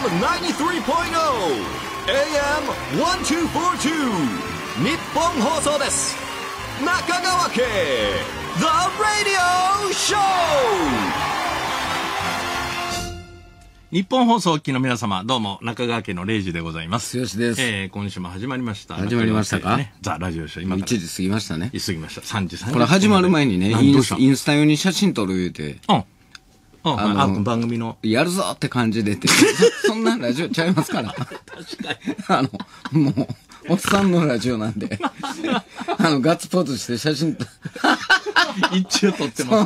AM1242 日本放送です。中川家 The Radio Show。 日本放送機の皆様、どうも、中川家の0時でございます。 剛です。 今週も始まりました。 始まりましたか、 ザ・ラジオショー。今 1時過ぎましたね。 過ぎました。3時30分。 これ始まる前にね、インスタ用に写真撮る言うて。番組の。やるぞって感じでって。そんなラジオちゃいますから。確かに。もう、おっさんのラジオなんで。ガッツポーズして写真一応撮ってます。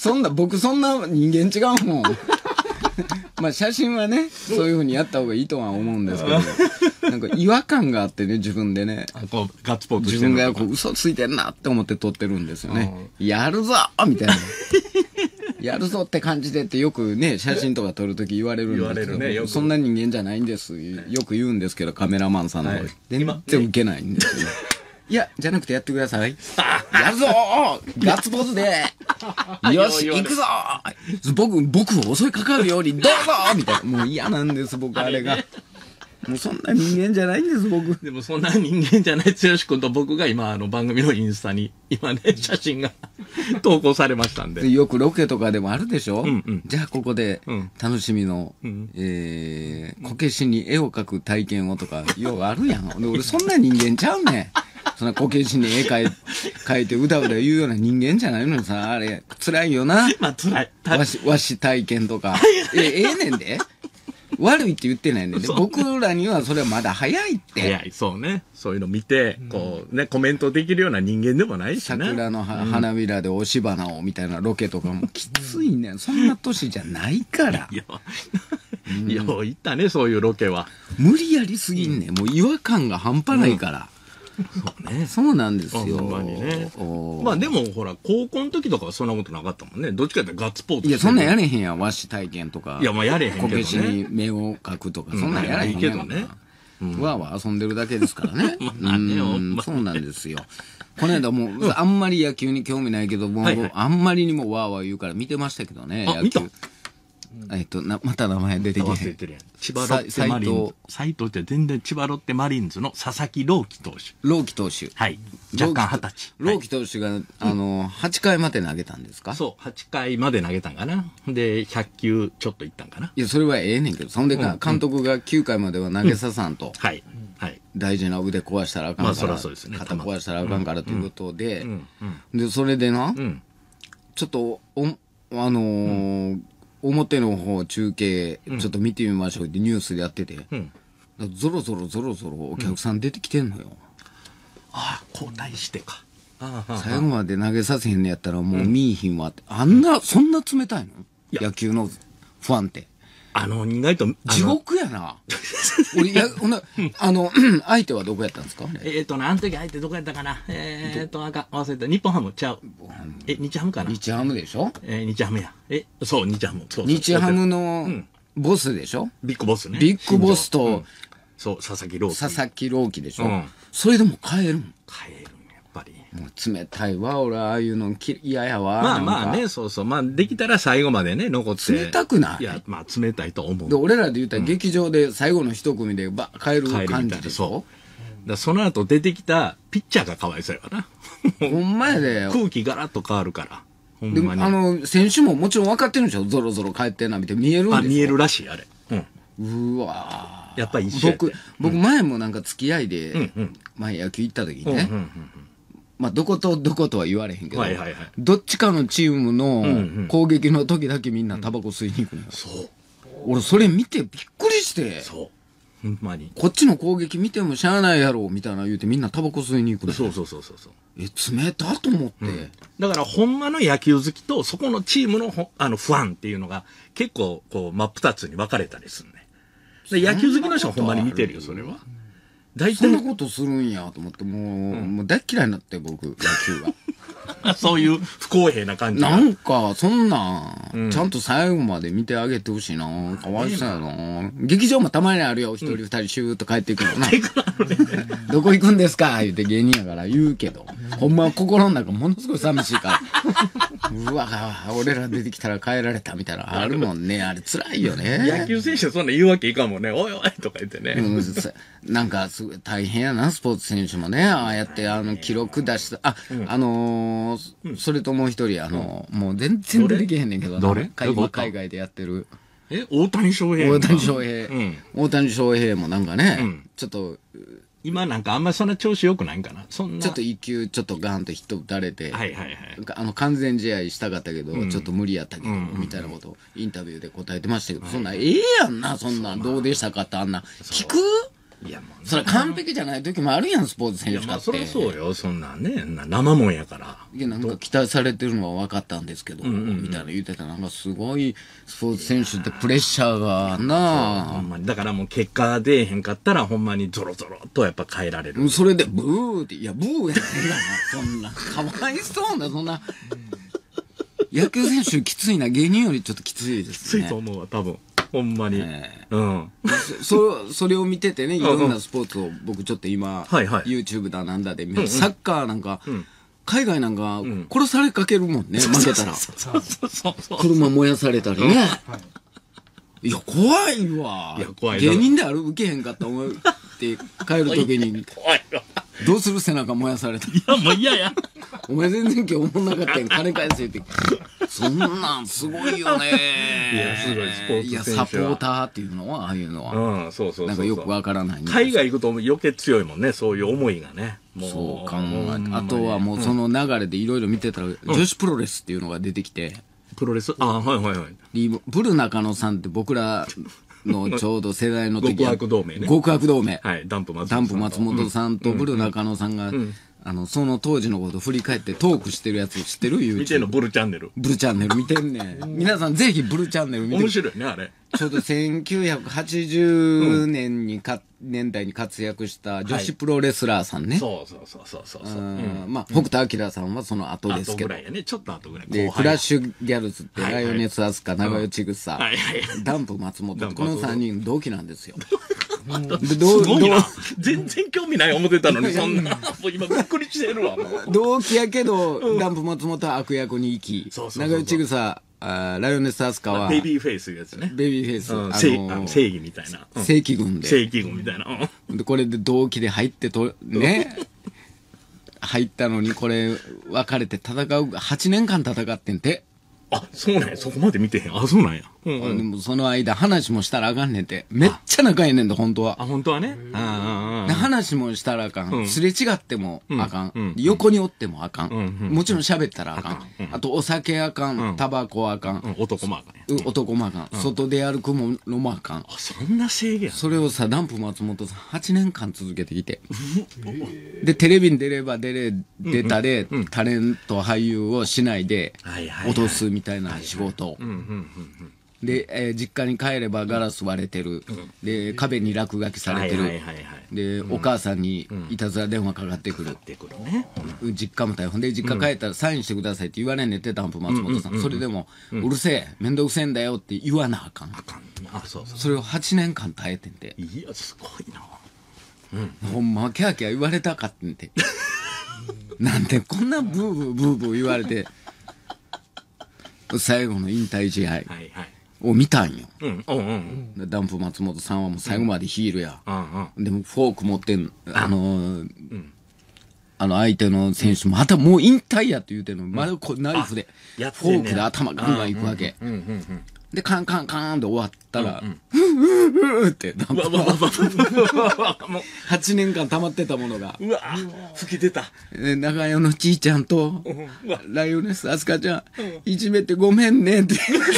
僕そんな人間違うもん。まあ写真はね、そういう風にやった方がいいとは思うんですけど、なんか違和感があってね、自分でね。 こうガッツポーズして自分がこう嘘ついてんなって思って撮ってるんですよね。やるぞみたいな。やるぞって感じでってよくね、写真とか撮るとき言われるんですけど、ね、そんな人間じゃないんです。よく言うんですけど、カメラマンさんの方、全然受けないんですよ。いや、じゃなくてやってください。やるぞガッツポーズでよし、行くぞ僕を襲いかかるように、どうぞみたいな。もう嫌なんです、僕、あれが。もうそんな人間じゃないんです、僕。 でもそんな人間じゃない剛君と僕が今、番組のインスタに、今ね、写真が投稿されましたんで。 よくロケとかでもあるでしょ、じゃあここで、楽しみの、こけしに絵を描く体験をとか、ようあるやん。俺そんな人間ちゃうねん。そんなこけしに絵描いてうだうだ言うような人間じゃないのにさ、あれ、辛いよな。 まあ辛い。 和紙体験とか。ええねんで。悪いって言ってないねんで。僕らにはそれはまだ早いって。 早い、そうね。そういうの見て、こうね、コメントできるような人間でもないしね。 桜の花びらで押し花をみたいなロケとかもきついねん。そんな年じゃないから。 よう言ったね、そういうロケは。 無理やりすぎんねん。もう違和感が半端ないから。 そうね。 そうなんですよ。 ほんまにね。まあでもほら、高校の時とかはそんなことなかったもんね。どっちかってガッツポーズ。 いや、そんなんやれへんやん。和紙体験とか。 いや、まあやれへんけどね。 こけしに目を描くとか、そんなんやれへんけどね。 わーわー遊んでるだけですからね。そうなんですよ。この間もう、あんまり野球に興味ないけど、もう、あんまりにもわーわー言うから見てましたけどね、野球。また名前出てきて。 千葉ロッテマリーンズ。斎藤って全然千葉ロッテマリーンズの佐々木朗希投手。 朗希投手。 はい。若干20歳。 朗希投手が、8回まで投げたんですか？ そう、8回まで投げたんかな。で、100球ちょっといったんかな。 いや、それはええねんけど、そんで監督が9回までは投げささんと。 はい。はい。 大事な腕壊したらあかんから。まあ、 そりゃそうですね。 肩壊したらあかんからということで、で、それでな、ちょっと、表の方中継ちょっと見てみましょうってニュースでやってて、ぞろぞろお客さん出てきてんのよ。 ああ、交代してか。 最後まで投げさせへんのやったらもう見いひんわって。そんな冷たいの？野球のファンって。 意外と。 地獄やな。俺、相手はどこやったんですか？ あの時相手どこやったかな？忘れた。日本ハムちゃう。日ハムかな？ 日ハムでしょ？ 日ハムや。そう、日ハム。 日ハムのボスでしょ？ ビッグボスね。 ビッグボスと、 そう、佐々木朗希。 佐々木朗希でしょ？それでも変えるん？ 変えるん、やっぱり。 もう冷たいわ、俺、ああいうの嫌やわ。 まあまあね、そうそう。まあ、できたら最後までね、残って。 冷たくない？ いや、まあ、冷たいと思う。 で、俺らで言ったら劇場で最後の一組で変える感じでしょ？ その後出てきたピッチャーがかわいそうやわな。 ほんまやで。 空気ガラッと変わるから。ほんまに。選手ももちろん分かってるんでしょ？ゾロゾロ帰ってんな、みたいな見えるんでしょ？ 見えるらしい、あれ。 うわやっぱり一緒や。 僕前もなんか付き合いで、前野球行った時にね、まあ、どことどことは言われへんけど、どっちかのチームの攻撃の時だけみんなタバコ吸いに行くのよ。 そう。 俺それ見てびっくりして。 そう。ほんまに。 こっちの攻撃見てもしゃあないやろ、みたいな言うてみんなタバコ吸いに行くのよ。 そう。 冷たと思って。 だからほんまの野球好きとそこのチームのファンっていうのが結構こう真っ二つに分かれたりするね。で野球好きの人はほんまに見てるよ、それは。 大体そんなことするんやと思って、もう大嫌いになって、僕、野球が。 そういう不公平な感じ。 なんか、そんなん、ちゃんと最後まで見てあげてほしいな。かわいそうやな。劇場もたまにあるよ。一人二人シューッと帰っていくのな。どこ行くんですか言って芸人やから言うけど。ほんまは心の中ものすごい寂しいから。ううわ、俺ら出てきたら変えられたみたいなのあるもんね。あれ辛いよね。 野球選手そんな言うわけいかんもんね。おいおいとか言ってね。 なんかすごい大変やな、スポーツ選手もね。ああやって記録出した。それともう一人、もう全然出てけへんねんけど、 どれ今海外でやってる。 大谷翔平。 大谷翔平もなんかね、ちょっと、 今なんかあんまりそんな調子良くないんかな。そんな。 ちょっと一球ちょっとガーンとヒット打たれて、 はいはいはい。 完全試合したかったけど、ちょっと無理やったけど、みたいなことをインタビューで答えてましたけど、そんなええやんな、そんなんどうでしたかってあんな。聞く？いやもうそれ完璧じゃない時もあるやん、スポーツ選手かって。 そりゃそうよ、そんなんね。生もんやから。 いや、なんか期待されてるのは分かったんですけど、みたいな言ってた。なんかすごいスポーツ選手ってプレッシャーがなほんまに。だからもう結果出えへんかったらほんまにゾロゾロとやっぱ変えられる。 それでブーって、いや、ブーやねんな、そんな。かわいそうな、そんな。野球選手きついな、芸人よりちょっときついですね。 きついと思うわ、多分。ほんまに。 それを見ててね、いろんなスポーツを僕ちょっと今、YouTube だなんだで見て、サッカーなんか、海外なんか殺されかけるもんね、負けたら。車燃やされたりね。いや、怖いわ。芸人で受けへんかった思って帰るときに、どうする背中燃やされた。 いや、もう嫌や。 お前全然今日思んなかったやん、金返せって。そんなんすごいよね。 いや、すごい、スポーツ選手は。いや、 サポーターっていうのは、ああいうのは。 そう。 なんかよくわからない。 海外行くと余計強いもんね、そういう思いがね。 そう考えて。あとはもうその流れでいろいろ見てたら、女子プロレスっていうのが出てきて。 プロレスはい。 ブル中野さんって僕らのちょうど世代の時極悪同盟ね。 極悪同盟。 はい、ダンプ松本さんとブル中野さんが、その当時のこと振り返ってトークしてるやつ知ってる？ YouTube。 見てんの、ブルチャンネル。 ブルチャンネル見てんねん。皆さんぜひブルチャンネル見て。 面白いね、あれ。 ちょうど1980年代に活躍した女子プロレスラーさんね。 そう。 まあ、北斗晶さんはその後ですけど。 後ぐらいやね、ちょっと後ぐらい。 で、クラッシュギャルズって、ライオネス・アスカ、長与千草、ダンプ松本、この3人同期なんですよ。 すごいな。全然興味ない思ってたのに、そんな。もう今びっくりしてるわ。 同期やけど、ダンプ松本は悪役に行き、長与千草、ライオネス・アスカは、 ベイビーフェイスいうやつね。 ベイビーフェイス。正義みたいな。 正規軍で。 正規軍みたいな。 で、これで同期で入ってね。入ったのにこれ、別れて戦う、8年間戦ってんて。 あ、そうなんや。そこまで見てへん。あ、そうなんや。 でもその間話もしたらあかんねんて。めっちゃ仲いいねんで、本当は。 あ、本当はね。 話もしたらあかん。すれ違ってもあかん。横におってもあかん。もちろん喋ったらあかん。あとお酒あかん。タバコあかん。 男もあかん。 男もあかん。外で歩くものもあかん。 そんな制限。 それをさ、ダンプ松本さん8年間続けてきて。で、テレビに出れば出たで、タレント俳優をしないで、落とすみたいな仕事。で、実家に帰ればガラス割れてる。で、壁に落書きされてる。で、お母さんにいたずら電話かかってくる。実家も大変で、実家帰ったらサインしてくださいって言われんねんて、ダンプ松本さん。それでも、うるせえ、めんどくせえんだよって言わなあかん。それを8年間耐えてんて。 いや、すごいな。 ほんま、キャーキャー言われたかってんて。なんでこんなブーブー言われて、最後の引退試合を見たんよ。ダンプ松本さんはもう最後までヒールや。でもフォーク持ってん、相手の選手もまたもう引退やって言うてんの、まだナイフで、フォークで頭ガンガンいくわけ。で、カンカンカンって終わったら、って、8年間溜まってたものが。 うわ吹き出た。 長与のちいちゃんと、ライオネスアスカちゃん、いじめてごめんねって。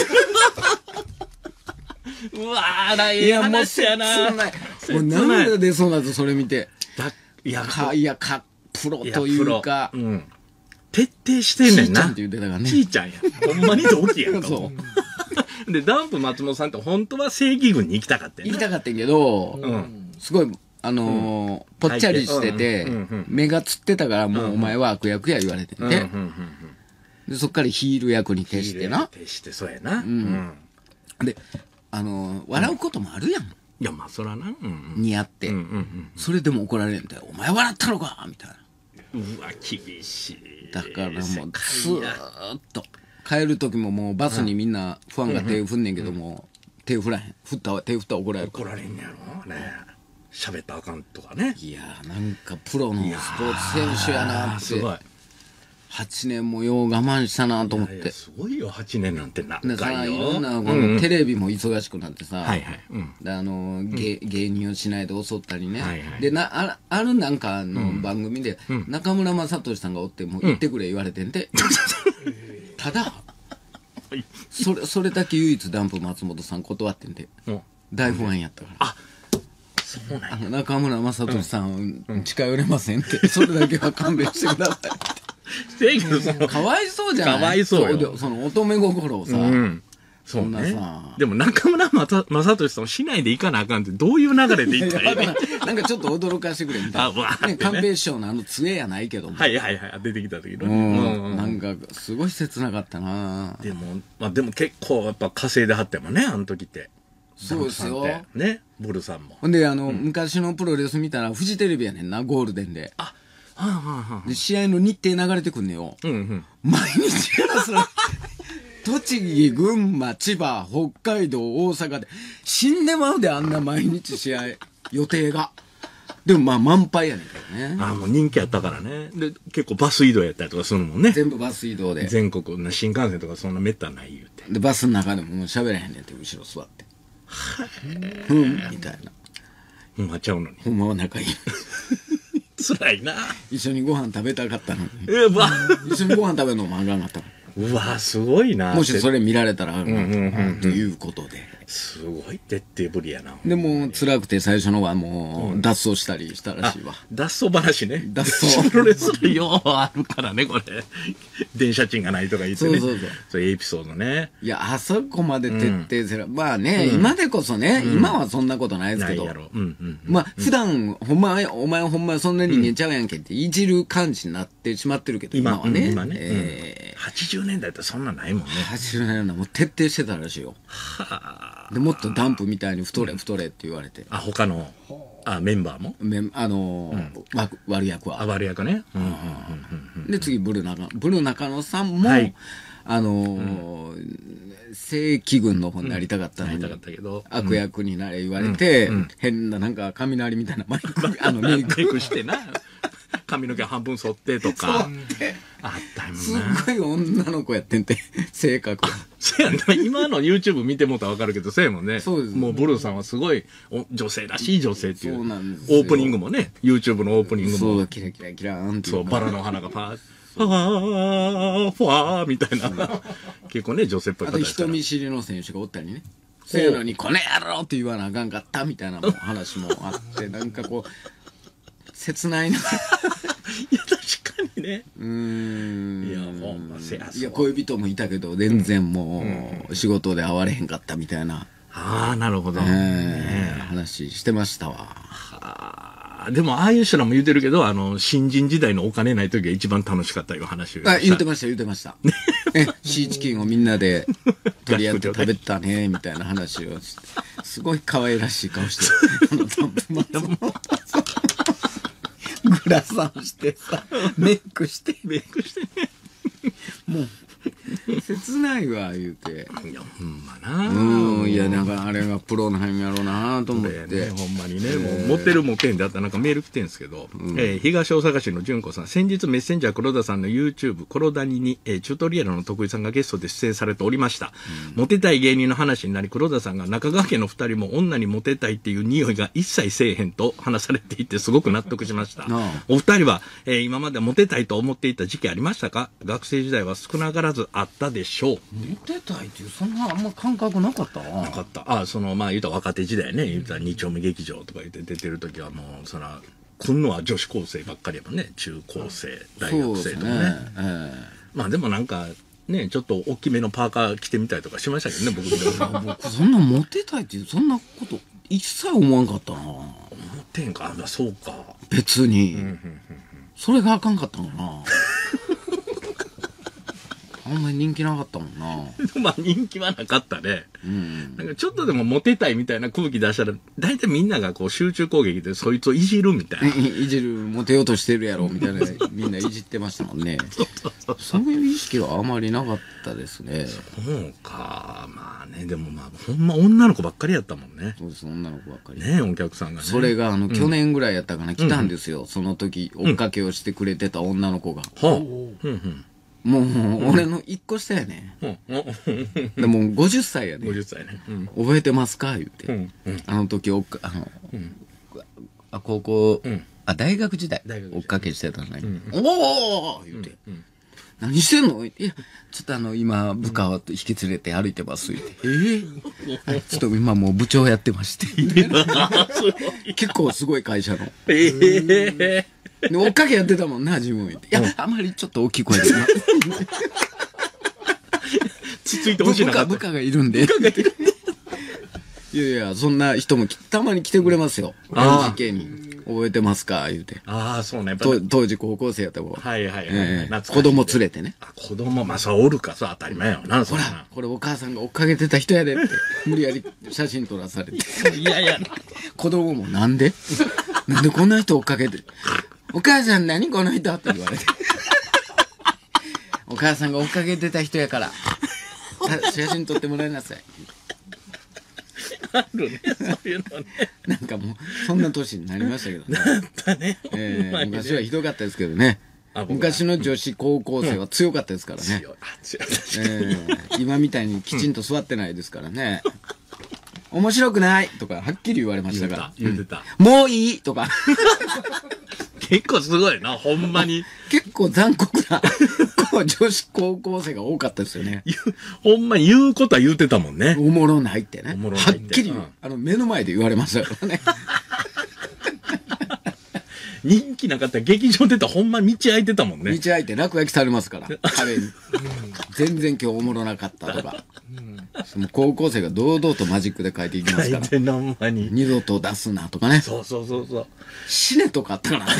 うわー、いや、話やな。 もう涙出そうなんです、それ見て。プロというか、 徹底してんねんな。 ちいちゃんって言ってたからね。 ちいちゃんや。ほんまに同期やんか。そう。で、ダンプ松本さんって本当は正規軍に行きたかったよね。 行きたかったんけど、すごい、ぽっちゃりしてて、目がつってたからもうお前は悪役や言われてて。で、そっからヒール役に徹してな。 徹して、そうやな。 で、笑うこともあるやん。 いや、まあ、そらな。 似合って。それでも怒られるんだよ。お前笑ったのかみたいな。 うわ、厳しい。 だからもう、ずーっと。 帰る時ももうバスにみんなファンが手振んねんけども、手振らへん。手振ったら怒られるか怒ら。 られんねやろね。喋ったらあかんとかね。 いやーなんかプロのスポーツ選手やなってすごい。 8年もよう我慢したなと思っいやて。 すごいよ、8年なんて長でさ、 いよ。 いろんなこのテレビも忙しくなってさ、 はいはい。 で芸人をしないで襲ったりね、 はいはいであるなんかの番組で、中村雅俊さんがおってもう行ってくれ言われてんで、ただそれだけ唯一ダンプ松本さん断ってんで、 うん大不安やったから。 そうなんや。 中村雅俊さん、近寄れませんって、それだけは勘弁してくださいせやけどさ、 かわいそうじゃない。 かわいそうよでその乙女心をさ、 そうそんなねさ。 でも中村雅俊さんをしないでいかなあかんってどういう流れでいったらいいの？ なんかちょっと驚かしてくれみたいな。 あわーってね寛平師匠の杖やないけども。 はいはいはい。出てきた時のうね。 ん。なんか、すごい切なかったな。 でも結構やっぱ稼いではってもね、あの時って。 そうですよダンプさんってね、ブルさんも。 ほんで、昔のプロレス見たら、フジテレビやねんな、ゴールデンで。で、試合の日程流れてくんねよ。毎日やらされ栃木、群馬、千葉、北海道、大阪で、死んでまうで、あんな毎日試合、予定が。でもまあ満杯やねんけどね。 もう人気あったからね。で、結構バス移動やったりとかするもんね。 全部バス移動で。 全国の新幹線とかそんなめったない言うて。 で、バスの中でももう喋らへんねんって、後ろ座って。みたいな。 ほんまちゃうのに。 ほんまは仲いい。 辛いな。 一緒にご飯食べたかったのに。 うわ、 一緒にご飯食べるのもあかんかったの。 うわ、すごいな。 もしそれ見られたらあかんなということで。 すごい徹底ぶりやな。 でも辛くて最初のはもう脱走したりしたらしいわ。 脱走話ね。 脱走プロレスラーようあるからね、これ。電車賃がないとか言ってね。そういうエピソードね。 いや、あそこまで徹底する。まあね、今でこそね、今はそんなことないですけど。まあ普段、お前ほんまそんな人間ちゃうやんけっていじる感じになってしまってるけど、今はね。 80年代ってそんなないもんね。 80年代もう徹底してたらしいよ。でもっとダンプみたいに太れって言われて。 他のメンバーも悪役は。 悪役ね。 で次ブル中野さんも、正規軍の方になりたかったのに、悪役になれ言われて、変ななんか雷みたいなメイクしてな。髪の毛半分剃ってとか。あったもんな。 すっごい女の子やってんて、性格。 そうやな。今の YouTube 見てもらわかるけど、そうやもんね。 そうです。 もうブルーさんはすごい女性らしい女性っていう。 そうなんですオープニングもね、YouTube のオープニングも。 そう、キラキラキラーンって。 そう、バラの花がパーッ。ファーみたいな。結構ね、女性っぽい方ですから。あと人見知りの選手がおったりね。そういうのに、この野郎って言わなあかんかったみたいな話もあって、なんかこう、切ないな。いや、確かにね。 いや、ほんませやいや、恋人もいたけど、全然もう、仕事で会われへんかったみたいな。 なるほど。 話してましたわ。 でも、ああいう人らも言うてるけど、新人時代のお金ない時が一番楽しかったいう話を。 言ってました。シーチキンをみんなで取り合って食べたね、みたいな話をして。すごい可愛らしい顔して、グラサンしてさ、メイクしてね。もう、切ないわ、言うて。 いや、ほんまな。 いや、なんかあれがプロなんやろうなと思って。 ほんまにね、もう持ってる持ってんであったらなんかメール来てんですけど、東大阪市の純子さん、先日メッセンジャー黒田さんの YouTube、黒谷に、チュートリアルの徳井さんがゲストで出演されておりました。モテたい芸人の話になり、黒田さんが中川家の二人も女にモテたいっていう匂いが一切せえへんと話されていてすごく納得しました。お二人は、今までモテたいと思っていた時期ありましたか？学生時代は少なからずあったでしょう。 モテたいっていう、そんなあんま感覚なかったわ。 なかった。まあ言うたら若手時代ね、言うたら2丁目劇場とか言って出てる時はもう、来んのは女子高生ばっかりやもんね。中高生、大学生とかね。まあでもなんか、ね、ちょっと大きめのパーカー着てみたりとかしましたけどね、僕僕そんなモテたいっていう、そんなこと一切思わんかったな。思ってんか、そうか。 別に。それがあかんかったのかな。 あんまり人気なかったもんな。 まあ人気はなかったね。 うん。 なんかちょっとでもモテたいみたいな空気出したら、大体みんながこう集中攻撃でそいつをいじるみたいな。 いじる、モテようとしてるやろ、みたいな、みんないじってましたもんね。そういう意識はあまりなかったですね。 そうか。まあね、でもまあ、ほんま女の子ばっかりやったもんね。 そうです、女の子ばっかり。 ねお客さんがね。 それが去年ぐらいやったかな、来たんですよ。その時、追っかけをしてくれてた女の子が。 はあ。 もう、俺の一個下やね。でも50歳やね。 50歳ね。 覚えてますか言うて。あの時、高校、大学時代、追っかけしてたのに。おー言うて。何してんのいや、ちょっと今、部下を引き連れて歩いてます。言うて。ちょっと今もう部長やってまして。結構すごい会社の。で追っかけやってたもんな、自分。いや、あまりちょっと大きい声でな。 つついてほしいなかった。 部下がいるんで。いやいや、そんな人もたまに来てくれますよ。NGK に。覚えてますか言うて。 ああ、そうね。 当時高校生やった子。 はいはいはい。 子供連れてね。 子供、まあ、そうおるか、そう当たり前やわな、 ほら、これお母さんが追っかけてた人やでって、無理やり写真撮らされて。 いやいや。 子供もなんでこんな人追っかけて。お母さん何この人って言われて。お母さんが追っかけてた人やから。写真撮ってもらいなさい。 あるね、そういうのね。 なんかもう、そんな年になりましたけどね。 なったね。 昔はひどかったですけどね。昔の女子高校生は強かったですからね。今みたいにきちんと座ってないですからね。面白くないとかはっきり言われましたから。 言ってた。 もういいとか。 結構すごいな、ほんまに。 結構残酷な、女子高校生が多かったですよね。 ほんまに言うことは言うてたもんね。 おもろないってね。はっきり、 うん、 目の前で言われましたからね。 人気なかったら劇場出たらほんま道空いてたもんね。 道空いて落書きされますから、壁に。全然今日おもろなかったとか。その高校生が堂々とマジックで書いていきますから。二度と出すなとかね。 そうそうそうそう。 死ねとかあったからね。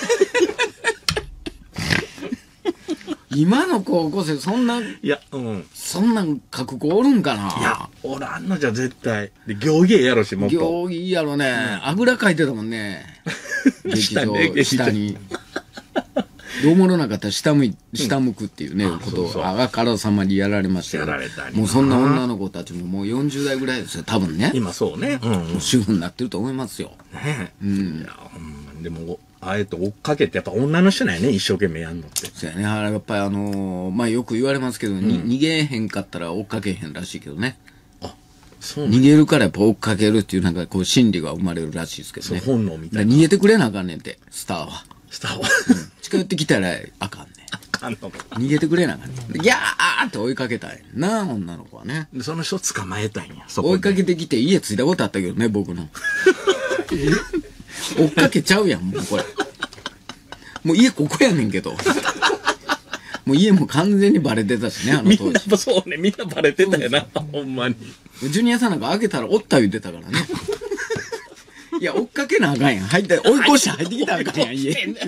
今の高校生そんな、 いや、うん。 そんなん書く子おるんかな。 いや、おらんのじゃ絶対。で、行儀やろし、もっと。 行儀やろね。あぐらかいてたもんね。劇場、下に。どうもろなかったら下向くっていうね、ことを、あからさまにやられましたよ。 やられたり。 もうそんな女の子たちももう40代ぐらいですよ、多分ね。 今そうね。 もう主婦になってると思いますよ。 ねえ。いや、ほんまに、でも、あえて追っかけて、やっぱ女の人なんやね、一生懸命やんのって。 そうやね。やっぱりまあよく言われますけど、逃げへんかったら追っかけへんらしいけどね。 あ、そう逃げるからやっぱ追っかけるっていうなんかこう心理が生まれるらしいですけどね。 本能みたいな。 逃げてくれなあかんねんって、スターは。 スターは。 近寄ってきたらあかんねん。 あかんのか。 逃げてくれなあかんねん。ギャーって追いかけたいな、女の子はね。 その人捕まえたいんや。 追いかけてきて家着いたことあったけどね、僕の。追っかけちゃうやん、もうこれ。もう家ここやねんけど。もう家も完全にバレてたしね、あの当時。 みんな、そうね、みんなバレてたよな、ほんまに。 ジュニアさんなんか開けたらおった言ってたからね。いや、追っかけなあかんやん。追い越して入ってきたらあかんやん、家。言って。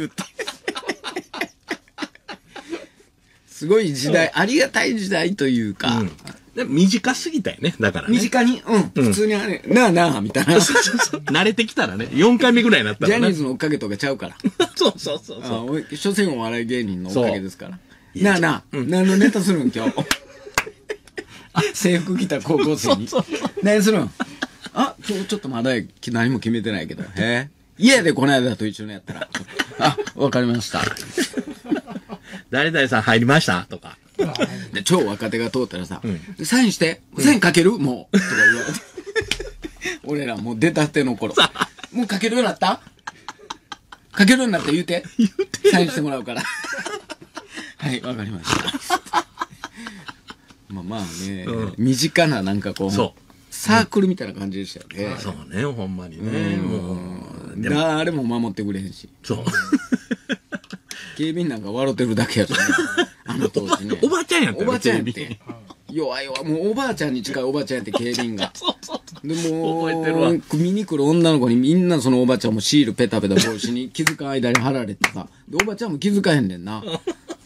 すごい時代、ありがたい時代というか。 でも短すぎたよね、だからね。 身近に、普通になあなあ、みたいな。 慣れてきたらね、4回目ぐらいになったらね。 ジャニーズの追っかけとかちゃうから。 そうそうそう。 所詮お笑い芸人の追っかけですから。なあなあ、何のネタするん今日。制服着た高校生に。何するんあ、今日ちょっとまだ何も決めてないけど。家でこの間と一緒にやったら。あ、わかりました。 誰々さん入りましたとか。 で、超若手が通ったらさ、サインして、サインかけるもう。とか言われて。俺らもう出たての頃。もうかけるようになったかけるようになった言うて。サインしてもらうから。はい、わかりました。まあね、身近ななんかこう、サークルみたいな感じでしたよね。 そうね、ほんまにね。もう誰も守ってくれへんし。 そう。 警備員なんか笑ってるだけやしね。あの当時ね。 おばちゃんやった。 おばちゃんやって。弱いわ。もうおばあちゃんに近いおばちゃんやって、警備員が。でも、見に来る女の子にみんなそのおばちゃんもシールペタペタ帽子に気づかん間に貼られてさ。で、おばちゃんも気づかへんねんな。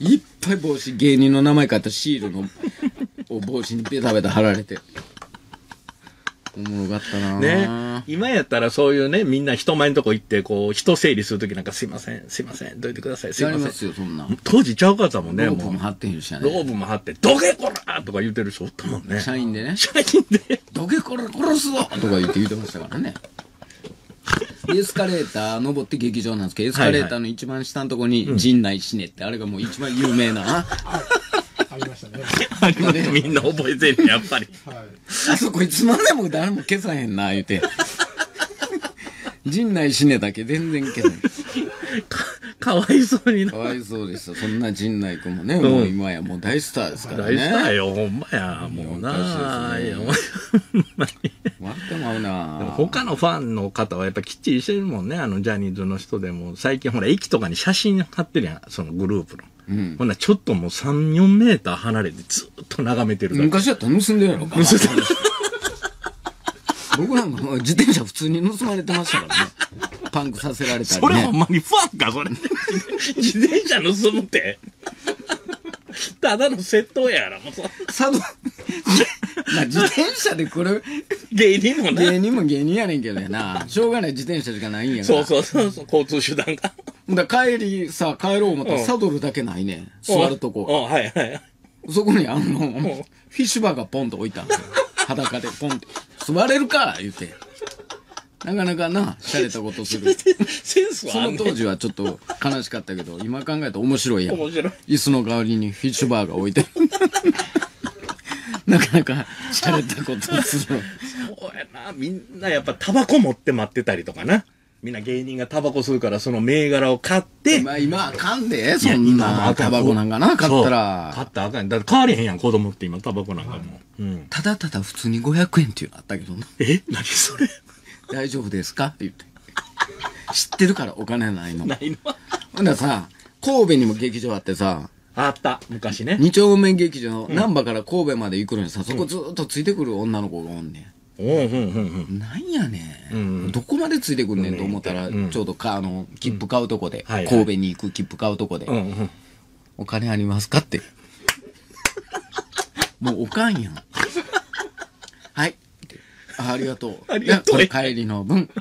いっぱい帽子、芸人の名前書いたシールのを帽子にベタベタ貼られて。おもろかったなね。今やったらそういうね、みんな人前のとこ行って、こう、人整理するときなんかすいません、どいてください、すいません。 やりますよ、そんな。 当時ちゃうかったもんね、 ロープも貼ってへんしね。 ロープも貼って、どけこらとか言ってる人おったもんね。 社員でね。 社員で。 どけこら殺すぞとか言ってましたからね。エスカレーター登って劇場なんですけど、エスカレーターの一番下のとこに陣内死ねって、あれがもう一番有名な。 ありましたね。 ありますみんな覚えてるね、やっぱり。 はい。 あそこいつまでも誰も消さへんな、言うて。陣内死ねだけ全然消さへん。 かわいそうにな。 かわいそうでした。そんな陣内君もね、もう今やもう大スターですからね。 大スターよ、ほんまや、もうな。いや、ほんまに。 笑ってまうな。 他のファンの方はやっぱきっちりしてるもんね、ジャニーズの人でも。最近ほら、駅とかに写真貼ってるやん、そのグループの。ほんなちょっともう3、4メーター離れてずっと眺めてるだけ。 昔だったら盗んでるやろか。僕なんか自転車普通に盗まれてましたからね。パンクさせられたりね。 それほんまにファンか、それ。自転車盗むって。ただの窃盗やら、もう佐渡、自転車で来る芸人もな。 芸人も芸人やねんけどやな。しょうがない自転車しかないんやから。 そう、交通手段が。 だから帰りさ、帰ろう思ったらサドルだけないねん。座るとこ。 はいはい。 そこにフィッシュバーがポンと置いたんですよ。裸でポンって。座れるか言って。なかなかな、洒落たことする。 センスはその当時はちょっと悲しかったけど、今考えたら面白いやん。 面白い。 椅子の代わりにフィッシュバーが置いてる。なかなか洒落たことする。 そうやな。みんなやっぱタバコ持って待ってたりとかな。みんな芸人がタバコ吸うからその銘柄を買って。 今あかんで、そんなタバコなんかな、買ったら。 買ったらあかん。だって変われへんやん、子供って今タバコなんかも。うん。 ただただ普通に500円っていうのあったけどな。 何それ大丈夫ですかって言って。知ってるからお金ないの。 ないのほんならさ、神戸にも劇場あってさ、 あった、昔ね。 二丁目劇場、難波から神戸まで行くのにさ、そこずっとついてくる女の子がおんねん。なんやねん。どこまでついてくんねんと思ったら、ちょうど切符買うとこで、神戸に行く切符買うとこで、お金ありますかって。もうおかんやん。はい。ありがとう。 ありがとう。 これ帰りの分。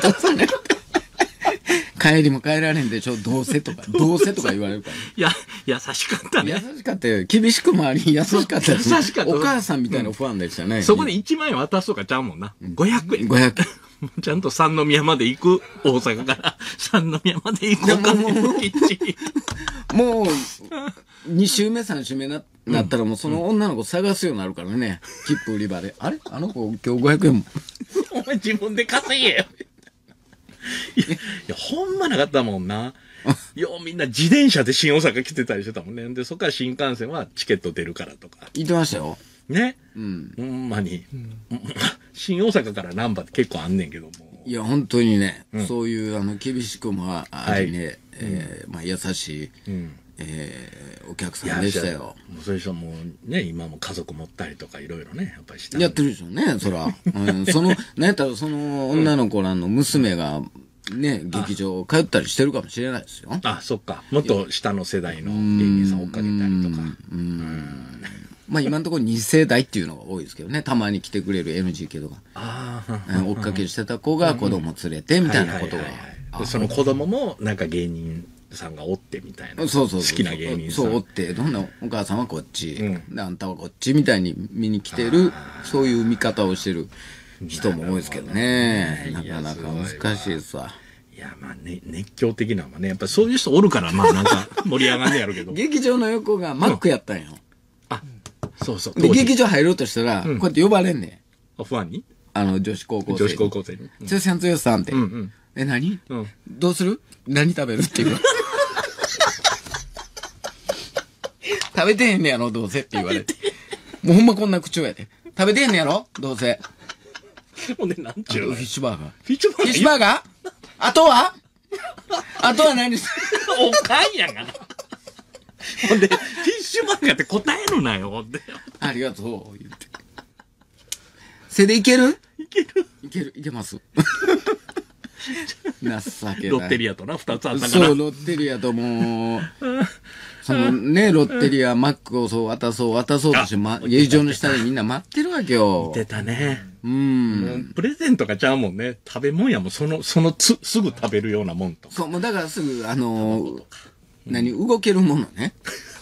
帰りも帰られんでしょ、どうせとか言われるから。 いや、優しかったね。 優しかったよ。厳しくもあり、優しかった優しかった。 お母さんみたいなファンでしたね。 そこで1万円渡すとかちゃうもんな。500円。 500 円。ちゃんと三宮まで行く、大阪から三宮まで行くお金をきっちり。 もう、2週目、3週目なったらもうその女の子探すようになるからね。切符売り場で。あれあの子今日500円も。 お前自分で稼げよ。いや、ほんまなかったもんな。ようみんな自転車で新大阪来てたりしてたもんね。で、そこから新幹線はチケット出るからとか。 言ってましたよ。 ね。ほんまに。新大阪から難波って結構あんねんけども。 いや、本当にね、そういう厳しくもありね、優しい、お客さんでしたよ。 そういう人もね、今も家族持ったりとかいろいろね、やっぱりしてやってるでしょうね、そら。なんやったらその女の子らの娘が、ね、劇場通ったりしてるかもしれないですよ。 あ、そっか。もっと下の世代の芸人さん追っかけたりとか。 まあ今のところ2世代っていうのが多いですけどね。たまに来てくれる NGK とか。追っかけしてた子が子供連れてみたいなことが。 その子供もなんか芸人さんがおってみたいな。好きな芸人さん。 そう、おって、どんなお母さんはこっち、あんたはこっちみたいに見に来てる、そういう見方をしてる人も多いですけどね。なかなか難しいですわ。 いや、まあね、熱狂的なのはね、やっぱりそういう人おるから、まあなんか盛り上がんねやるけど。 劇場の横がマックやったんよ。 あ、そうそう。 で、劇場入ろうとしたら、こうやって呼ばれんねん。ファンに女子高校生。 女子高校生に。 剛さん、剛さんって。何どうする何食べるって言う。食べてへんねやろ、どうせって言われて。もうほんまこんな口調やで。食べてへんねやろどうせ。 ほんで、なんちゅうのフィッシュバーガー。 フィッシュバーガーあとは何するおかんやがな。ほんで、フィッシュバーガーって答えるなよ、ほんで。 ありがとう、言って。それでいけるいけるいけます。 情けない。 ロッテリアとな、2つあったから。 そう、ロッテリアともう、そのね、ロッテリア、マックをそう渡そうとして、劇場の下でみんな待ってるわけよ。 出たね。 うん。 プレゼントがちゃうもんね。食べ物やもん、すぐ食べるようなもんと。 そう、もうだからすぐ、動けるものね。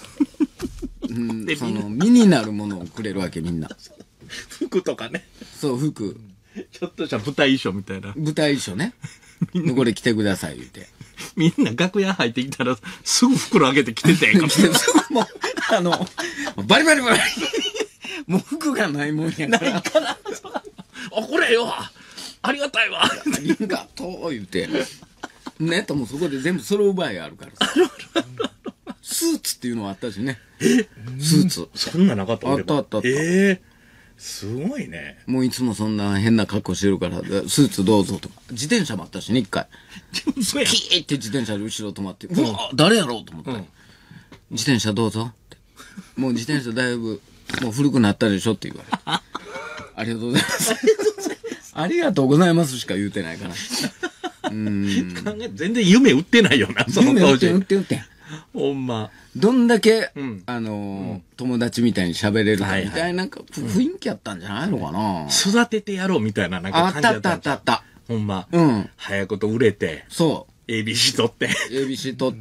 その、身になるものをくれるわけ、みんな。 服とかね。 そう、服。 ちょっとした舞台衣装みたいな。 舞台衣装ね。これ着てください、言うて。 みんな楽屋入ってきたら、すぐ袋開けて着ててんかもう、バリバリバリ。もう服がないもんやから。 あ、これよありがたいわありがとう、言うて。ね、ともそこで全部揃う場合あるからさ。スーツっていうのはあったしね。スーツ。 そんななかったあったあったあった。 すごいね。 もういつもそんな変な格好してるから、スーツどうぞとか。自転車もあったしね、一回。 そうや。 キーって自転車で後ろ止まって、うわ誰やろうと思って。自転車どうぞって。もう自転車だいぶ、もう古くなったでしょって言われて。ありがとうございます。ありがとうございますしか言うてないから。 全然夢売ってないよな、その当時。 売ってん。 ほんま。 どんだけ、友達みたいに喋れるかみたいな、雰囲気やったんじゃないのかな。 育ててやろうみたいな、なんか感じだったんちゃう。 あった。 ほんま。 うん。 早いこと売れて。 そう。 ABC 取って。 ABC 取って、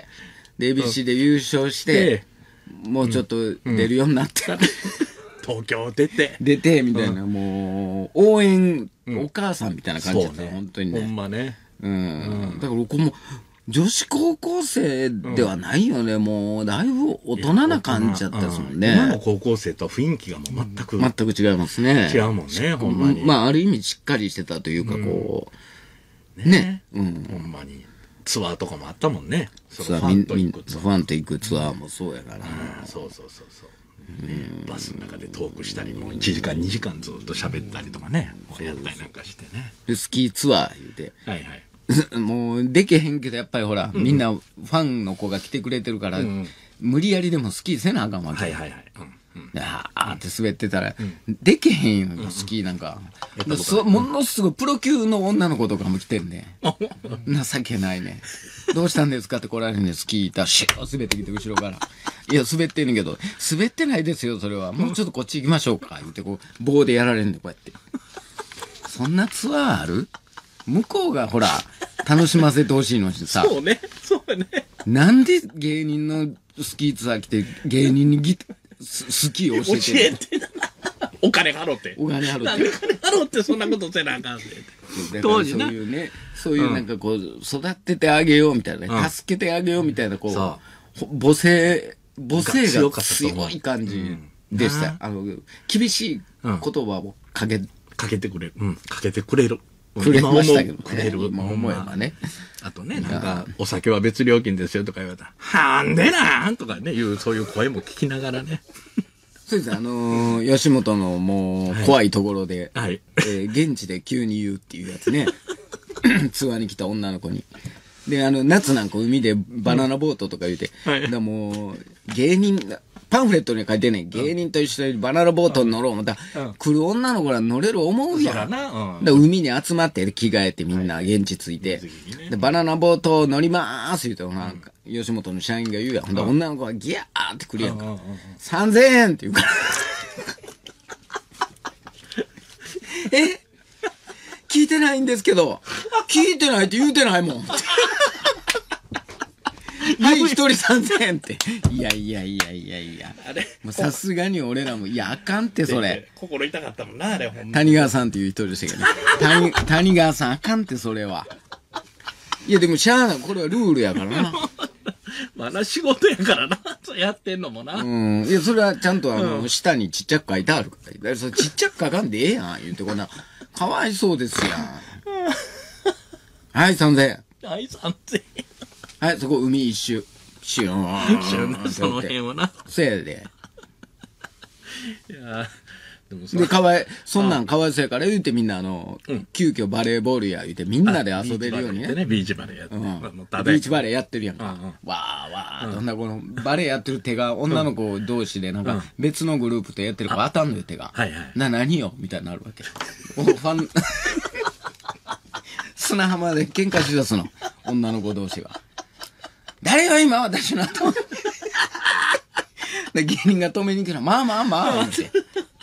で、ABC で優勝して、もうちょっと出るようになって。 東京出て。 出て、みたいな、もう、応援、お母さんみたいな感じだった、本当にね。 ほんまね。 だから僕も、女子高校生ではないよね。もう、だいぶ大人な感じだったですもんね。 今の高校生とは雰囲気がもう全く。 全く違いますね。 違うもんね、ほんまに。 まあ、ある意味しっかりしてたというか、こう、ね。 ほんまに。ツアーとかもあったもんね。 ファンと行くツアーもそうやから。 そう。バスの中でトークしたり、もう1時間2時間ずっと喋ったりとかね。やったりなんかしてね。 で、スキーツアー言うて。 はいはい。 もう、でけへんけど、やっぱりほら、みんなファンの子が来てくれてるから、無理やりでもスキーせなあかんわけ。 はい。 あーって滑ってたら、でけへんよ、スキーなんか。ものすごい、プロ級の女の子とかも来てんね。情けないね。どうしたんですかって来られるね、スキー行ったら、シュー滑ってきて、後ろから。いや、滑ってんねんけど、滑ってないですよ、それは。もうちょっとこっち行きましょうか。言って、こう、棒でやられんねん、こうやって。そんなツアーある？向こうがほら、楽しませてほしいのにさ。 そうね。 なんで芸人のスキーツアー来て、芸人にスキーを教えてるお金払って。 お金払って。 なんで金払ってそんなことせなあかんねん。 当時な。そういうね、そういうなんかこう、育ててあげようみたいな、助けてあげようみたいな、こう、母性が強い感じでした。厳しい言葉をかけてくれる。 かけてくれる。 くれましたけどね。 今思えばね。 あとね、なんか、お酒は別料金ですよとか言われたら、なんでなんとかね、そういう声も聞きながらね。 そうです。吉本のもう、怖いところで、現地で急に言うっていうやつね。ツアーに来た女の子に。で、夏なんか海でバナナボートとか言うて、だもう、芸人、パンフレットに書いてね、芸人と一緒にバナナボートに乗ろう思ったら、来る女の子ら乗れる思うやん。海に集まって着替えてみんな現地着いて、で、バナナボート乗りまーす言うて、なんか、吉本の社員が言うやん。ほんで、女の子がギャーって来るやんか。3000円って言うから。聞いてないんですけど、聞いてないって言うてないもん。はい、一人3000円って。いや。さすがに俺らも、いや、あかんってそれ。 心痛かったもんな、あれ、ほんま。 谷川さんっていう人でしたけどね。谷川さん、あかんってそれは。いや、でもしゃあない。これはルールやからな。 まだ仕事やからな。やってんのもな。 いや、それはちゃんと下にちっちゃく書いてあるから。だからそれちっちゃく書かんでええやん。言うてこんな。かわいそうですやん。はい、3000円。 はい、3000円。 はい、そこ海一周。シューン。 その辺はな。 せやで。 いやで、そんなんかわいそうやから言うてみんな急遽バレーボールや言うてみんなで遊べるようにね。 ビーチバレーやってビーチバレーやってるやんか。わー。そんなこのバレーやってる手が女の子同士でなんか別のグループとやってる子当たんのよ何よみたいになるわけ。ファン、そ砂浜で喧嘩しだすの。女の子同士が。誰が今私の頭で芸人が止めに来たら、まあって。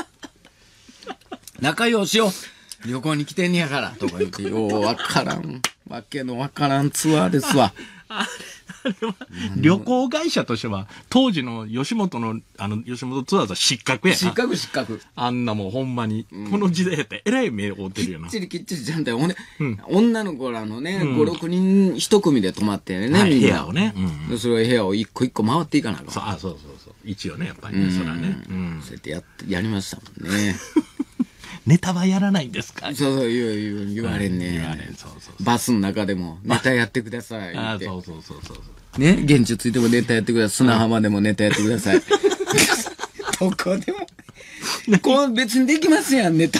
仲良しよ。旅行に来てんねやから。とか言って、ようわからん。わけのわからんツアーですわ。 あれは旅行会社としては、当時の吉本の、吉本ツアーズは失格やな。 失格。 あんなもんほんまに、この時代やったらえらい目を追ってるよな。 きっちりちゃんと、女の子らのね、5、6人一組で泊まってね、みんな。 部屋をね。 それを部屋を一個一個回っていかなあかん。 そう。一応ね、やっぱりね、そらね。 そうやってやりましたもんね。 ネタはやらないんですか？ そう言われんね。バスの中でもネタやってください。 そう。 ね、現地ついてもネタやってください。砂浜でもネタやってください。どこでも。こう別にできますやん、ネタ。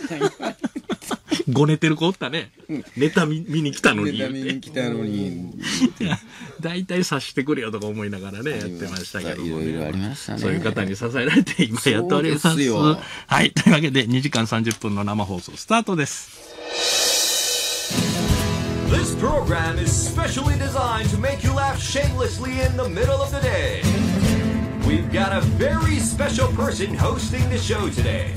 ごねてる子おったね。ネタ見に来たのに。 ネタ見に来たのに。 大体察してくれよとか思いながらね、やってましたけども、 いろいろありましたね。 そういう方に支えられて今やっております。 そうですよ。 はい。というわけで2時間30分の生放送スタートです。 This program is specially designed to make you laugh shamelessly in the middle of the day. We've got a very special person hosting the show today.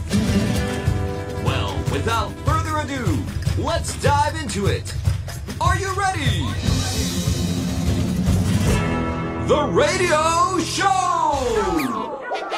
Well, without further ado, let's dive into it. Are you ready? The Radio Show!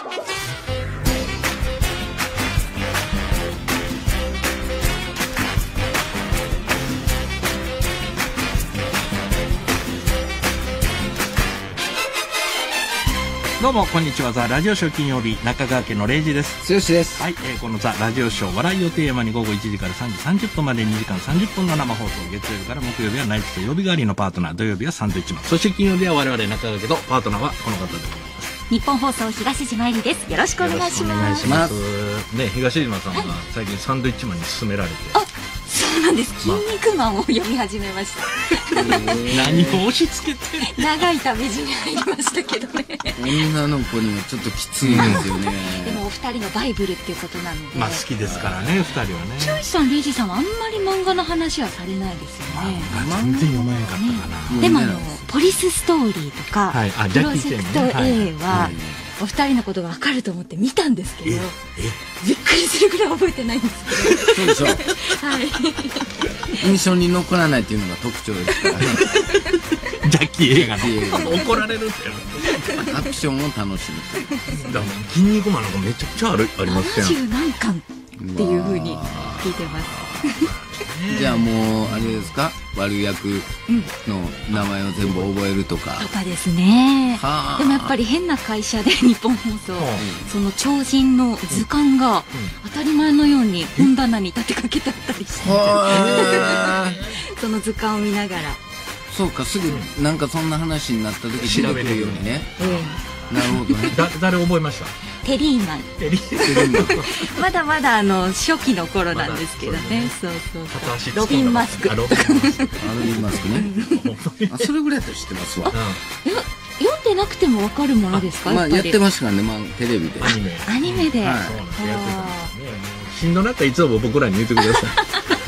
どうもこんにちは。ザ・ラジオショー金曜日中川家の0時です。 剛です。 はい、このザ・ラジオショー笑いをテーマに午後1時から3時30分まで2時間30分の生放送、月曜日から木曜日はナイツと曜日代わりのパートナー、土曜日はサンドイッチマン、そして金曜日は我々中川家とパートナーはこの方でございます。 日本放送東島えりです。よろしくお願いします。 お願いします。ね、東島さんが最近サンドイッチマンに勧められて、 そうなんです。筋肉マンを読み始めました。 何を押し付けてる。 長い旅路に入りましたけどね。 女の子にはちょっときついですよね。 でもお二人のバイブルっていうことなので。 まあ好きですからね、二人はね。 チョイさん、レイジさんはあんまり漫画の話はされないですよね。 全然読まへんかったかな。 でもポリスストーリーとか、プロジェクト A はお二人のことが分かると思って見たんですけど、びっくりするぐらい覚えてないんですけど。そうでしょ。 はい。 印象に残らないっていうのが特徴ですからね。 ジャッキー映画の怒られるってアクションを楽しむ。 だから筋肉マンなんかめちゃくちゃありますよ。 70何巻っていう風に聞いてます。 じゃあもうあれですか、悪役の名前を全部覚えるとか。 とかですね。でもやっぱり変な会社で日本放送、その超人の図鑑が当たり前のように本棚に立てかけてあったりして、その図鑑を見ながら。 そうか、すぐなんかそんな話になった時に調べるようにね。なるほどね。 誰覚えました？ テリーマン。まだまだ初期の頃なんですけどね。そう。ロビンマスク。ロビンマスクね。それぐらいだと知ってますわ。 読んでなくてもわかるものですか？ まあやってましたからね、まあテレビで。 アニメで。 しんどなったらいつも僕らに言ってください。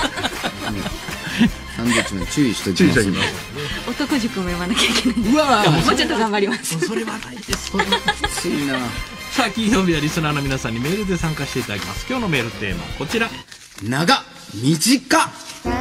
サンドイッチも注意しときます。 男塾も読まなきゃいけない。 うわもうちょっと頑張ります。 それはないです。 きついな。 さあ、金曜日はリスナーの皆さんにメールで参加していただきます。今日のメールテーマこちら。 長短。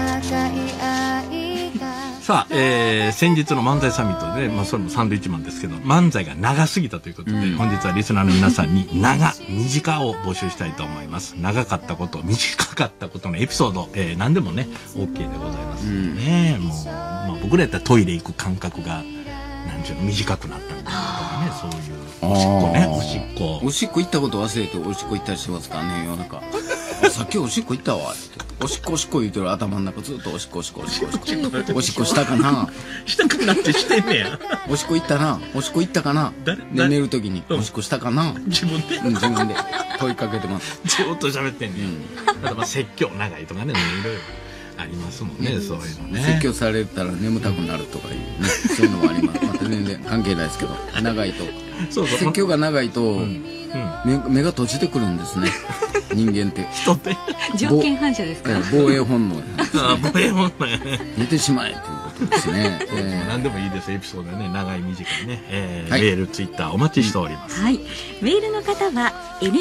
さあ、先日の漫才サミットで、まあそれもサンドイッチマンですけど、漫才が長すぎたということで、本日はリスナーの皆さんに長短を募集したいと思います。長かったこと、短かったことのエピソード、何でもね OK でございますのでね、もう、まあ、僕らやったらトイレ行く間隔がなんていうの短くなったみたいなとかね、そういうおしっこね、おしっこ行ったこと忘れておしっこ行ったりしてますからね、夜中。さっきおしっこ行ったわって。おしっこ言うてる頭の中ずっとおしっこしたかな。 したくなってしてんねや。 おしっこ行ったな。おしっこ行ったかな。で寝るときにおしっこしたかな。 自分で自分で問いかけてます。 ずっと喋ってんねや。だからまあ説教長いとかね、いろいろ。 ありますもんね、そういうのね。 説教されたら眠たくなるとかいうね、そういうのもあります。また全然関係ないですけど、長いと。説教が長いと、目が閉じてくるんですね。人間って。 人って。 条件反射ですか。 防衛本能。 防衛本能やね。 寝てしまえということですね。 何でもいいです、エピソードね、長い短いね。メール、ツイッターお待ちしております。 はい。メールの方は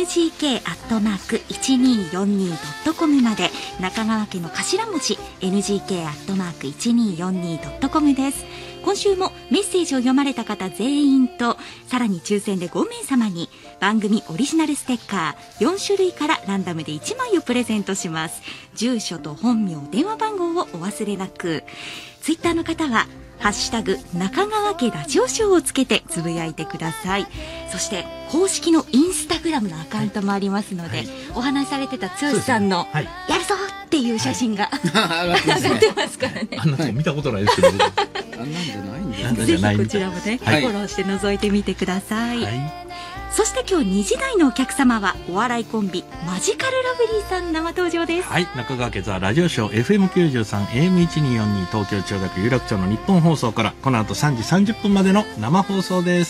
ngk@1242.com まで、中川家の頭文字 ngk@1242.com です。今週もメッセージを読まれた方全員と、さらに抽選で5名様に番組オリジナルステッカー4種類からランダムで1枚をプレゼントします。住所と本名、電話番号をお忘れなく。ツイッターの方はハッシュタグ中川家ラジオショーをつけてつぶやいてください。そして公式のインスタグラムのアカウントもありますので、お話しされてた剛さんのやるぞっていう写真が上がってますからね。 あんなの見たことないですけど、 あんなんじゃないんです。 ぜひこちらもね、フォローして覗いてみてください。そして今日2時台のお客様はお笑いコンビマジカルラブリーさん生登場です。 はい、中川家ザラジオショー FM93 AM1242 東京千代田区有楽町の日本放送からこの後3時30分までの生放送です。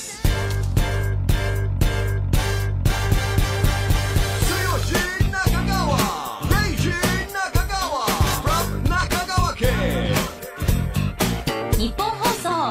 日本放送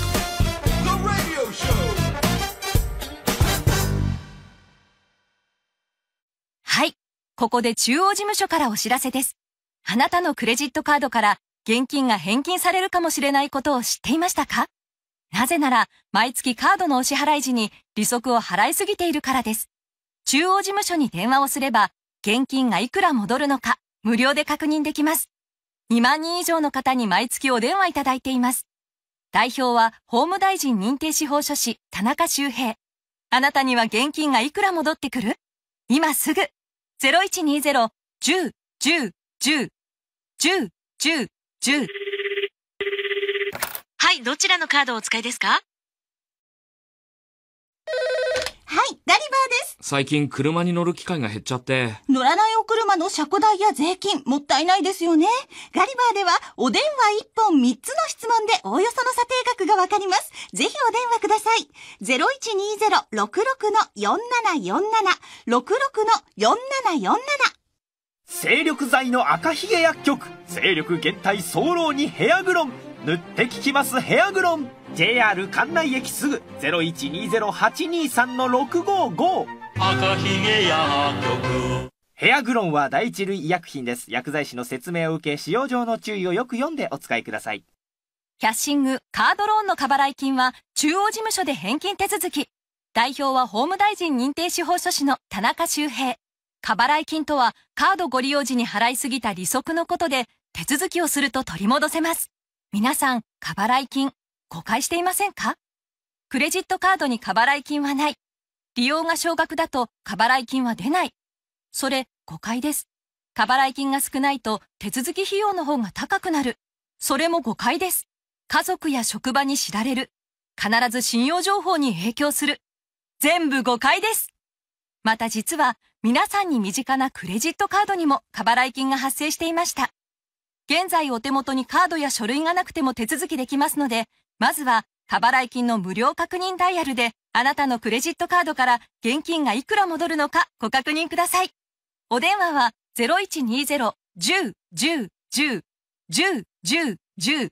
はい、ここで中央事務所からお知らせです。あなたのクレジットカードから現金が返金されるかもしれないことを知っていましたか？なぜなら、毎月カードのお支払い時に利息を払いすぎているからです。中央事務所に電話をすれば、現金がいくら戻るのか、無料で確認できます。2万人以上の方に毎月お電話いただいています。代表は、法務大臣認定司法書士、田中修平。あなたには現金がいくら戻ってくる？今すぐ、0120-10-10-10-10-10-10。はい、どちらのカードをお使いですか？ はい、ガリバーです。 最近車に乗る機会が減っちゃって。 乗らないお車の車庫代や税金、もったいないですよね。ガリバーでは、お電話1本3つの質問でおおよその査定額がわかります。ぜひお電話ください。0120-66-4747。66-4747。 精力剤の赤ひげ薬局、精力減退早漏にヘアグロン、塗って効きますヘアグロン。 JR 関内駅すぐ 0120-823-655。 赤ひげ薬局。ヘアグロンは第一類医薬品です。薬剤師の説明を受け、使用上の注意をよく読んでお使いください。 キャッシング、カードローンの過払い金は中央事務所で返金手続き。代表は法務大臣認定司法書士の田中修平。過払い金とはカードご利用時に払いすぎた利息のことで、手続きをすると取り戻せます。皆さん、過払い金誤解していませんか？クレジットカードに過払い金はない。利用が少額だと過払い金は出ない。それ誤解です。過払い金が少ないと手続き費用の方が高くなる。それも誤解です。家族や職場に知られる。必ず信用情報に影響する。全部誤解です。また実は皆さんに身近なクレジットカードにも過払い金が発生していました。現在お手元にカードや書類がなくても手続きできますので、まずは過払い金の無料確認ダイヤルであなたのクレジットカードから現金がいくら戻るのかご確認ください。お電話は 0120-10-10-10-10-10。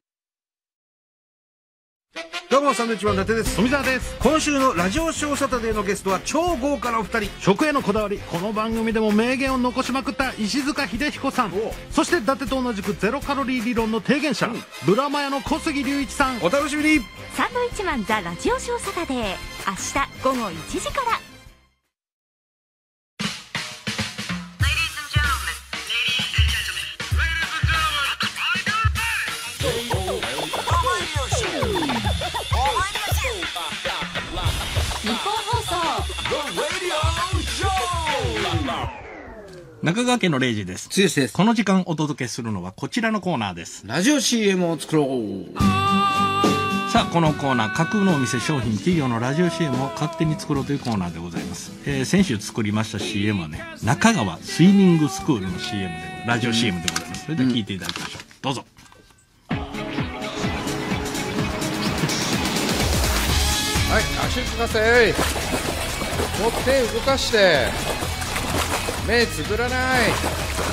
どうもサンドウィッチマン伊達です。富澤です。今週のラジオショーサタデーのゲストは超豪華なお二人。食へのこだわり、この番組でも名言を残しまくった石塚秀彦さん、そして伊達と同じくゼロカロリー理論の提言者、ブラマヨの小杉隆一さん。お楽しみに。 サンドウィッチマンザラジオショーサタデー、明日午後1時から。日本放送中川家の0時です。 剛です。 この時間お届けするのはこちらのコーナーです。 ラジオ CM を作ろう。 さあ、このコーナー、架空のお店、商品、企業のラジオ CM を勝手に作ろうというコーナーでございます。先週作りました CM はね、中川スイミングスクールの CM でございます。 ラジオ CM でございます。それでは聞いていただきましょう。どうぞ。 はい、足つかせ。もう手動かして。目つぶらない。先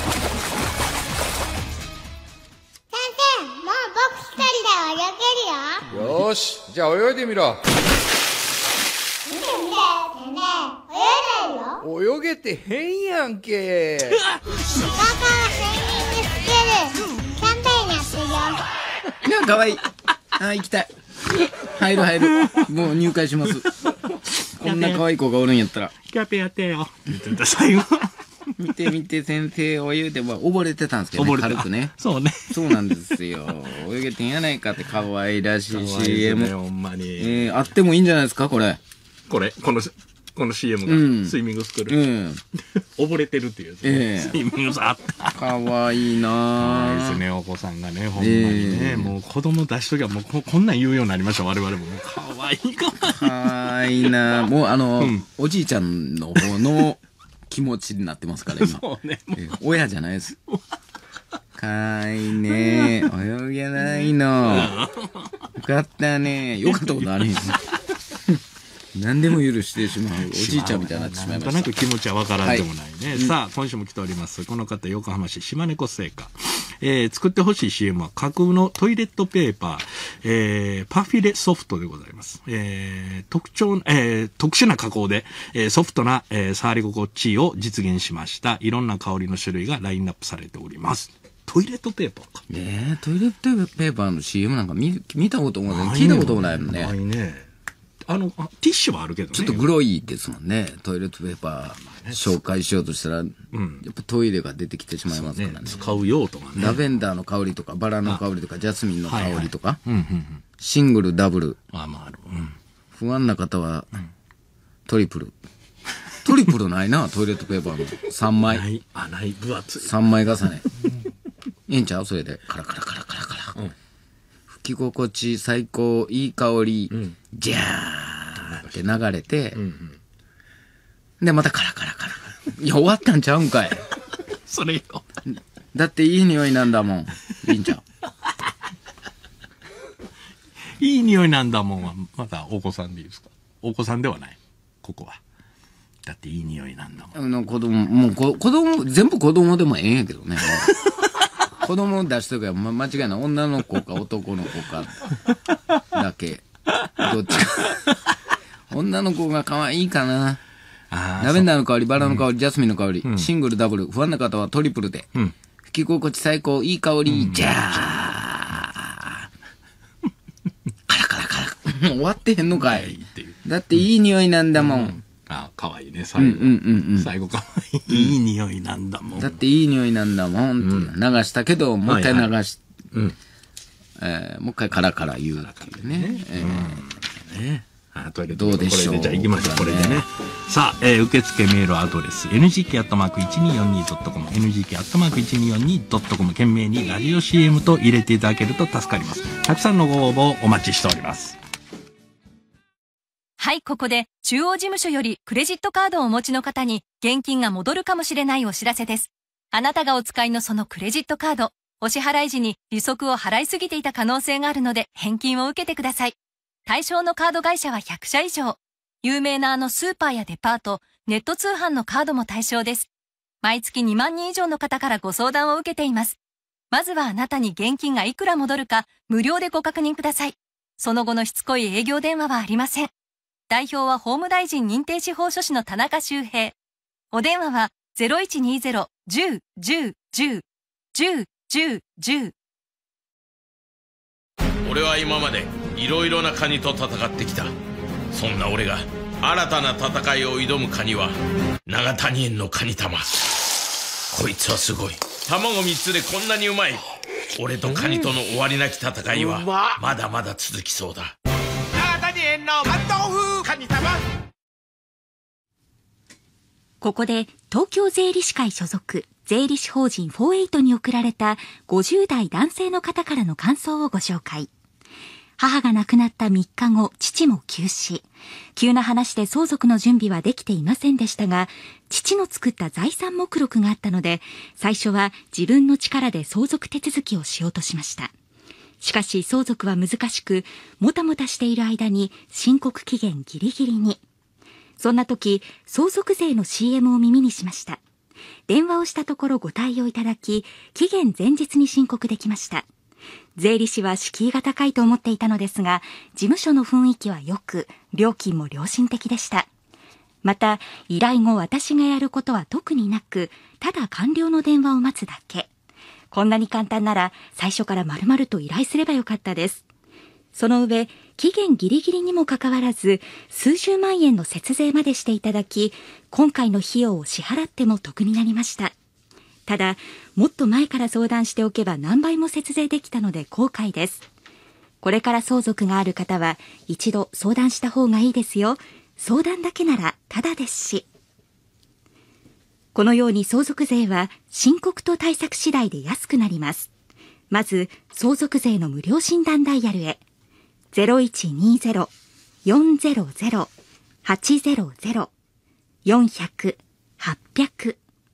生、もう僕一人で泳げるよ。 よーし、じゃあ泳いでみろ。 見て見て、ねえ、泳いでるよ。 泳げて変やんけ。 向こうからスイミングスクール、キャンペーンやってるよ。 いや、かわいい。あ、行きたい。入る。もう入会します。こんな可愛い子がおるんやったら。 キャペやってよ。って言ってた、最後。 見て、先生、泳いで、溺れてたんですけどね、軽くね。 そうね。 そうなんですよ。泳げてんやないかって、可愛らしい CM。 ほんまに。 あってもいいんじゃないですか、これ。 この CM が、スイミングスクール。溺れてるっていうやつ。スイミングさあった。 かわいいなぁ。 いいですね、お子さんがね、ほんまにね。もう子供出しときはもうこんなん言うようになりました、我々も。かわいいかわいいなぁ。もうおじいちゃんの方の気持ちになってますから、今。 そうね。 親じゃないです。かわいいね。泳げないの。よかったね。よかったことあるんですよ。何でも許してしまうおじいちゃんみたいになってしまいました。 なんとなく気持ちはわからんでもないね。さあ、今週も来ております。この方、横浜市島根湖製菓。作ってほしい CM は架空のトイレットペーパー、パフィレソフトでございます。特殊な加工で、ソフトな、触り心地を実現しました。いろんな香りの種類がラインナップされております。トイレットペーパーか。 トイレットペーパーの CM なんか見たこともない。聞いたこともないもんね。 ないね。ティッシュはあるけどね。 ちょっとグロいですもんね。トイレットペーパー紹介しようとしたら、やっぱトイレが出てきてしまいますからね。 使う用途がね。 ラベンダーの香りとか、バラの香りとか、ジャスミンの香りとか、シングル、ダブル。不安な方は、トリプル。トリプルないな、トイレットペーパーの。3枚。 ない、分厚い。 3枚重ね。いいんちゃうそれで。カラカラ。吹き心地最高、いい香り、じゃーって流れて、で、またカラカラ。いや、終わったんちゃうんかい。 それよ。 だっていい匂いなんだもん。いいんちゃう。 いい匂いなんだもんは、またお子さんでいいですか？お子さんではない。ここは。だっていい匂いなんだもん。 子供、全部子供でもええんやけどね。子供出しとけば間違いない。女の子か男の子かだけ。どっちか。女の子が可愛いかな。ラベンダーの香り、バラの香り、ジャスミンの香り、シングル、ダブル、不安な方はトリプルで。吹き心地最高、いい香り、じゃー。カラ。終わってへんのかい。だっていい匂いなんだもん。 かわいいね、最後かわいい。いい匂いなんだもん。 だっていい匂いなんだもん。流したけど、もう一回流し、もう一回カラカラ言うっていうね。どうでしょう。 じゃあ行きましょう、これでね。さあ、受付メールアドレス、ngk@1242.com、ngk@1242.com、懸命にラジオ CM と入れていただけると助かります。たくさんのご応募をお待ちしております。 はい、ここで中央事務所よりクレジットカードをお持ちの方に現金が戻るかもしれないお知らせです。あなたがお使いのそのクレジットカード、お支払い時に利息を払いすぎていた可能性があるので返金を受けてください。対象のカード会社は100社以上。有名なスーパーやデパート、ネット通販のカードも対象です。毎月2万人以上の方からご相談を受けています。まずはあなたに現金がいくら戻るか無料でご確認ください。その後のしつこい営業電話はありません。代表は法務大臣認定司法書士の田中修平。お電話は 0120-10-10-10-10-10。 俺は今までいろいろなカニと戦ってきた。そんな俺が新たな戦いを挑むカニは長谷園のカニ玉。こいつはすごい。卵3つでこんなにうまい。俺とカニとの終わりなき戦いはまだまだ続きそうだ。長谷園の関東風カニ玉。 ここで東京税理士会所属税理士法人48に送られた50代男性の方からの感想をご紹介。 母が亡くなった3日後、父も急死。急な話で相続の準備はできていませんでしたが、父の作った財産目録があったので、最初は自分の力で相続手続きをしようとしました。しかし相続は難しく、もたもたしている間に申告期限ギリギリに。そんな時、相続税の CM を耳にしました。電話をしたところご対応いただき、期限前日に申告できました。税理士は敷居が高いと思っていたのですが、事務所の雰囲気は良く、料金も良心的でした。また、依頼後私がやることは特になく、ただ完了の電話を待つだけ。こんなに簡単なら、最初から丸々と依頼すればよかったです。その上、期限ギリギリにもかかわらず、数十万円の節税までしていただき、今回の費用を支払っても得になりました。ただ、もっと前から相談しておけば何倍も節税できたので後悔です。これから相続がある方は、一度相談した方がいいですよ。相談だけならタダですし。このように相続税は申告と対策次第で安くなります。まず、相続税の無料診断ダイヤルへ。0120-400-800-400-800。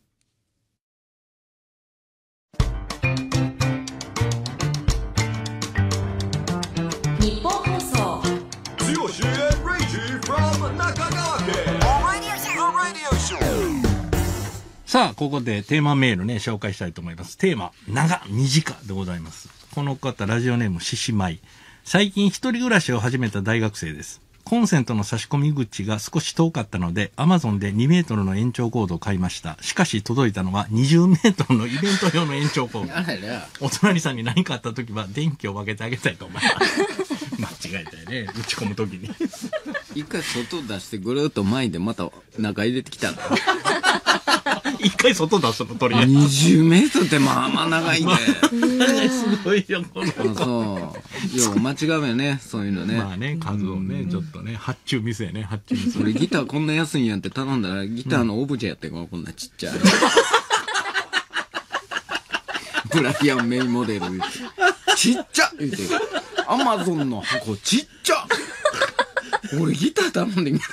日本放送剛and Reggie from 中川家さあ、ここでテーマメールね、紹介したいと思います。テーマ、長、短でございます。この方、ラジオネーム、獅子舞。最近一人暮らしを始めた大学生です。コンセントの差し込み口が少し遠かったので、アマゾンで2メートルの延長コードを買いました。しかし届いたのは20メートルのイベント用の延長コード。お隣さんに何かあった時は電気を分けてあげたいと思います。間違えたよね、打ち込む時に。 一回外出してぐるっと前でまた中入れてきたら。 一回外出すの、とりあえず。 20メートルってまあまあ長いね。 すごいよ、この子。 そう。よう間違うよね、そういうのね。 まあね、数をね、ちょっとね、発注店やね、発注店。 俺ギターこんな安いんやんって頼んだら、ギターのオブジェやってこんなちっちゃい。ブライアンメインモデル言って。ちっちゃ言うて。アマゾンの箱ちっちゃ俺ギター頼んでみた。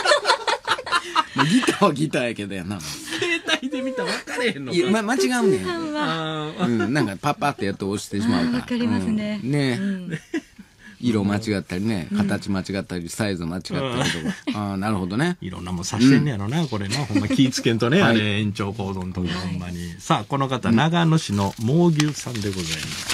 ギターはギターやけどやな。 携帯で見たら分かれへんのか。 いや、間違うねん。なんかパッパってやって押してしまうから。 わかりますね。 ね色間違ったりね、形間違ったり、サイズ間違ったりとか。ああ、なるほどね。 いろんなもん刺してんねやろな、これな。ほんま気ぃつけんとね、あれ、延長コードの時ほんまに。さあ、この方、長野市の猛牛さんでございます。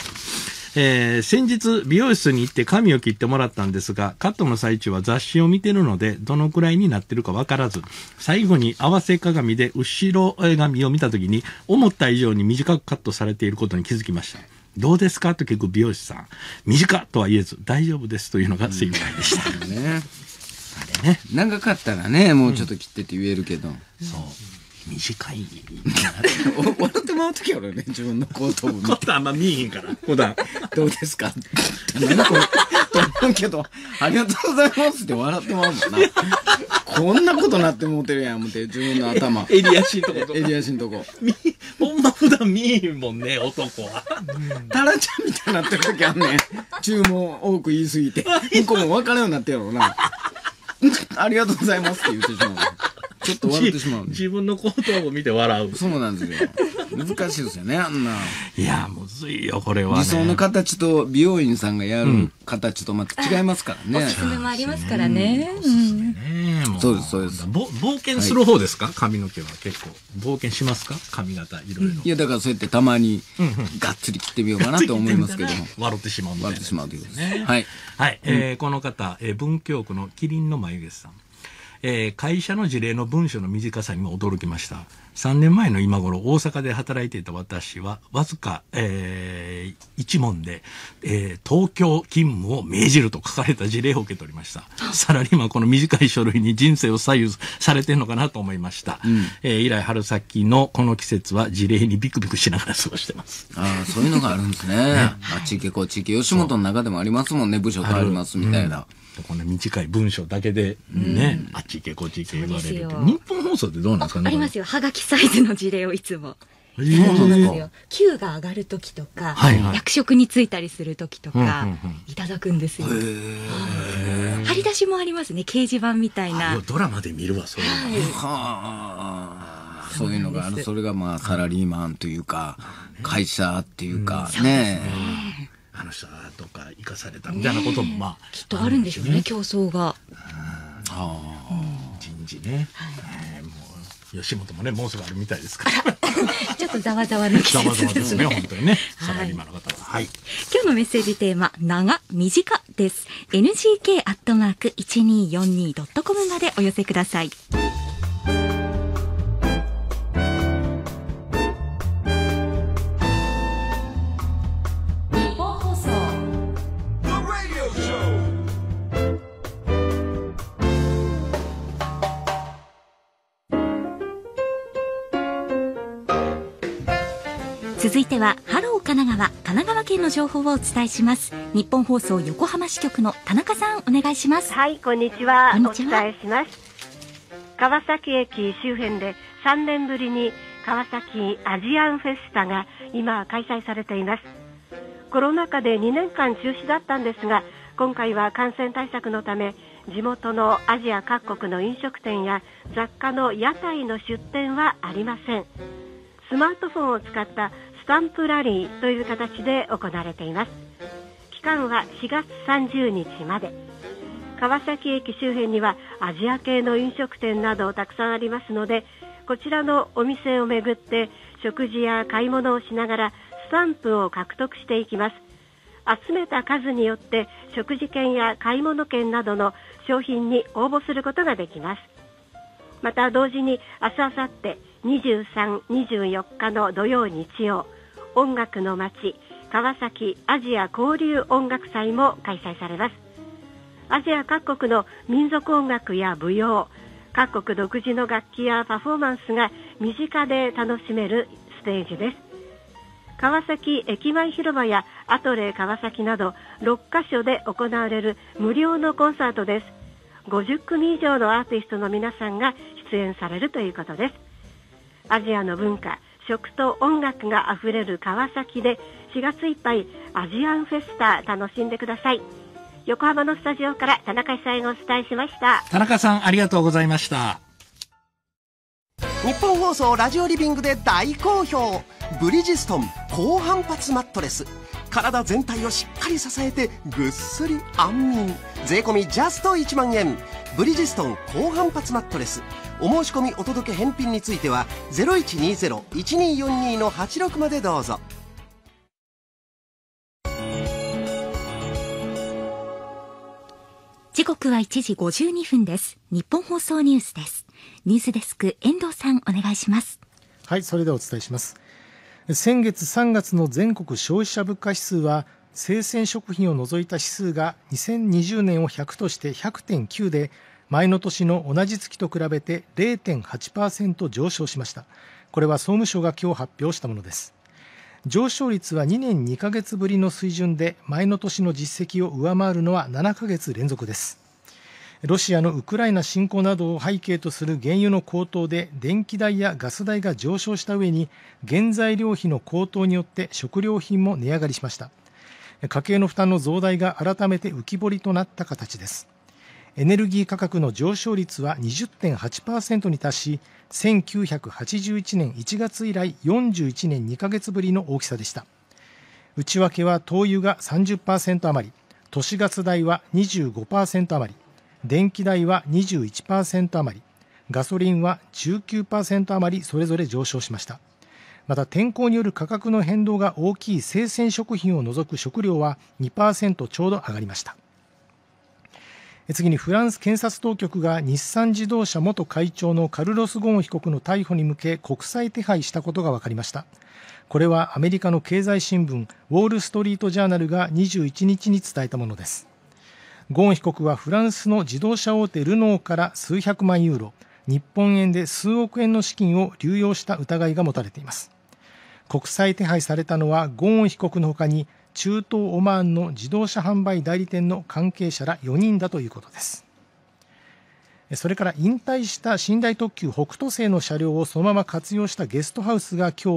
先日美容室に行って髪を切ってもらったんですが、カットの最中は雑誌を見てるのでどのくらいになってるかわからず、最後に合わせ鏡で後ろ髪を見た時に思った以上に短くカットされていることに気づきました。どうですかと聞く美容師さん、短とは言えず大丈夫ですというのが正解でした。 ね、あれね、長かったらね、もうちょっと切ってって言えるけど、 そう短い。 笑ってもらうときあるね、自分の後頭部見て。 ことあんま見えへんから。普段。 どうですか何これと思うけど、ありがとうございますって笑ってもらうもんな。こんなことなって思ってるやん、思って、自分の頭。 襟足んとこ。 襟足んとこ。 ほんま普段見えへんもんね、男は。 タラちゃんみたいになってるときあんねん。注文多く言いすぎて。向こうも分かるようになってやろうな。ありがとうございますって言ってしまう。ちょっと笑ってしまう、ね、 自分の後頭部見て笑う。 そうなんですよ。難しいですよね、あんな。 いや、むずいよ、これは、ね。 理想の形と美容院さんがやる形とまた違いますからね。 おすすめもありますからね。 そうです、そうです。 冒険する方ですか、髪の毛は結構。冒険しますか髪型、いろいろ。 いや、だからそうやってたまに、がっつり切ってみようかなと思いますけど。 笑ってしまうみたいな。 笑ってしまうということですね。はい。 はい。この方、文京区のキリンの眉毛さん。会社の事例の文章の短さにも驚きました。3年前の今頃、大阪で働いていた私は、わずか、一問で、東京勤務を命じると書かれた事例を受け取りました。サラリーマンこの短い書類に人生を左右されてるのかなと思いました。以来、春先のこの季節は事例にビクビクしながら過ごしてます。 ああ、そういうのがあるんですね。あっち行けこっち行け。吉本の中でもありますもんね、部署変わりますみたいな。 この短い文章だけでね、あっち行けこっち行け言われる。日本放送ってどうなんですかね。 ありますよ。はがきサイズの事例をいつもそうなんですよ。給が上がる時とか、役職に就いたりする時とか、いただくんですよ。張り出しもありますね、掲示板みたいな。 ドラマで見るわ、そういうのね。 そういうのがある。それがまあサラリーマンというか、会社っていうかね。 あの人はどっか生かされたみたいなこともまあきっとあるんでしょうね、競争が。 人事ね。吉本もね、もうすぐあるみたいですから。 ちょっとざわざわの季節ざわざわですね、本当にね。サラリーマンの方は。 今日のメッセージテーマ、長、短です。ngk@1242.com までお寄せください。続いてはハロー神奈川県の情報をお伝えします。日本放送横浜支局の田中さん、お願いします。 はい、こんにちは。お伝えします。川崎駅周辺で3年ぶりに川崎アジアンフェスタが今開催されています。コロナ禍で2年間中止だったんですが、今回は感染対策のため地元のアジア各国の飲食店や雑貨の屋台の出店はありません。スマートフォンを使ったスタンプラリーという形で行われています。期間は4月30日まで。川崎駅周辺にはアジア系の飲食店などたくさんありますので、こちらのお店を巡って食事や買い物をしながらスタンプを獲得していきます。集めた数によって食事券や買い物券などの商品に応募することができます。また同時に明日、明後日23、24日の土曜日曜、音楽の街川崎アジア交流音楽祭も開催されます。アジア各国の民族音楽や舞踊、各国独自の楽器やパフォーマンスが身近で楽しめるステージです。川崎駅前広場やアトレ川崎など6カ所で行われる無料のコンサートです。50組以上のアーティストの皆さんが出演されるということです。アジアの文化、食と音楽があふれる川崎で4月いっぱいアジアンフェスタ楽しんでください。横浜のスタジオから田中さんがお伝えしました。 田中さん、ありがとうございました。 日本放送ラジオリビングで大好評、ブリヂストン高反発マットレス。体全体をしっかり支えてぐっすり安眠。税込みジャスト1万円。ブリヂストン高反発マットレス。お申し込みお届け返品については 0120-1242-86 までどうぞ。 時刻は1時52分です。日本放送ニュースです。ニュースデスク遠藤さん、お願いします。 はい、それではお伝えします。先月3月の全国消費者物価指数は生鮮食品を除いた指数が2020年を100として 100.9 で前の年の同じ月と比べて 0.8% 上昇しました。これは総務省が今日発表したものです。上昇率は2年2ヶ月ぶりの水準で前の年の実績を上回るのは7ヶ月連続です。ロシアのウクライナ侵攻などを背景とする原油の高騰で電気代やガス代が上昇した上に原材料費の高騰によって食料品も値上がりしました。家計の負担の増大が改めて浮き彫りとなった形です。エネルギー価格の上昇率は 20.8% に達し、1981年1月以来41年2ヶ月ぶりの大きさでした。内訳は灯油が 30% 余り、都市ガス代は 25% 余り、電気代は 21% 余り、ガソリンは 19% 余りそれぞれ上昇しました。また天候による価格の変動が大きい生鮮食品を除く食料は 2% ちょうど上がりました。次にフランス検察当局が日産自動車元会長のカルロス・ゴーン被告の逮捕に向け国際手配したことが分かりました。これはアメリカの経済新聞ウォール・ストリート・ジャーナルが21日に伝えたものです。ゴーン被告はフランスの自動車大手ルノーから数百万ユーロ、日本円で数億円の資金を流用した疑いが持たれています。国際手配されたのはゴーン被告のほかに中東オマーンの自動車販売代理店の関係者ら4人だということです。それから引退した寝台特急北斗星の車両をそのまま活用したゲストハウスが今日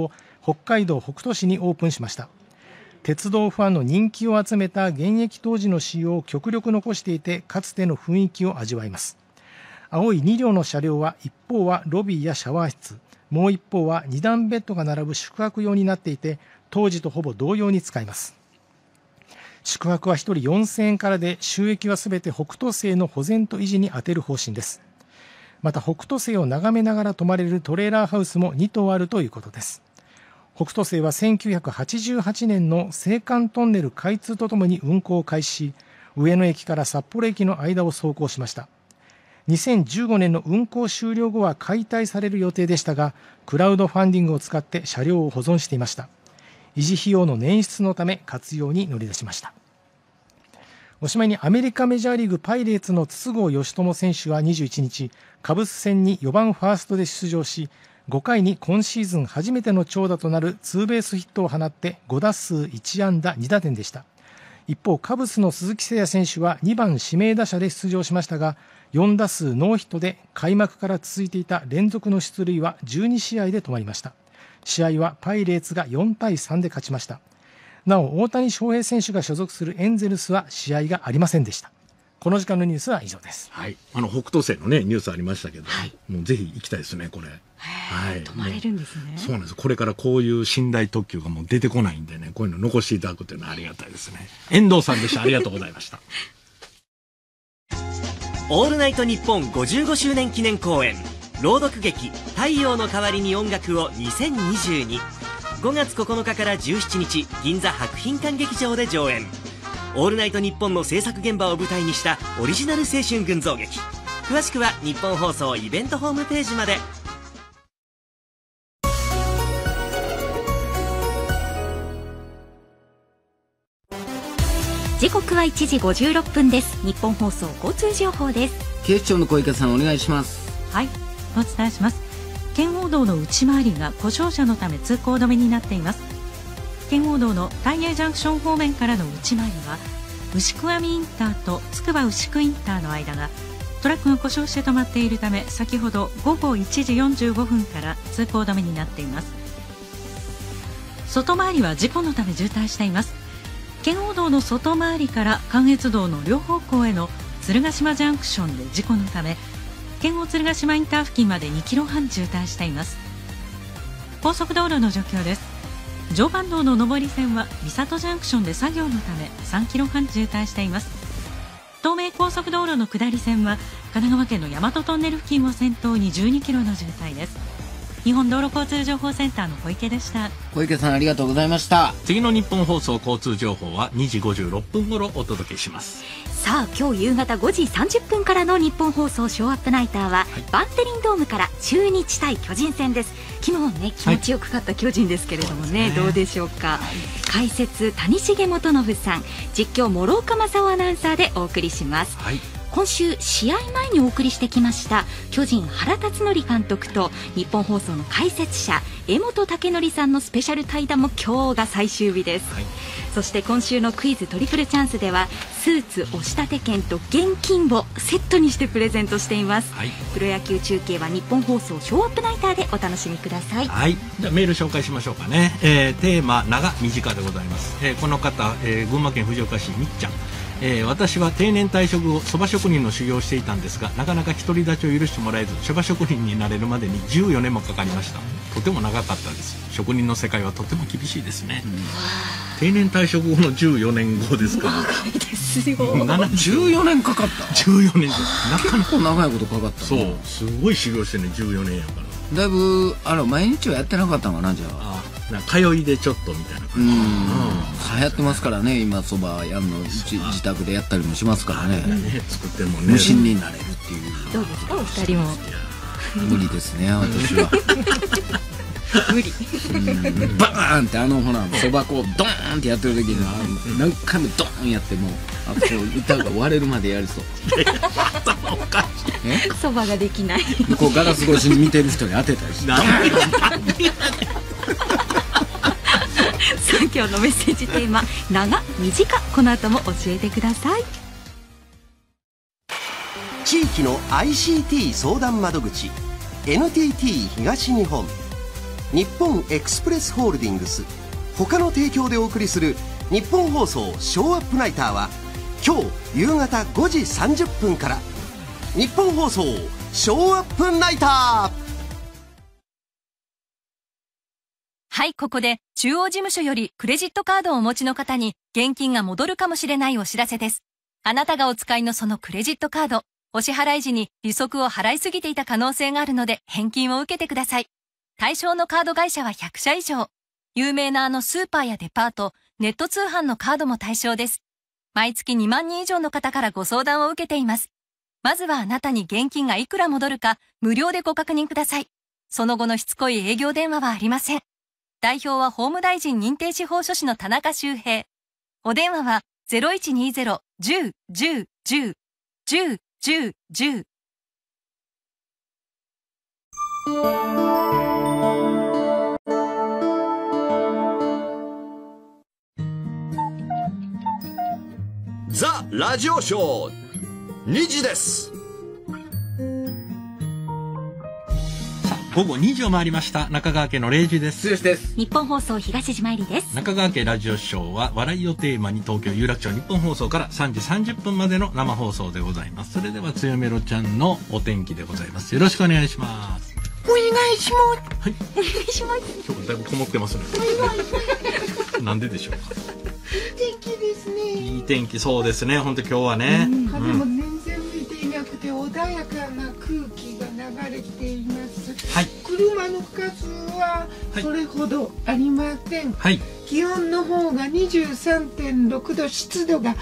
北海道北斗市にオープンしました。鉄道ファンの人気を集めた現役当時の仕様を極力残していて、かつての雰囲気を味わいます。青い2両の車両は、一方はロビーやシャワー室、もう一方は2段ベッドが並ぶ宿泊用になっていて、当時とほぼ同様に使います。宿泊は1人4000円からで、収益はすべて北斗星の保全と維持に充てる方針です。また北斗星を眺めながら泊まれるトレーラーハウスも2棟あるということです。北斗星は1988年の青函トンネル開通とともに運行を開始し、上野駅から札幌駅の間を走行しました。2015年の運行終了後は解体される予定でしたが、クラウドファンディングを使って車両を保存していました。維持費用の捻出のため活用に乗り出しました。おしまいにアメリカメジャーリーグパイレーツの筒香嘉智選手は21日、カブス戦に4番ファーストで出場し、5回に今シーズン初めての長打となるツーベースヒットを放って5打数1安打2打点でした。一方、カブスの鈴木誠也選手は2番指名打者で出場しましたが、4打数ノーヒットで開幕から続いていた連続の出塁は12試合で止まりました。試合はパイレーツが4対3で勝ちました。なお、大谷翔平選手が所属するエンゼルスは試合がありませんでした。この時間のニュースは以上です。 はい、北斗星のねニュースありましたけど、もうぜひ行きたいですねこれ。はい、 泊まれるんですね。 そうなんです。これからこういう寝台特急がもう出てこないんでね、こういうの残していただくというのはありがたいですね。遠藤さんでした。ありがとうございました。 オールナイトニッポン55周年記念公演朗読劇太陽の代わりに音楽を2022、5月9日から17日銀座博品館劇場で上演。オールナイトニッポンの制作現場を舞台にしたオリジナル青春群像劇。詳しくは日本放送イベントホームページまで。 時刻は1時56分です。日本放送交通情報です。 警視庁の小池さんお願いします。 はい、お伝えします。圏央道の内回りが故障車のため通行止めになっています。圏央道の大栄ジャンクション方面からの内回りは牛久網インターとつくば牛久インターの間がトラックが故障して止まっているため、先ほど午後1時45分から通行止めになっています。外回りは事故のため渋滞しています。圏央道の外回りから関越道の両方向への鶴ヶ島ジャンクションで事故のため、圏央鶴ヶ島インター付近まで2キロ半渋滞しています。高速道路の状況です。常磐道の上り線は三郷ジャンクションで作業のため3キロ半渋滞しています。東名高速道路の下り線は神奈川県の大和トンネル付近を先頭に12キロの渋滞です。日本道路交通情報センターの小池でした。 小池さんありがとうございました。 次の日本放送交通情報は2時56分頃お届けします。 さあ、今日夕方5時30分からの日本放送ショーアップナイターは、バンテリンドームから中日対巨人戦です。昨日ね気持ちよく勝った巨人ですけれどもね、どうでしょうか。解説谷重元信さん、実況諸岡正夫アナウンサーでお送りします。今週試合前にお送りしてきました巨人原辰徳監督と日本放送の解説者江本武則さんのスペシャル対談も今日が最終日です。そして今週のクイズトリプルチャンスではスーツ押し立て券と現金をセットにしてプレゼントしています。プロ野球中継は日本放送ショーアップナイターでお楽しみください。 はい、じゃあメール紹介しましょうかね。テーマ長短でございます。この方、群馬県藤岡市みっちゃん。私は定年退職後そば職人の修行をしていたんですが、なかなか独り立ちを許してもらえず、そば職人になれるまでに14年もかかりました。とても長かったです。職人の世界はとても厳しいですね。定年退職後の14年後ですから長いですよ。 14年かかった。 14年です。なかなか長いことかかった。 そう、すごい修行してね、14年やから。 だいぶ毎日はやってなかったのかな。じゃあ通いでちょっとみたいな感じ。 流行ってますからね、今そばやんの自宅でやったりもしますからね。 作ってもね、 無心になれるっていう。 どうですかお二人も。 無理ですね、私は。 無理。 バーンってほらそば粉をドーンってやってる時に何回もドーンやっても歌が割れるまでやりそう。 そばができない。 こうガラス越しに見てる人に当てたりして。 さあ、今日のメッセージテーマ長短、この後も教えてください。 地域の ICT 相談窓口 NTT 東日本。 日本エクスプレスホールディングス他の提供でお送りする日本放送ショーアップナイターは今日夕方5時30分から日本放送ショーアップナイター。 はい、ここで中央事務所よりクレジットカードをお持ちの方に現金が戻るかもしれないお知らせです。あなたがお使いのそのクレジットカード、お支払い時に利息を払いすぎていた可能性があるので返金を受けてください。対象のカード会社は100社以上。有名なスーパーやデパート、ネット通販のカードも対象です。毎月2万人以上の方からご相談を受けています。まずはあなたに現金がいくら戻るか無料でご確認ください。その後のしつこい営業電話はありません。代表は法務大臣認定司法書士の田中修平。お電話は 0120-10-10-10-10-10-10。 ザ・ラジオショー2時です。 午後2時を回りました。中川家の0時です。 日本放送東島入りです。 中川家ラジオショーは笑いをテーマに東京有楽町日本放送から3時30分までの生放送でございます。それではつよめろちゃんのお天気でございます。よろしくお願いします。 お願いします。 はい。 お願いします。 今日だいぶこもってますね。なんででしょうか。 いい天気ですね。 いい天気、そうですね。本当今日はね。 風も全然吹いていなくて穏やかな空気が流れています。はい。車の数はそれほどありません。はい。気温の方が 23.6 度、湿度が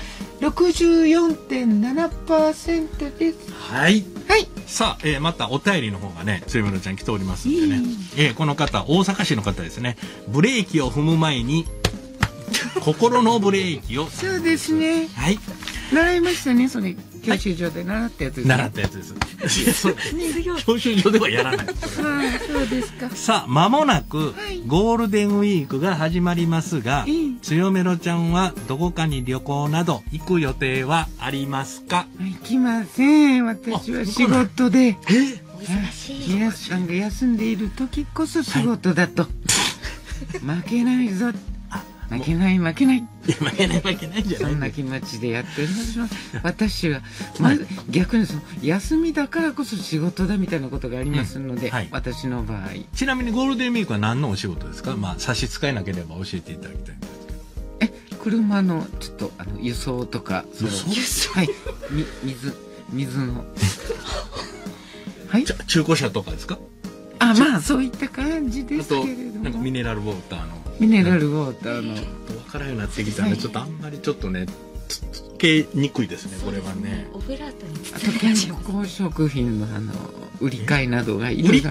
64.7% です。 はい。はい。さあ、またお便りの方がね、つよめろちゃん来ておりますんでね。この方、大阪市の方ですね。ブレーキを踏む前に心のブレーキを。 そうですね。 はい。 習いましたね、それ。教習所で習ったやつです。 習ったやつです。教習所ではやらない。 そうですか。 さあ、間もなくゴールデンウィークが始まりますが、つよめろちゃんはどこかに旅行など行く予定はありますか？ 行きません。私は仕事で。皆さんが休んでいる時こそ仕事だと。負けないぞ。負けない負けない。 負けない負けないじゃない。 そんな気持ちでやっております。私はまず逆にその休みだからこそ仕事だみたいなことがありますので、私の場合。 ちなみにゴールデンウィークは何のお仕事ですか？まあ差し支えなければ教えていただきたいんですけど。 車のちょっと輸送とか。 輸送？ はい。水の。はい。 中古車とかですか？ まあそういった感じですけれども。 なんかミネラルウォーターの。 ミネラルウォーターの。 分からんようになってきたね。ちょっとあんまりちょっとね、つけにくいですね、これはね。 オブラートにあと健康食品の売り買いなどがいろいろ。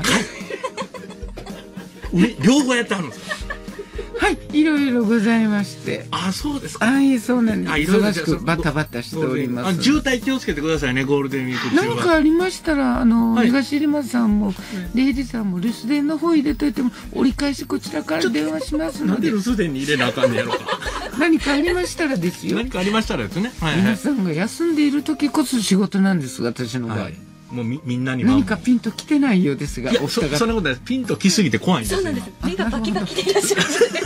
両方やってはるんですか？ はい、いろいろございまして。 そうですか。 そうなんです。忙しくバタバタしております。 渋滞気をつけてくださいね、ゴールデンウィーク中は。 何かありましたら、東リマさんも、レイジさんも留守電の方入れといても、折り返しこちらから電話しますので。 なんで留守電に入れなあかんねやろか。 何かありましたらですよ。 何かありましたらですね。 皆さんが休んでいる時こそ仕事なんです、私の場合。 もうみんなに何かピンと来てないようですが、 お二方。そんなことないです。ピンと来すぎて怖いんです。 そうなんです。目がバキバキでいらっしゃいますね。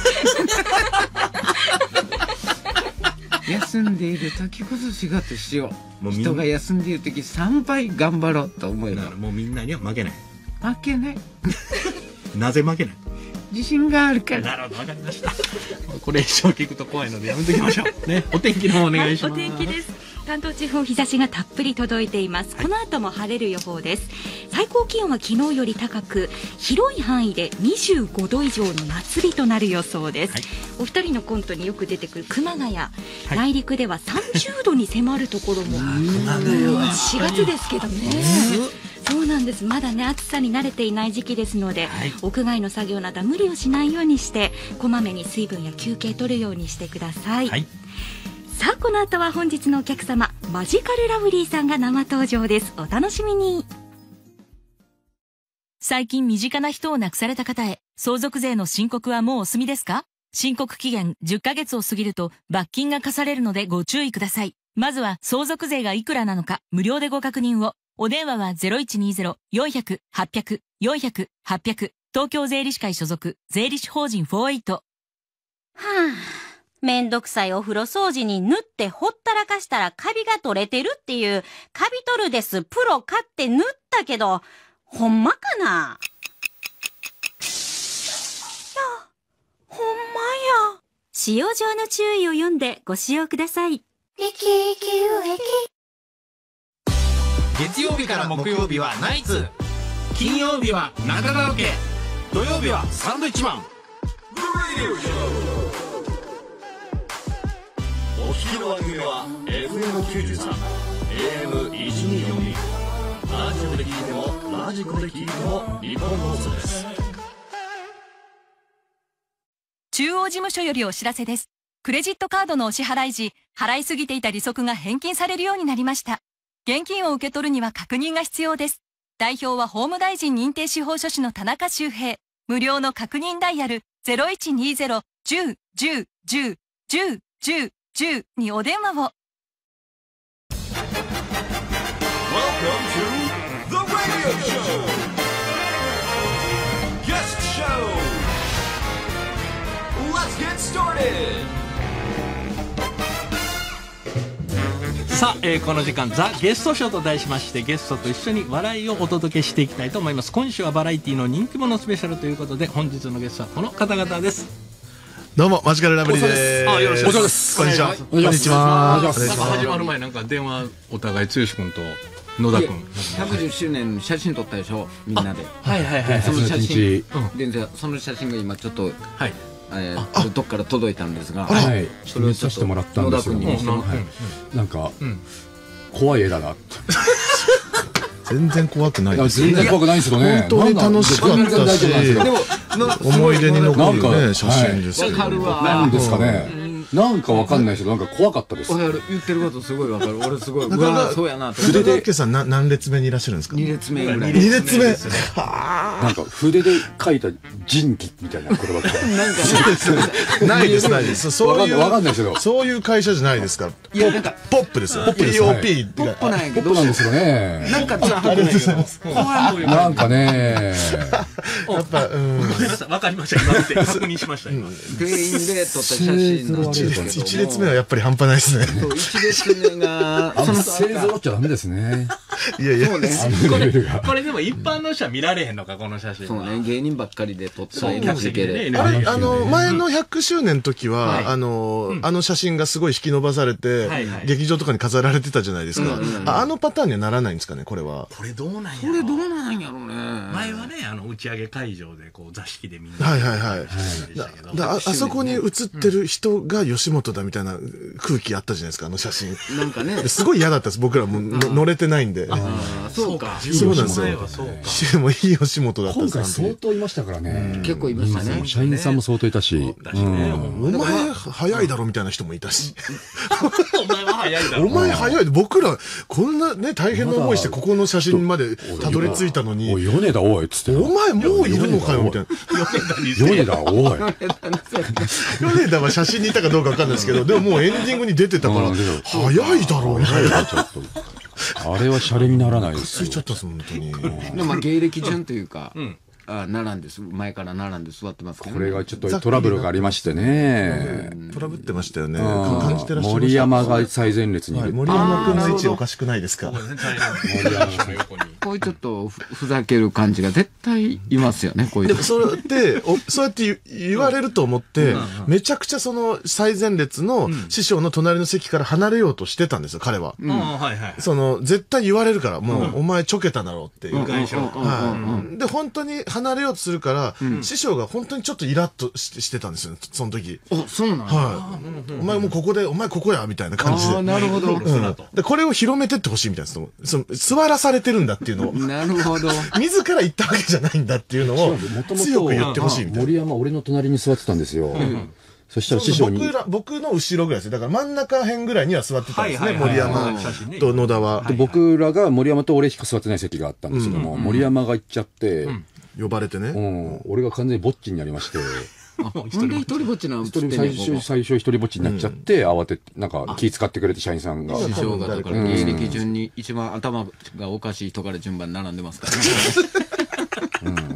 休んでいる時こそ仕事しよう。人が休んでいる時3倍頑張ろうと思えば。 もうみんなには負けない。 負けない。 なぜ負けない？ 自信があるから。 なるほど、わかりました。これ以上聞くと怖いのでやめときましょう。ね、お天気の方お願いします。 お天気です。関東地方日差しがたっぷり届いています。この後も晴れる予報です。最高気温は昨日より高く、広い範囲で25度以上の夏日となる予想です。お二人のコントによく出てくる熊谷、内陸では30度に迫るところも、4月ですけどね。そうなんです。まだね、暑さに慣れていない時期ですので、屋外の作業などは無理をしないようにして、こまめに水分や休憩取るようにしてください。さあ、この後は本日のお客様、マジカルラブリーさんが生登場です。お楽しみに。 最近身近な人を亡くされた方へ、相続税の申告はもうお済みですか？申告期限10ヶ月を過ぎると罰金が課されるのでご注意ください。まずは相続税がいくらなのか無料でご確認を。お電話は 0120-400-800-400-800 東京税理士会所属税理士法人48。 はぁ、めんどくさいお風呂掃除に塗ってほったらかしたらカビが取れてるっていうカビ取るですプロ買って塗ったけど、ほんまかな？ ほんまや。使用上の注意を読んでご使用ください。 月曜日から木曜日はナイツ、金曜日は中川家、土曜日はサンドイッチマン。 お聞きの番組は FM93 AM1242 ラジオで聞いてもラジコで聞いても日本放送です。 中央事務所よりお知らせです。クレジットカードのお支払い時、払いすぎていた利息が返金されるようになりました。現金を受け取るには確認が必要です。代表は法務大臣認定司法書士の田中修平。無料の確認ダイヤル 0120-10-10-10-10-10 にお電話を。 Welcome to the radio show. Guest show. Let's get started. さあ、この時間ザ・ゲストショーと題しまして、ゲストと一緒に笑いをお届けしていきたいと思います。今週はバラエティの人気者スペシャルということで、本日のゲストはこの方々です。 どうもマジカルラブリーです。 よろしくお願いします。 こんにちは。 こんにちは。 なんか始まる前なんか電話お互い剛君と野田君 110周年の写真撮ったでしょ、みんなで。 はいはいはい。 その写真で、その写真が今ちょっとどっから届いたんですが、 それをさせてもらったんですよ。なんか怖い絵だな。 全然怖くないです。 全然怖くないですよね。 本当に楽しかったし、思い出に残るね写真です。 なんですかね。なんかわかんないけど、なんか怖かったです。 言ってることすごいわかる。俺すごい、そうやなと。 筆でさん何列目にいらっしゃるんですか ？2列目ぐらい。 2列目。 なんか筆で書いた人気みたいな言葉とか。 ないですないです。そういうわかんないですけど、 そういう会社じゃないですから。 いやなんかポップですよ。 ポップです。 POP ポップなんやけど。 ポップなんですよね。 なんかちょっとありがとうございます。 なんかね。 やっぱわかりました。今見て確認しました。 全員で撮った写真の 1列目はやっぱり半端ないですね。 1列目がその製造っちゃダメですね。 いやいや、 これでも一般の人は見られへんのか、この写真。 そうね、芸人ばっかりで撮った前の100周年の時はあの写真がすごい引き伸ばされて劇場とかに飾られてたじゃないですか。あのパターンにはならないんですかね、これは。 これどうなんやろ。 これどうなんやろうね。 前はね、打ち上げ会場でこう座敷でみんな。 はいはいはい。あそこに写ってる人が吉本だみたいな空気あったじゃないですか、あの写真。 なんかね。 すごい嫌だったです、僕らも乗れてないんで。 そうか。 そうなんですよ。でもいい吉本だったんです。 今回相当いましたからね。 結構いましたね。 社員さんも相当いたし。 お前早いだろみたいな人もいたし。 お前は早いだろ。 お前早い。僕らこんなね大変な思いしてここの写真までたどり着いたのに。 おい米田おいっつって。 お前もういるのかよみたいな。 米田おい。 米田は写真にいたかどうかわかんないですけど、でももうエンディングに出てたから早いだろうみたいな。 あれはシャレにならないですよ。 ついちゃった本当に。 でも芸歴順というか、並んで前から並んで座ってますけど。 これがちょっとトラブルがありましてね。 トラブってましたよね。感じてらっしゃいました。 森山が最前列にいる。 森山君の位置おかしくないですか。 森山の横に。 こういうちょっとふざける感じが絶対いますよね、こういう。 でもそうやって言われると思って、めちゃくちゃその最前列の師匠の隣の席から離れようとしてたんですよ、彼は。その絶対言われるから、もうお前ちょけただろうっていう。で本当に離れようとするから、師匠が本当にちょっとイラッとしてたんですよ、その時。 そうなんはい。お前もうここで、お前ここやみたいな感じで。 なるほど。 でこれを広めてってほしいみたいな、座らされてるんだっていうのを。 なるほど。 自ら言ったわけじゃないんだっていうのを強く言ってほしいみたいな。 森山俺の隣に座ってたんですよ。そしたら師匠に僕の後ろぐらいですよ。だから真ん中辺ぐらいには座ってたんですね、森山と野田は。 僕らが森山と俺しか座ってない席があったんですけども、森山が行っちゃって呼ばれてね、 俺が完全にぼっちになりまして。 なんで一人ぼっちなんですか。 最初一人ぼっちになっちゃって慌ててなんか気使ってくれて社員さんが。 師匠がだから芸歴順に一番頭がおかしい人から順番に並んでますからね。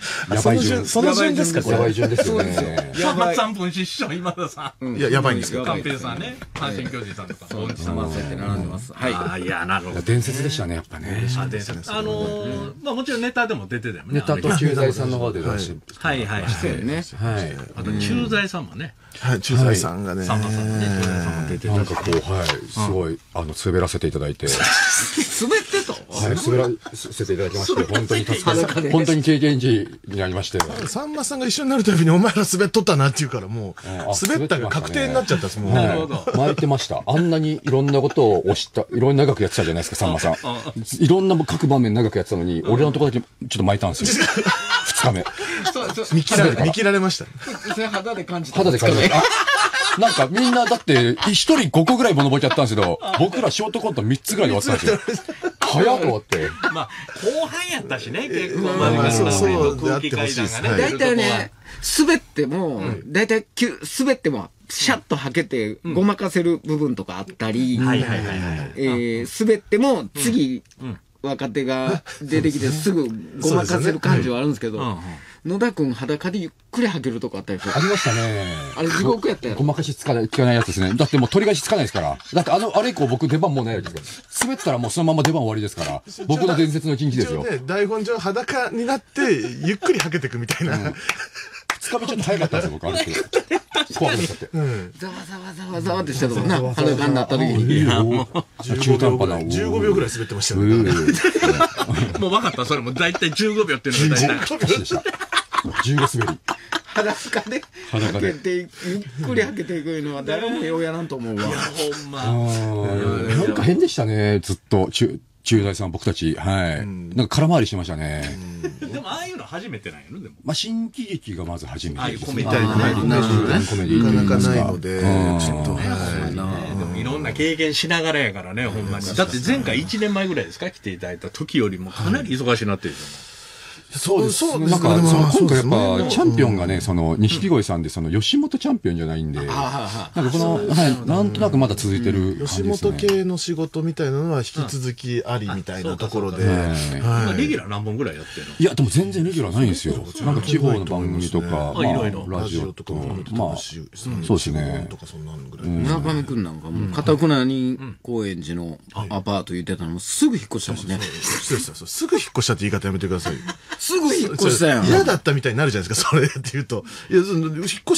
やばい順。 その順ですか、これ。 やばい順ですよね。 3分師匠、今田さん。 いや、やばいんですよ。 寛平さんね。阪神巨人さんとか。 大西さんはそうやって並んでます。はい。 いや、なるほど。 伝説でしたね、やっぱね。 伝説。まあもちろんネタでも出てたよね。 ネタと駐在さんの方で出して。 はいはい。 してね。はい。 あと駐在さんもね。 はい、駐在さんがね。 さんまさんね。駐在さんも出てた。 なんかこう、はい。すごい、滑らせていただいて。 滑ってた？ はい、滑らせていただきまして、本当に助かる。本当に経験値になりまして。 さんまさんが一緒になるたびにお前ら滑っとったなって言うから、もう、滑ったが確定になっちゃったんですもん。 なるほど。巻いてました。あんなにいろんなことをいろんな長くやってたじゃないですか、さんまさん。いろんな各場面長くやってたのに、俺のとこだけちょっと巻いたんですよ。2日目。 見切られました。 それ肌で感じた。 肌で感じました。なんかみんなだって1人5個ぐらい物ボケやったんですけど、僕らショートコント3つぐらいで終わったんですよ。早っと思って。 まあ、後半やったしね、結構。まあ、そう空気階段がね。 大体ね、滑っても、大体滑っても、シャッとはけてごまかせる部分とかあったり、滑っても次、若手が出てきてすぐごまかせる感じはあるんですけど、野田くん裸でゆっくりはけるとこあったりとか。 ありましたね。 あれ地獄やったよ。 ごまかし効かないやつですね。だってもう取り返しつかないですから。だってあれ以降僕出番もうないわけですから。滑ったらもうそのまま出番終わりですから。僕の伝説の一日ですよ。 台本上裸になってゆっくりはけていくみたいな。 2日目ちょっと早かったんですよ、僕。怖くなっちゃって。 ざわざわざわざわってしてたもんな。裸になった時に。 中途半端な。 15秒ぐらい滑ってましたよね。 もう分かった、それも大体15秒っていうのが大体。 15でした。15滑り。 裸ではけてゆっくりはけていくのは誰もようやらんと思うわ。 いや、ほんま。 なんか変でしたね、ずっと。駐在さん、僕たち。はい。なんか空回りしてましたね。 でも、ああいうの初めてなんやろでも。 まあ、新喜劇がまず初めて。 ああいうコメディみたいなね。 コメディなかなかないので、ちょっと。 でもいろんな経験しながらやからね、ほんまに。だって前回1年前ぐらいですか、来ていただいた時よりもかなり忙しいなってるじゃない。 そうです。なんか、今回やっぱ、チャンピオンがね、錦鯉さんで、吉本チャンピオンじゃないんで、なんかなんとなくまだ続いてる吉本系の仕事みたいなのは引き続きありみたいなところで。 レギュラー何本ぐらいやってるの？ いや、でも全然レギュラーないんですよ。なんか地方の番組とか、ラジオとか、まあ、そうですね。 村上くんなんかもう、片倉に高円寺のアパート言ってたのもすぐ引っ越したもんね。 すぐ引っ越したって言い方やめてください。 すぐ引っ越したやん。 嫌だったみたいになるじゃないですか、それって言うと。いや、引っ越して、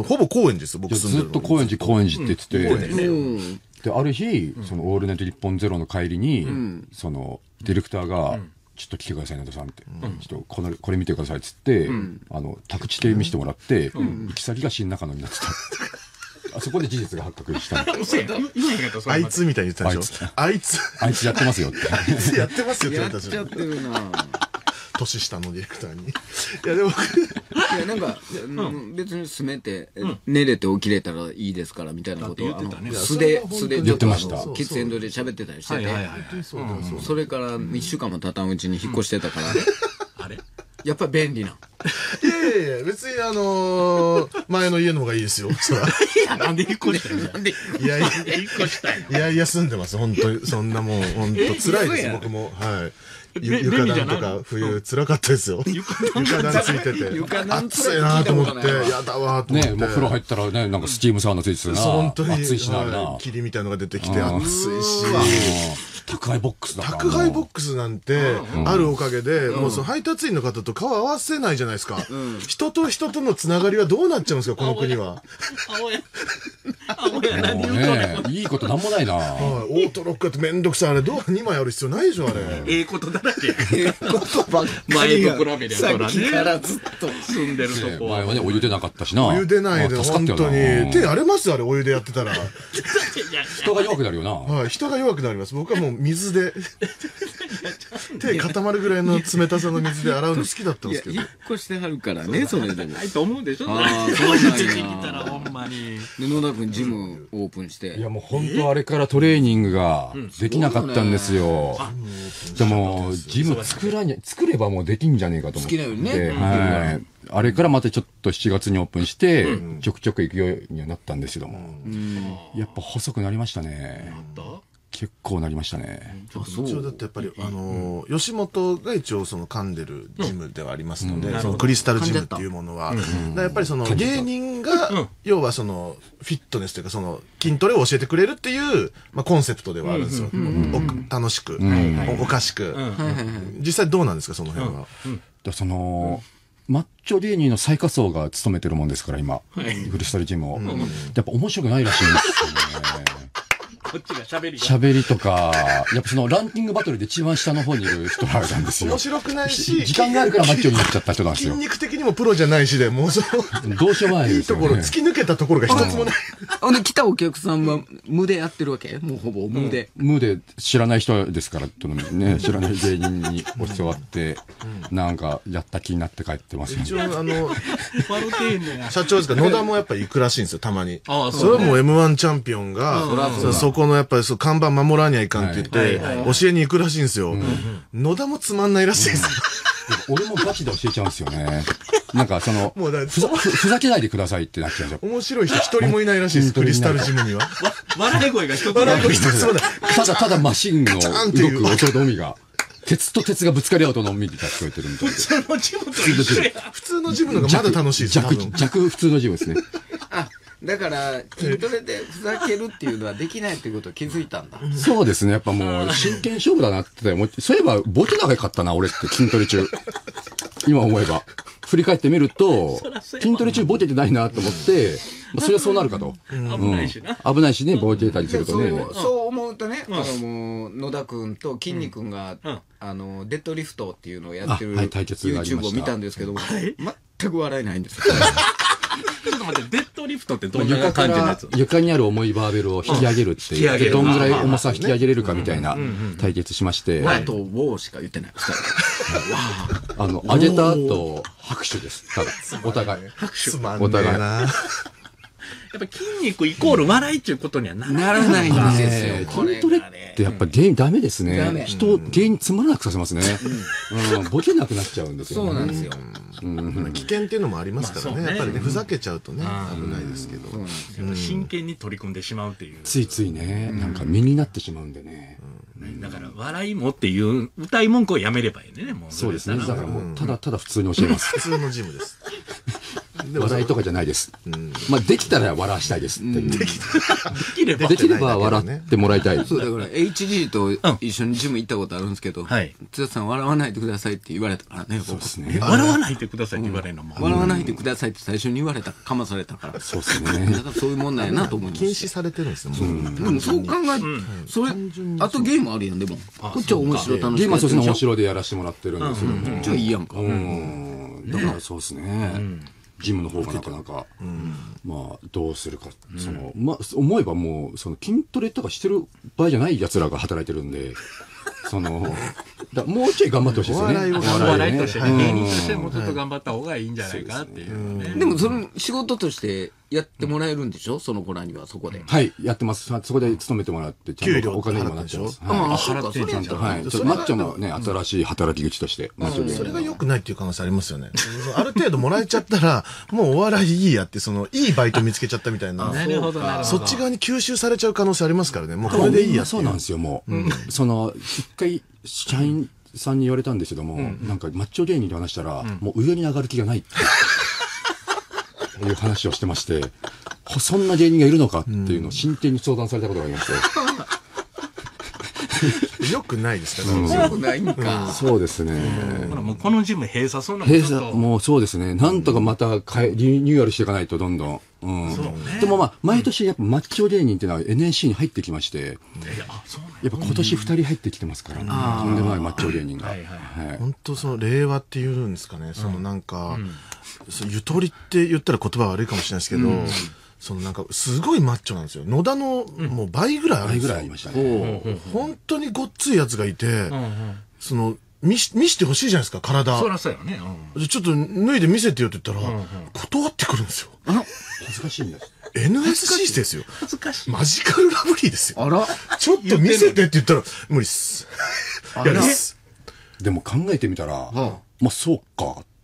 ほぼ高円寺ですよ、僕住んでるの。 ずっと高円寺って言ってて。で、ある日、オールナイト日本ゼロの帰りに、ディレクターが、ちょっと来てください、野田さんって。ちょっとこれ見てくださいっつって、宅地で見せてもらって、行き先が新中野になってた。あそこで事実が発覚した。 あいつみたいに言ってたでしょ。あいつやってますよって。 あいつやってますよって言われたじゃん。やっちゃってるな。 年下のディレクターに。いや、でも。 いや、なんか、別に住めて、寝れて起きれたらいいですから、みたいなことを、素で、 言ってました。 喫煙所で喋ってたりしてて、それから1週間も経たんうちに引っ越してたから、あれやっぱり便利な。 いや、別に前の家の方がいいですよ。そら。 いや、なんで引っ越したの？なんで引っ越したいの？いや、住んでます。本当に。そんなもん、本当辛いです、僕も。はい。床暖とか冬辛かったですよ。床暖ついてて。暑いなと思って、やだわと思って。 ね、もう風呂入ったらね、なんかスチームサウナついてたな。 本当に。 暑いしな。 霧みたいのが出てきて暑いし。 宅配ボックスだから。 宅配ボックスなんてあるおかげで、もうその配達員の方と顔合わせないじゃないですか。人と人とのつながりはどうなっちゃうんですか、この国は。 いいことなんもないな。 オートロックってめんどくさい。あれ、2枚ある必要ないでしょ、あれ。 ええことだらけ。 ええことばっかりが。さっきからずっと住んでるとこ。 前はね、お湯出なかったしな。 お湯出ないで、本当に。手荒れますよ、あれ、お湯でやってたら。 人が弱くなるよな。 はい、人が弱くなります。僕はもう水で。手固まるぐらいの冷たさの水で洗うの好きだったんですけど。 引っ越してはるからね、それでも。 ないと思うでしょ。 ああ、そうなんや。ほんまに。 野田君ジムオープンして。 いやもう本当あれからトレーニングができなかったんですよ。でもジム作ればもうできんじゃねえかと思って。 好きなようにね。 はい。あれからまたちょっと7月にオープンして、ちょくちょく行くようにはなったんですけども。やっぱ細くなりましたね。 結構なりましたね。 一応だってやっぱり、吉本が一応その噛んでるジムではありますので、そのクリスタルジムっていうものは、やっぱりその芸人が、要はそのフィットネスというかその筋トレを教えてくれるっていう、コンセプトではあるんですよ。楽しく、おかしく。実際どうなんですか、その辺は。 その、マッチョ芸人の最下層が務めてるもんですから、今。クリスタルジムを。やっぱ面白くないらしいんですよね。 こっちが喋りとか、やっぱそのランキングバトルで一番下の方にいる人らなんですよ。 面白くないし、 時間があるからマッチョになっちゃった人なんですよ。 筋肉的にもプロじゃないしで、もうその、 どうしようもないですよね。 いいところ、突き抜けたところが一つもない。 ほんで来たお客さんは無でやってるわけ？もうほぼ無で。 無で知らない人ですから、ね、知らない芸人に教わって、なんかやった気になって帰ってますよね。 一応社長ですか、野田もやっぱり行くらしいんですよ、たまに。それはもう M1 チャンピオンが、そこのやっぱり看板守らにはいかんって言って、教えに行くらしいんですよ。野田もつまんないらしいです。 俺もガチで教えちゃうんですよね。なんかその、ふざけないでくださいってなっちゃうんですよ。 面白い人一人もいないらしいです、クリスタルジムには。 笑い声が一つもない。 ただマシンの動く音のみが。鉄と鉄がぶつかり合うとのみが聞こえてるみたいな。 普通のジムと一緒や。 普通のジムの方がまだ楽しいです。 弱普通のジムですね。 だから筋トレでふざけるっていうのはできないっていうことを気づいたんだ。 そうですね。やっぱもう真剣勝負だなって。そういえばボケ長かったな俺って筋トレ中。今思えば振り返ってみると筋トレ中ボケてないなと思って、それはそうなるかと。 危ないしな。 危ないしね、ボケたりするとね。 そう思うとね、もう野田君と筋肉君がデッドリフトっていうのをやってる YouTube を見たんですけど、全く笑えないんですよ。 ちょっと待って、デッドリフトってどんな感じのやつ？ 床にある重いバーベルを引き上げるっていう。どんぐらい重さ引き上げれるかみたいな対決しまして。 あと、ウォーしか言ってない。 上げた後、拍手です。ただ、お互い。 拍手お互い。 やっぱ筋肉イコール笑いっていうことにはならないんですよ。 筋トレってやっぱダメですね。芸人つまらなくさせますね。ボケなくなっちゃうんですよ。 そうなんですよ。 危険っていうのもありますからね。やっぱりね、ふざけちゃうとね、危ないですけど。 真剣に取り組んでしまうっていう。 ついついね、なんか身になってしまうんでね。 だから、笑いもっていう歌い文句をやめればいいね、もう。 そうですね。だからもう、ただ普通に教えます。 普通のジムです。 笑いとかじゃないです。できたら笑わしたいですっていう。できれば笑ってもらいたい。 そうだから HG と一緒にジム行ったことあるんですけど、津田さん笑わないでくださいって言われたからね。 そうですね。 笑わないでくださいって言われるのも。 笑わないでくださいって最初に言われた、かまされたから。 そうですね。 だからそういうもんなんやなと思います。 禁止されてるんですよ。 でもそう考えて、それ、あとゲームあるやん、でも。こっちは面白い楽しい。 ゲームはそうですね、面白いでやらせてもらってるんですよ。 じゃあいいやんか。 だからそうですね。ジムの方がなかなか、どうするか、思えばもう、筋トレとかしてる場合じゃない奴らが働いてるんで、もうちょい頑張ってほしいですよね。 お笑いとしてね、芸人としてもうちょっと頑張った方がいいんじゃないかっていうね。 でもその仕事としてやってもらえるんでしょ、その子らにはそこで。 はい、やってます。そこで勤めてもらって、ちゃんとお金にもなってます。 払ってちゃんと。はい。マッチョのね、新しい働き口として。 それが良くないっていう可能性ありますよね。ある程度もらえちゃったら、もうお笑いいいやって、いいバイト見つけちゃったみたいな。 なるほど。 そっち側に吸収されちゃう可能性ありますからね。もうこれでいいやって。 そうなんですよ、もう。一回、社員さんに言われたんですけども、なんかマッチョ芸人と話したら、もう上に上がる気がないっていう話をしてまして、そんな芸人がいるのかっていうのを真剣に相談されたことがありまして。 よくないですか？ よくないんか。 そうですね。 もうこのジム閉鎖そうなのもうそうですね。なんとかまたリニューアルしていかないとどんどん。でも毎年やっぱマッチョ芸人っていうのは NSC に入ってきまして、やっぱ今年2人入ってきてますから、とんでもないマッチョ芸人が。 本当令和っていうんですかね。なんかゆとりって言ったら言葉悪いかもしれないですけど。なんかすごいマッチョなんですよ。野田のもう倍ぐらいあるんですよ。 倍ぐらいありましたね。 本当にごっついやつがいて、見してほしいじゃないですか、体。 そりゃそうよね。 ちょっと脱いで見せてよって言ったら、断ってくるんですよ。 恥ずかしいんです。 NSC ですよ。 恥ずかしい。 マジカルラブリーですよ。 あら、 ちょっと見せてって言ったら、無理っす。 でも考えてみたら、そうか。っ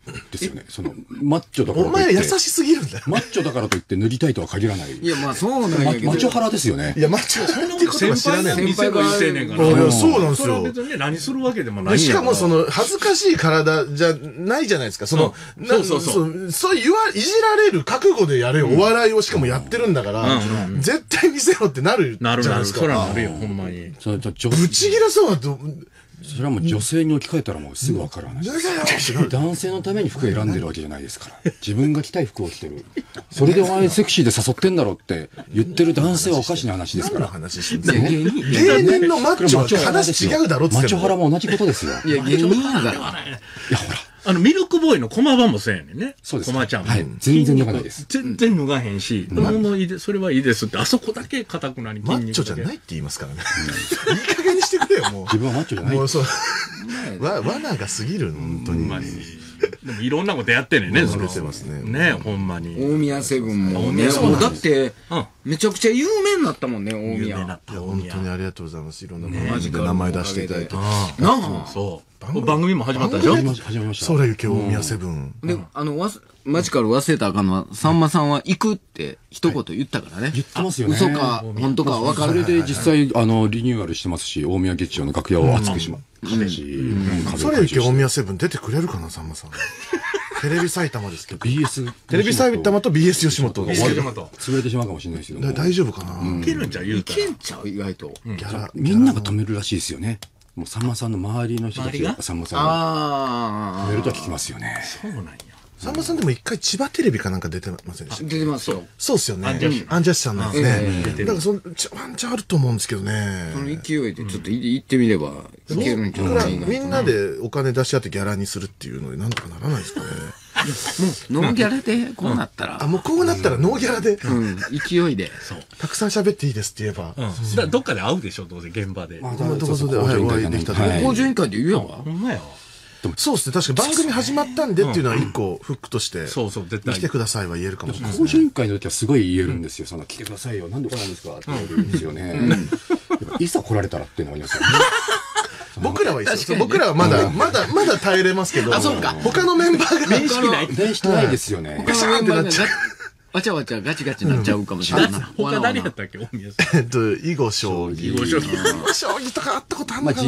ですよね。その、マッチョだからお前優しすぎるんだよ。 マッチョだからといって塗りたいとは限らない。 いや、まあそうなんやけど。 マチョハラですよね。 いや、マッチョ、そんなことは知らない。 先輩が未成年から。 いや、そうなんですよ。 別に何するわけでもない。 しかもその、恥ずかしい体じゃないじゃないですか。その、そういじられる覚悟でやれよ。お笑いをしかもやってるんだから、絶対見せろってなるじゃないですか。 そらなるよ、ほんまに。 ぶち切れそうはそれはもう女性に置き換えたらもうすぐ分かる話。男性のために服選んでるわけじゃないですから。自分が着たい服を着てる。それでお前セクシーで誘ってんだろって言ってる男性はおかしな話ですから。 芸人のマッチョは話違うだろってマッチョハラも同じことですよ。 いや、芸人だから。いや、ほら。 ミルクボーイのコマ版もそうやねんね。 そうです。 コマちゃんも。 はい。全然脱がないです。 全然脱がへんし、それはいいですって、あそこだけ硬くなり、 マッチョじゃないって言いますからね。いい加減にしてくれよ、もう。 自分はマッチョじゃない。もうそう。 罠が過ぎる、本当に。 でもいろんなことやってんねんね、 それてますね。 ね、ほんまに。 大宮セブンもね、だって、めちゃくちゃ有名になったもんね、大宮。 いや、本当にありがとうございます。いろんなマジで名前出していただいて。 そう。番組も始まったでしょ？ 始まりました。 それゆけ大宮セブン。 で、マジカル忘れたらあかんのは、さんまさんは行くって一言言ったからね。 言ってますよね。 嘘か、本当か分かる。 それで実際、リニューアルしてますし、大宮劇場の楽屋を熱くしますし。 それゆけ大宮セブン出てくれるかな、さんまさん。テレビ埼玉ですけど。 BS。 テレビ埼玉と BS 吉本が潰れてしまうかもしれないですけど。 大丈夫かな。 いけるんちゃう言うたら。 いけんちゃう意外と。 みんなが止めるらしいですよね。もうさんまさんの周りの人たちがさんまさんを止めるとは聞きますよね。 そうなんや。 さんまさんでも一回千葉テレビかなんか出てませんでした？ 出てますよ。 そうっすよね。アンジャッシュさんなんですね。だからワンチャンあると思うんですけどね。 その勢いでちょっと行ってみればいけるんちゃうかな。 みんなでお金出し合ってギャラにするっていうのでなんとかならないですかね。 もうノーギャラでこうなったら。 もうこうなったらノーギャラで。 勢いで。 たくさん喋っていいですって言えば。 どっかで会うでしょ、どうせ現場で。 どこでお会いできたら。 工場委員会で言うやんわ。 ほんまやわ。 そうですね。確か番組始まったんでっていうのは一個フックとして、来てくださいは言えるかもしれない。 工場委員会の時はすごい言えるんですよ。来てくださいよ。なんで来ないんですかって言われるんですよね。いざ来られたらっていうのがありますよね。 僕らはいいですよ。僕らはまだ耐えれますけど。他のメンバーが面識ないですよね。 ガシャンってなっちゃう。 わちゃわちゃガチガチになっちゃうかもしれない。 他誰やったっけ、大宮さん。 囲碁将棋。囲碁将棋とかあったことあるのかな。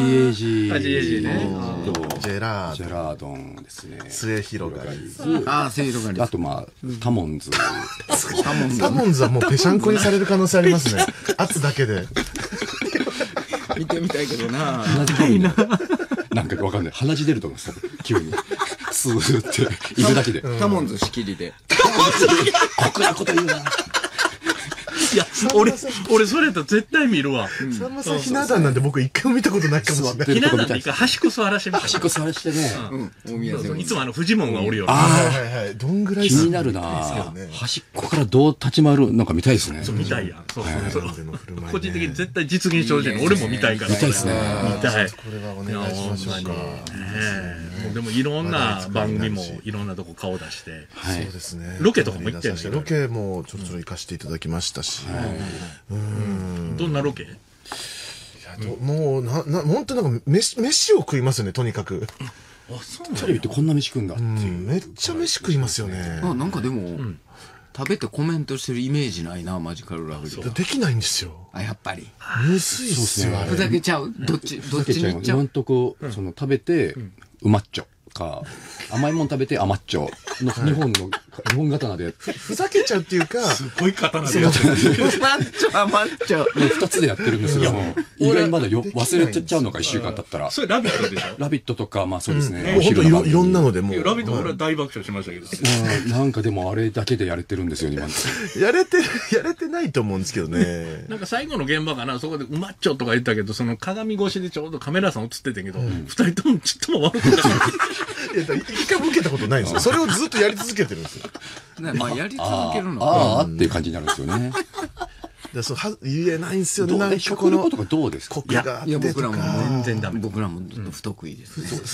GAG ね。ジェラードンですね。 末広がり。 末広がり。 あとタモンズ。 タモンズはもうぺしゃんこにされる可能性ありますね。圧だけで。 見てみたいけどな。 なんかわかんない。鼻血出ると思うんですよ。急に。スーっているだけで。 タモンズ仕切りで。 酷なこと言うな。 いや、俺それやったら絶対見るわ。 さんまさんひな壇なんで僕一回も見たことないかもしれない。 ひな壇で一回端っこ座らしてみた。 端っこ座らしてね。 いつもフジモンがおるよ。 はい。どんぐらい気になるな。端っこからどう立ち回るのか見たいですね。 そう、見たいやん。そう。個人的に絶対実現してほしいの。俺も見たいから。 見たいですね。 見たい。これはお願いしましょうか。 でもいろんな番組もいろんなとこ顔出して。 そうですね。 ロケとかも行ってんの？ ロケもちょっと行かせていただきましたし。 どんなロケ？ もう本当なんか飯を食いますよね、とにかく。 テレビってこんな飯食うんだっていう。 めっちゃ飯食いますよね。 なんかでも食べてコメントしてるイメージないな、マジカルラブリー。 できないんですよ。 やっぱりむずいっすよ。 ふざけちゃう。どっちに行っちゃう。 今んとこ食べてうまっちょか甘いもん食べて甘っちょの日本刀でふざけちゃうっていうか、 すごい刀でやってる。 甘っちょ 2つでやってるんですけども、意外にまだ忘れちゃうのか1週間経ったら。 それラビットでしょ？ ラビットとかそうですね。 本当いろんなのでもう。 ラビット俺は大爆笑しましたけど。 なんかでもあれだけでやれてるんですよ今。 やれてないと思うんですけどね。 なんか最後の現場かな、そこでうまっちょとか言ったけど、その鏡越しでちょうどカメラさん映っててんけど、2人ともちっとも悪くない。 一回も受けたことないんですよ。それをずっとやり続けてるんですよ。 やり続けるのかっていう感じになるんですよね。 言えないんですよね。 なんか食レポとかどうですか？ コクがあってとか。 僕らも全然ダメ。 僕らも不得意です。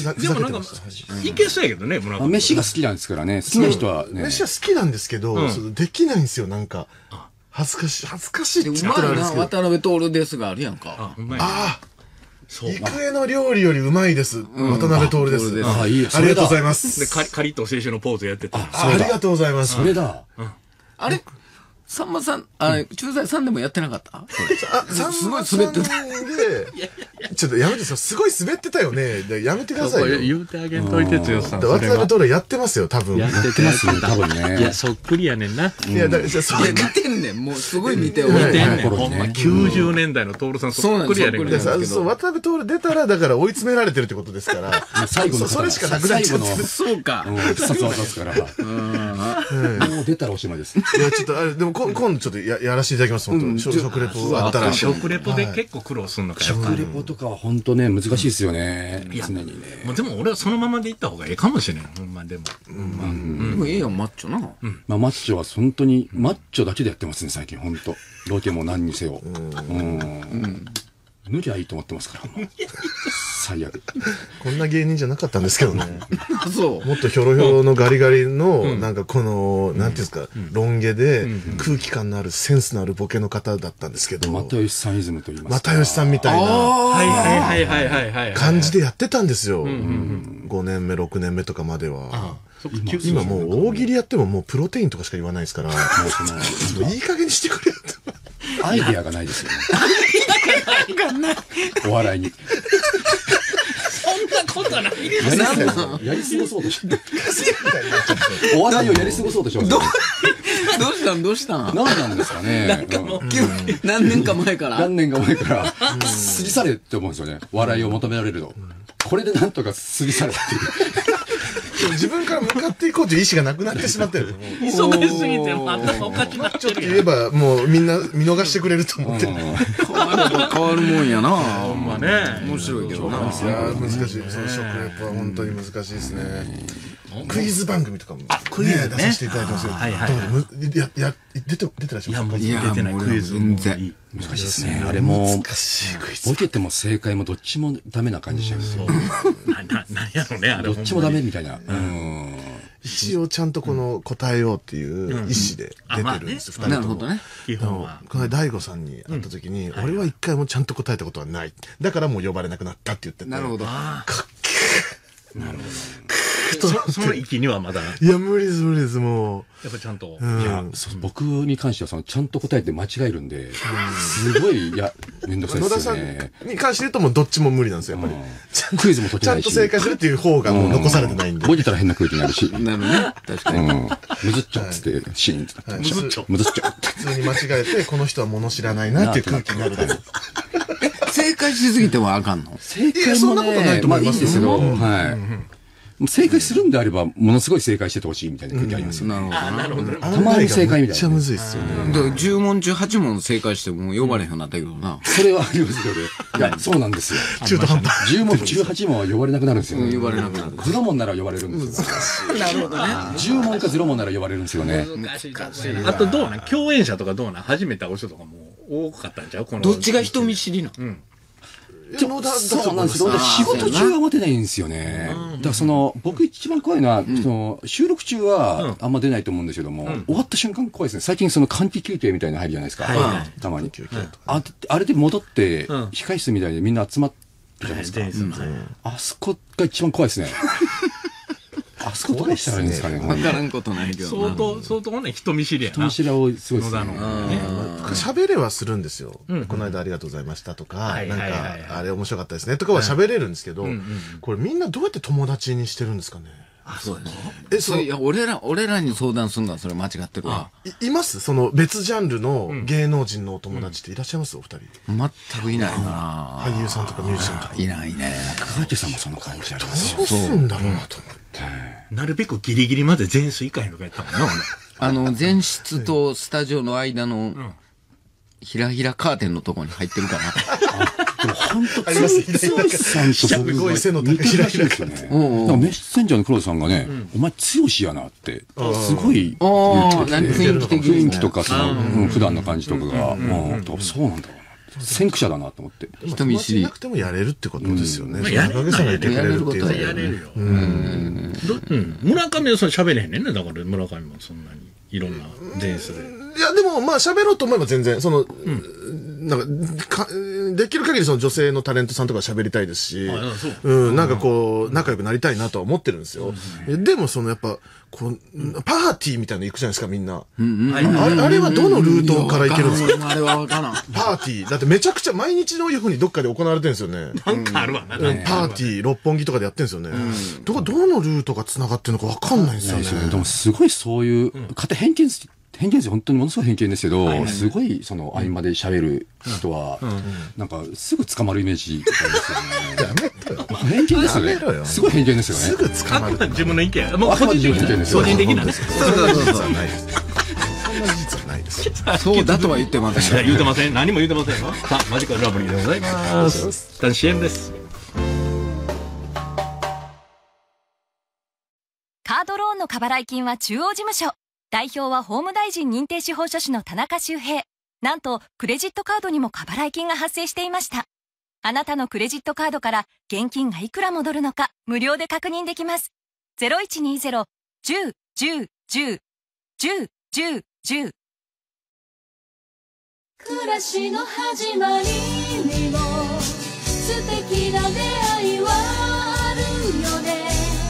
でもなんかいけそうやけどね。 飯が好きなんですからね。好きな人はね。 飯は好きなんですけどできないんですよ。なんか恥ずかしいって言ったらあれですけど。 渡辺徹ですがあるやんか。 育英の料理よりうまいです。渡辺徹です。ありがとうございます。 で、カリッと青春のポーズやってた。 ありがとうございます。 それだ。あれさんまさん、駐在さんでもやってなかった？すごい滑ってた。 ちょっとやめてすごい滑ってたよね。やめてくださいよ。 言うてあげんといて、剛さん。 渡辺徹やってますよ、多分。 やってますよ、多分ね。いや、そっくりやねんな。 いや、 似てんねん。もうすごい似てる。似てんねん。ほんま、90年代の徹さんそっくりやねん。 そう、渡辺徹出たら、だから追い詰められてるってことですから。 最後の。 それしかなくなっちゃう。 そうか。 必殺技ですから。もう出たらおしまいです。 いや、ちょっと、でも今度ちょっとやらせていただきます、本当食レポあったら。 食レポで結構苦労するのか、 食レポとかは本当ね、難しいですよね。常にね。 でも俺はそのままでいった方がいいかもしれん。ほんまでも。 でもいいよ、マッチョな。 まあマッチョは本当に、マッチョだけでやってますね、最近、本当。ロケも何にせよ。脱ぎゃいいと思ってますから、もう。最悪。 こんな芸人じゃなかったんですけどね。 そう。 もっとひょろひょろのガリガリの、なんかこの、なんていうんですか、ロン毛で空気感のあるセンスのあるボケの方だったんですけど。 又吉さんイズムと言いますか。 又吉さんみたいな感じでやってたんですよ。5年目、6年目とかまでは。今もう大喜利やってももうプロテインとかしか言わないですから、もういい加減にしてくれよと。 アイディアがないですよね。お笑いに。 そんなことない。 やり過ごそうとして。お笑いをやり過ごそうとしてます。 どうしたん何なんですかね。 なんかもう、何年か前から過ぎ去れって思うんですよね。笑いを求められると。これでなんとか過ぎ去れっていう。 自分から向かっていこうという意思がなくなってしまってる。 忙しすぎて頭おかしくなっちゃう。 ちょっと言えばもうみんな見逃してくれると思って。 変わるもんやな。 ほんまね。 面白いけどな。 難しい。その食レポは本当に難しいですね。クイズ番組とかも出させていただいてますよ。出てらっしゃいますか？ いや、出てないクイズ。 全然。 難しいですね。あれも、 難しいクイズ。 ボケても正解もどっちもダメな感じしちゃうんですよ。 なんやろね、あれ。 どっちもダメみたいな。 一応ちゃんとこの答えようっていう意思で出てるんです、二人とも。 なるほどね。 基本は。この大悟さんに会った時に、俺は一回もちゃんと答えたことはない。だからもう呼ばれなくなったって言ってて。 なるほど。 かっけー。 なるほど。その域にはまだ。 いや、無理です、もう。 やっぱちゃんと。 いや、僕に関しては、ちゃんと答えて間違えるんで、すごい、めんどくさいですよね。 野田さんに関して言うともうどっちも無理なんですよ、やっぱり。クイズも解けないし。 ちゃんと正解するっていう方がもう残されてないんで。 ボケたら変な空気になるし。 なるね。確かに。 むずっちょっつって、シーンってなって。 むずっちょ。普通に間違えて、この人は物知らないなっていう空気になるだけ。 正解しすぎてもあかんの？ 正解もね、 まあいいんですけど、はい。正解するんであれば、ものすごい正解しててほしいみたいな空気ありますよね。 なるほど。 たまに正解みたいな。 めっちゃむずいっすよね。 10問中8問正解しても呼ばれへんようになったけどな。 それはありますよね。いや、そうなんですよ。 中途半端。 10問中8問は呼ばれなくなるんですよね。 呼ばれなくなる。 0問なら呼ばれるんですよ。 なるほどね。 10問か0問なら呼ばれるんですよね。 難しい。あとどうなん？共演者とかどうなん？初めて会う人とかも多かったんちゃう？ どっちが人見知りな？ そうなんですよ。仕事中は待てないんですよね。だから僕一番怖いのは、収録中はあんま出ないと思うんですけども、終わった瞬間怖いですね。最近換気休憩みたいなの入るじゃないですか。たまに。あれで戻って、控室みたいでみんな集まってるじゃないですか。あそこが一番怖いですね。あそこどうしたらいいんですかね。 わからんことないけど。 相当ね、人見知りやな。 人見知りは多い、すごいですね。 喋れはするんですよ。この間ありがとうございましたとか、なんか、あれ面白かったですねとかは喋れるんですけど、これみんなどうやって友達にしてるんですかね。 あ、そうですね。いや、俺らに相談するのはそれ間違ってるわ。 います別ジャンルの芸能人のお友達っていらっしゃいますお二人。 全くいないな。 俳優さんとかミュージシャンとか。 いないね。 桑木さんもその感じありますよ。 どうすんだろうなと思って。 なるべくギリギリまで前室以下にとかやったもんな、 前室とスタジオの間の、ひらひらカーテンのとこに入ってるかな。 でも本当、剛さんと僕が背の高いひらひらですよね。メッセンジャーの黒田さんがね、お前剛やなって、すごい言ってて、雰囲気とか普段の感じとかが、そうなんだろうな。先駆者だなと思って。 人見知りなくてもやれるってことですよね。影さんがいてくれるっていう。 やれるよ。村上はそれ喋れへんねんね。だから村上もそんなにいろんな前室で。 いや、でも、まあ、喋ろうと思えば全然、なんか、できる限りその女性のタレントさんとか喋りたいですし、なんかこう、仲良くなりたいなとは思ってるんですよ。でも、やっぱ、パーティーみたいなの行くじゃないですか、みんな。あれはどのルートから行けるんですか？ あれはわからん。 パーティー。だってめちゃくちゃ毎日のようにどっかで行われてるんですよね。 なんかあるわな。 パーティー、六本木とかでやってるんですよね。どのルートが繋がってるのかわかんないんですよね。 でもすごいそういう、偏見です、本当にものすごい偏見ですけど、すごいその合間で喋る人は、なんかすぐ捕まるイメージがありますよね。偏見ですよね。すごい偏見ですよね。 すぐ捕まる。 自分の意見。 もう個人的なですよ。 個人的なです。 そんな事実はないです。そんな事実はないです。 そうだとは言ってません。 言うてません。何も言うてませんよ。さあ、マジカルラブリーでございます。一旦 CM です。 カードローンの過払い金は中央事務所。代表は法務大臣認定司法書士の田中修平。なんと、クレジットカードにも過払い金が発生していました。あなたのクレジットカードから現金がいくら戻るのか、無料で確認できます。0120-10-10-10-10-10。 暮らしの始まりにも素敵な出会いはあるよね。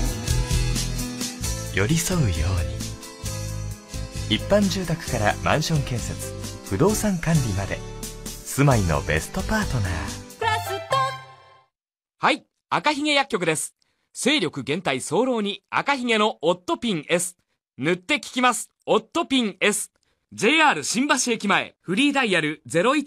寄り添うように。一般住宅からマンション建設、不動産管理まで、住まいのベストパートナー。 はい、赤ひげ薬局です。精力減退早漏に赤ひげのオットピン S。塗って効きます、オットピン S。JR 新橋駅前、フリーダイヤル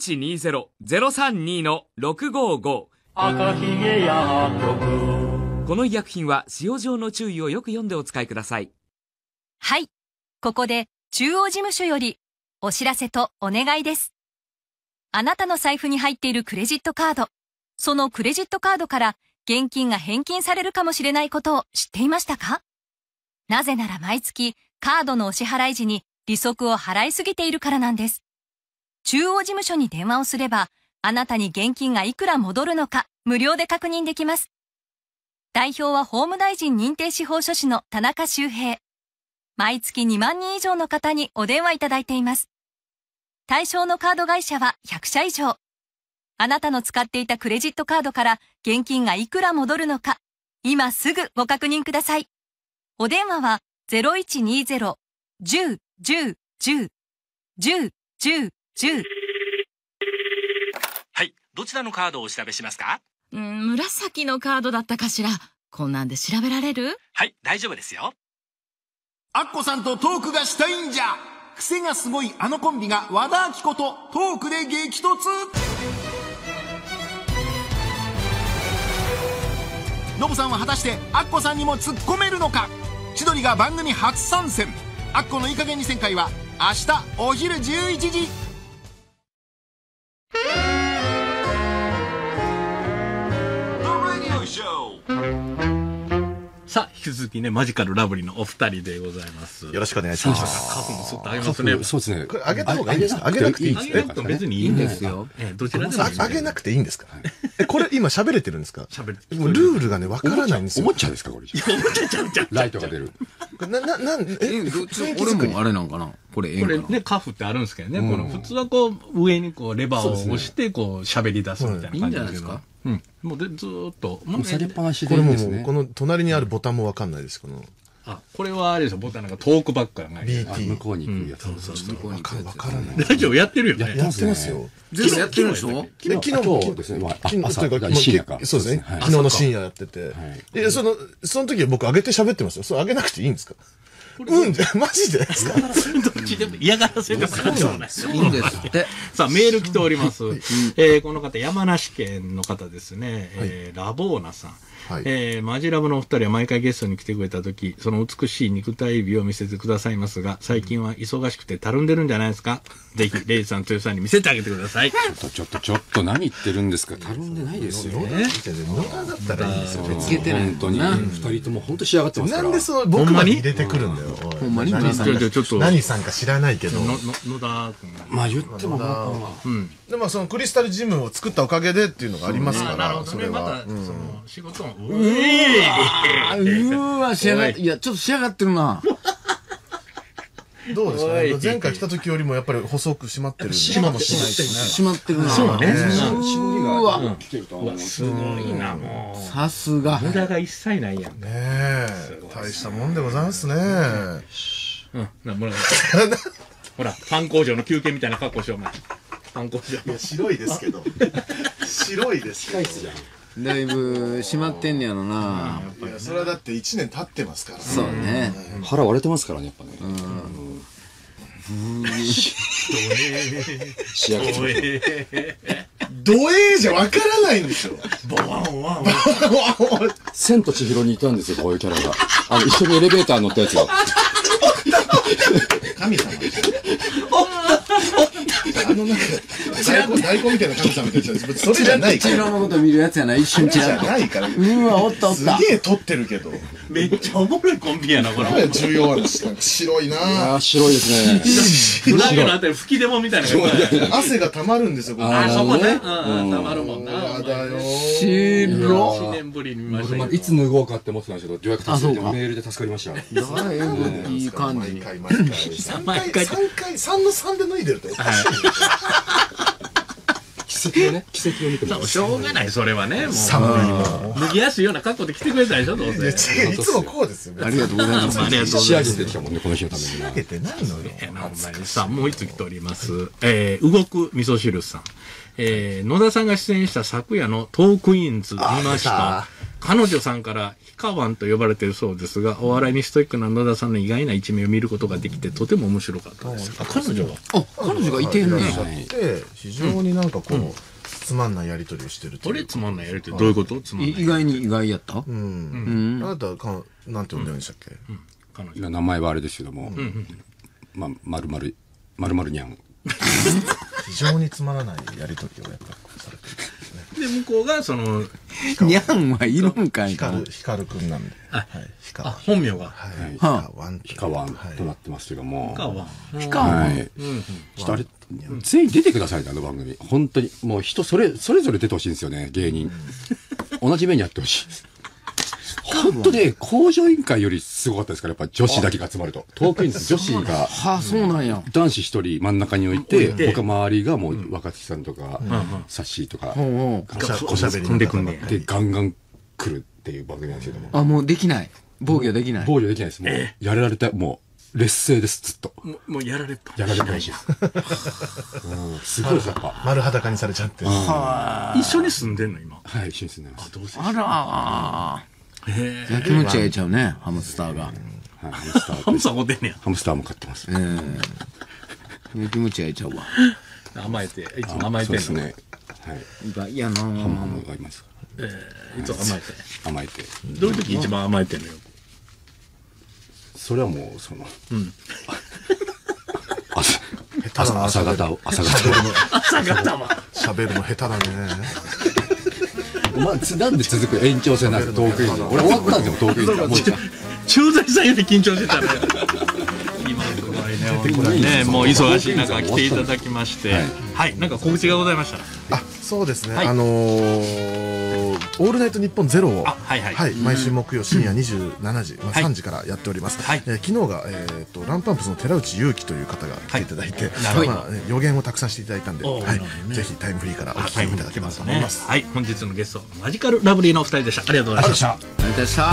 0120-032-655。赤ひげ薬局。この医薬品は使用上の注意をよく読んでお使いください。 はい、ここで中央事務所よりお知らせとお願いです。あなたの財布に入っているクレジットカード、そのクレジットカードから現金が返金されるかもしれないことを知っていましたか？なぜなら毎月カードのお支払い時に利息を払いすぎているからなんです。中央事務所に電話をすれば、あなたに現金がいくら戻るのか無料で確認できます。代表は法務大臣認定司法書士の田中修平。毎月2万人以上の方にお電話いただいています。対象のカード会社は100社以上。あなたの使っていたクレジットカードから現金がいくら戻るのか、今すぐご確認ください。お電話は 0120-10-10-10-10-10。 はい、どちらのカードをお調べしますか？ 紫のカードだったかしら。こんなんで調べられる？ はい、大丈夫ですよ。 アッコさんとトークがしたいんじゃ。癖がすごいあのコンビが和田アキ子とトークで激突。ノブさんは果たしてアッコさんにも突っ込めるのか。千鳥が番組初参戦。アッコのいい加減に旋回は明日お昼11時。 さあ、引き続きね、マジカルラブリーのお二人でございます。 よろしくお願いします。 カフもすっとあげますね。 そうですね。 これあげた方がいいんですか？あげなくていいんですか？ あげなくても別にいいんですよ。どちらでもいい。 あげなくていいんですか？これ今喋れてるんですか？ 喋れてる。ルールがね、わからないんですよ。 おもちゃですかこれ？ おもちゃちゃうちゃう。 ライトが出る。 俺もあれなんかなこれこれね、カフってあるんですけどね。この普通はこう、上にこう、レバーを押して、こう、喋り出すみたいな感じですけど。うん。もうずーっと。 されっぱなしでいいですね。この隣にあるボタンもわかんないです。この。 あ、これはあれですよ、ボタンなんかトークバックがない。 BT。向こうに行くやつ。 そうそう。わからない。 ラジオやってるよね。 やってますよ。 全部やってるんでしょ？ 昨日ですね。朝というか、深夜か。そうですね。昨日の深夜やってて。その時は僕上げて喋ってますよ。それ上げなくていいんですか？マジでですか？ どっちでも嫌がらせとかなんでもない。 いいんですって。 さあ、メール来ております。この方、山梨県の方ですね。ラボーナさん。マジラブのお二人は毎回ゲストに来てくれたとき、その美しい肉体美を見せてくださいますが、最近は忙しくてたるんでるんじゃないですか？ぜひ、レイさん、豊さんに見せてあげてください。 ちょっと何言ってるんですか？たるんでないですよね。 野田だったらいいんですよ。 本当に。二人とも本当仕上がってますから。 なんでその僕まで入れてくるんだよ。 ほんまに何さんか知らないけど。 野田君。 まあ言ってもでもそのクリスタルジムを作ったおかげでっていうのがありますから。 なるほどね。また、その仕事も。 うわ、仕上がって、いや、ちょっと仕上がってるな。 どうですかね。前回来た時よりもやっぱり細く締まってるかもしれないですね。締まってるな。 そうね。 うわ。 すごいな、もう。 さすが。 無駄が一切ないやん。 ねえ。大したもんでございますね。 ほら、パン工場の休憩みたいな格好しよう、お前。パン工場。 いや、白いですけど。白いです。 控室じゃん。だいぶ閉まってんねやろな。 いや、それはだって1年経ってますから。 そうね。 腹割れてますからね、やっぱね。 仕上げて。ドエーじゃわからないんですよ。 ボワンワン。 千と千尋にいたんですよ、こういうキャラが。一緒にエレベーター乗ったやつが。 神様でしょ。大根みたいな神様みたいな。それじゃないから。 千尋のこと見るやつやな、一瞬ちらっと。 じゃないから。 うわ、おったおった。 すげえ撮ってるけど。 めっちゃおもろいコンビやな、これ。 重要は白いな。 白いですね。 うなぎのあたり吹き出もみたいな。 汗が溜まるんですよ、 あ、そこね。溜まるもんな。 やだよ。 白。 1年ぶりに見ました。 いつ脱ごうかって思ってたんですけど、予約達成でメールで助かりました。 だいぶいい感じ。 3の3で脱いでるとおかしい。 奇跡をね、奇跡を見てます。 しょうがない、それはね。もう脱ぎやすいような格好で来てくれたでしょ、どうせ。 いつもこうですよ。 ありがとうございます。 ありがとうございます。 仕上げてきたもんね、この日のために。 仕上げてないのよ。 さあ、もう一つ来ております。動く味噌汁さん。野田さんが出演した昨夜のトークインズ見ました。彼女さんからヒカワンと呼ばれているそうですが、お笑いにストイックな野田さんの意外な一面を見ることができて、とても面白かったです。彼女が彼女がいてんね。 非常になんかこう、つまんないやりとりをしてる。 あれつまんないやりとりどういうこと？ 意外に意外やった？ あなたはなんて呼んでるんでしたっけ？ 名前はあれですけども、まあ、まるまるにゃん。 非常につまらないやりとりをやっぱされてる。で、向こうがその、 にゃんはいるんかいな。光くんなんで。 本名が。 ヒカワンとなってますけども。 ヒカワン。 あれ、全員出てくださいね、あの番組。本当に。もう人それぞれ出てほしいんですよね、芸人。同じ目にやってほしいです。本当ね、工場委員会よりすごかったですから、やっぱ女子だけが集まると。トークインズ女子が、 そうなんや。 男子一人真ん中に置いて、他周りがもう若槻さんとか、サッシーとか、 おしゃべりでガンガン来るっていう番組なんですけども。 あ、もうできない。防御できない。 防御できないです。もう、やられた、もう、劣勢です、ずっと。 もうやられっぱ。 やられっぱなしです。すごいですやっぱ。 丸裸にされちゃって。 一緒に住んでんの今。 はい、一緒に住んでます。 あらー。やきもち焼いちゃうね、ハムスターが。 ハムスター持ってんねや。 ハムスターも飼ってます。 やきもち焼いちゃうわ。 甘えて、いつも甘えてんの。 そうですね。 はい。いやなぁ。 ハムハムがいます。 いつも甘えて。 甘えて。 どういう時一番甘えてんのよ。 それはもう、その、朝方を。 朝方は。喋るの下手だね。 なんで続く延長戦なんですか、トークインズ。俺終わったんですよ、トークインズが。 駐在さんより緊張してたね。今すごいね、もう忙しい中来ていただきまして、はい、なんか告知がございましたら。 そうですね。オールナイトニッポンゼロを毎週木曜深夜27時、3時からやっております。昨日がランパンプスの寺内優輝という方が来ていただいて、予言をたくさんしていただいたんで、ぜひタイムフリーからお聞きいただけますと思います。 はい、本日のゲストマジカルラブリーのお二人でした。ありがとうございました。 ありがとうございました。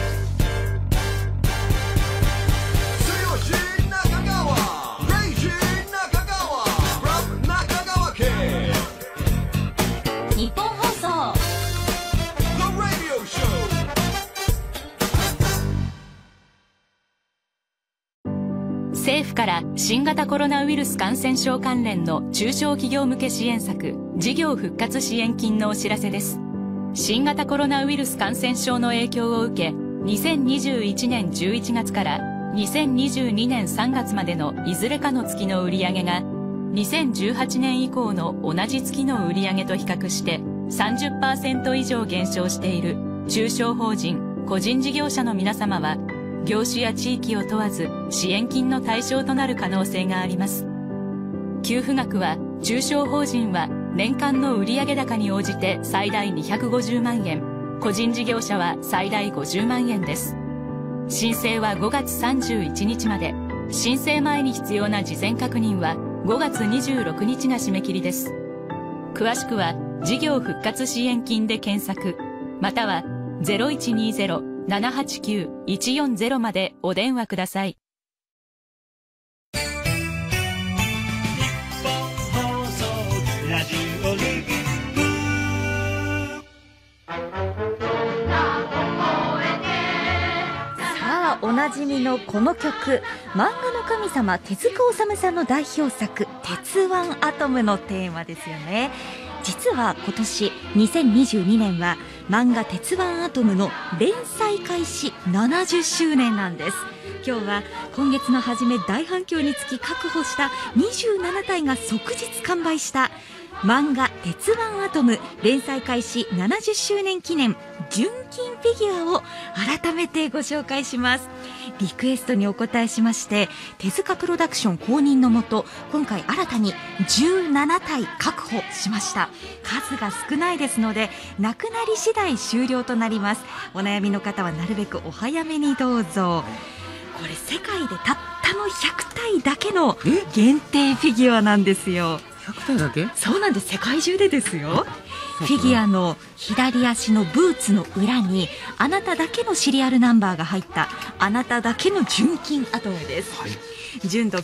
政府から新型コロナウイルス感染症関連の中小企業向け支援策事業復活支援金のお知らせです。新型コロナウイルス感染症の影響を受け、2021年11月から2022年3月までのいずれかの月の売上が2018年以降の同じ月の売上と比較して 30% 以上減少している中小法人個人事業者の皆様は、業種や地域を問わず支援金の対象となる可能性があります。給付額は中小法人は年間の売上高に応じて最大250万円、個人事業者は最大50万円です。申請は5月31日まで、 申請前に必要な事前確認は5月26日が締め切りです。詳しくは事業復活支援金で検索、または 0120-789-140 までお電話ください。 ラジオリンさあ、おなじみのこの曲、漫画の神様手塚治虫さんの代表作鉄腕アトムのテーマですよね。実は今年2022年は漫画鉄腕アトムの連載開始70周年なんです。今日は今月の初め大反響につき確保した27体が即日完売した漫画鉄腕アトム連載開始70周年記念純金フィギュアを改めてご紹介します。リクエストにお答えしまして手塚プロダクション公認のもと、今回新たに17体確保しました。数が少ないですのでなくなり次第終了となります。お悩みの方はなるべくお早めにどうぞ。これ世界でたったの100体だけの限定フィギュアなんですよ。 100体だけ？ そうなんです。世界中でですよ。フィギュアの左足のブーツの裏にあなただけのシリアルナンバーが入ったあなただけの純金アトムです、純度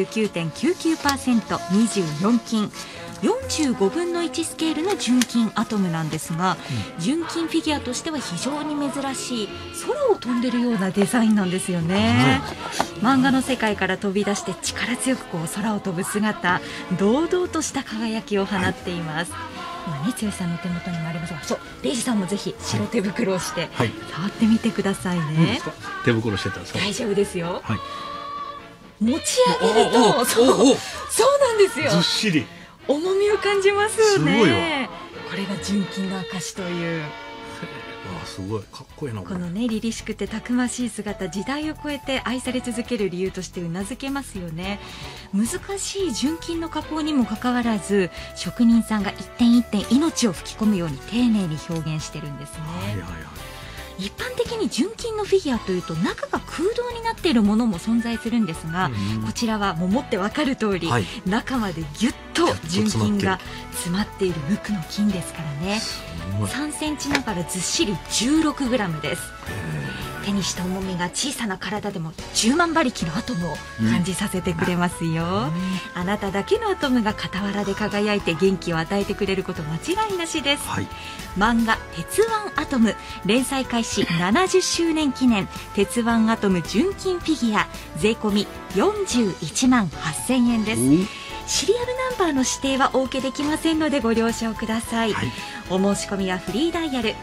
99.99%、 24金、45分の1スケールの純金アトムなんですが、純金フィギュアとしては非常に珍しい空を飛んでるようなデザインなんですよね。漫画の世界から飛び出して力強く空を飛ぶ姿、堂々とした輝きを放っています。今ね、剛さんの手元にもありますが、そう、レイジさんもぜひ白手袋をして、触ってみてくださいね。 手袋してたら大丈夫ですよ。持ち上げると、そうなんですよ。 ずっしり重みを感じますよね。 すごいわ。 これが純金の証という。 すごいかっこいいな。 このね、凛々しくてたくましい姿、時代を超えて愛され続ける理由としてうなずけますよね。難しい純金の加工にもかかわらず、職人さんが一点一点命を吹き込むように丁寧に表現してるんですね。一般的に純金のフィギュアというと中が空洞になっているものも存在するんですが、こちらはもう持ってわかる通り、中までギュッと純金が詰まっている無垢の金ですからね。3センチながらずっしり16グラムです。手にした重みが小さな体でも10万馬力のアトムを感じさせてくれますよ。あなただけのアトムが傍らで輝いて元気を与えてくれること間違いなしです、漫画鉄腕アトム連載開始70周年記念鉄腕アトム純金フィギュア税込み41万8000円です。シリアルナンバーの指定はお受けできませんのでご了承ください、お申し込みはフリーダイヤル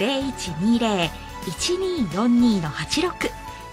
0120-1242-86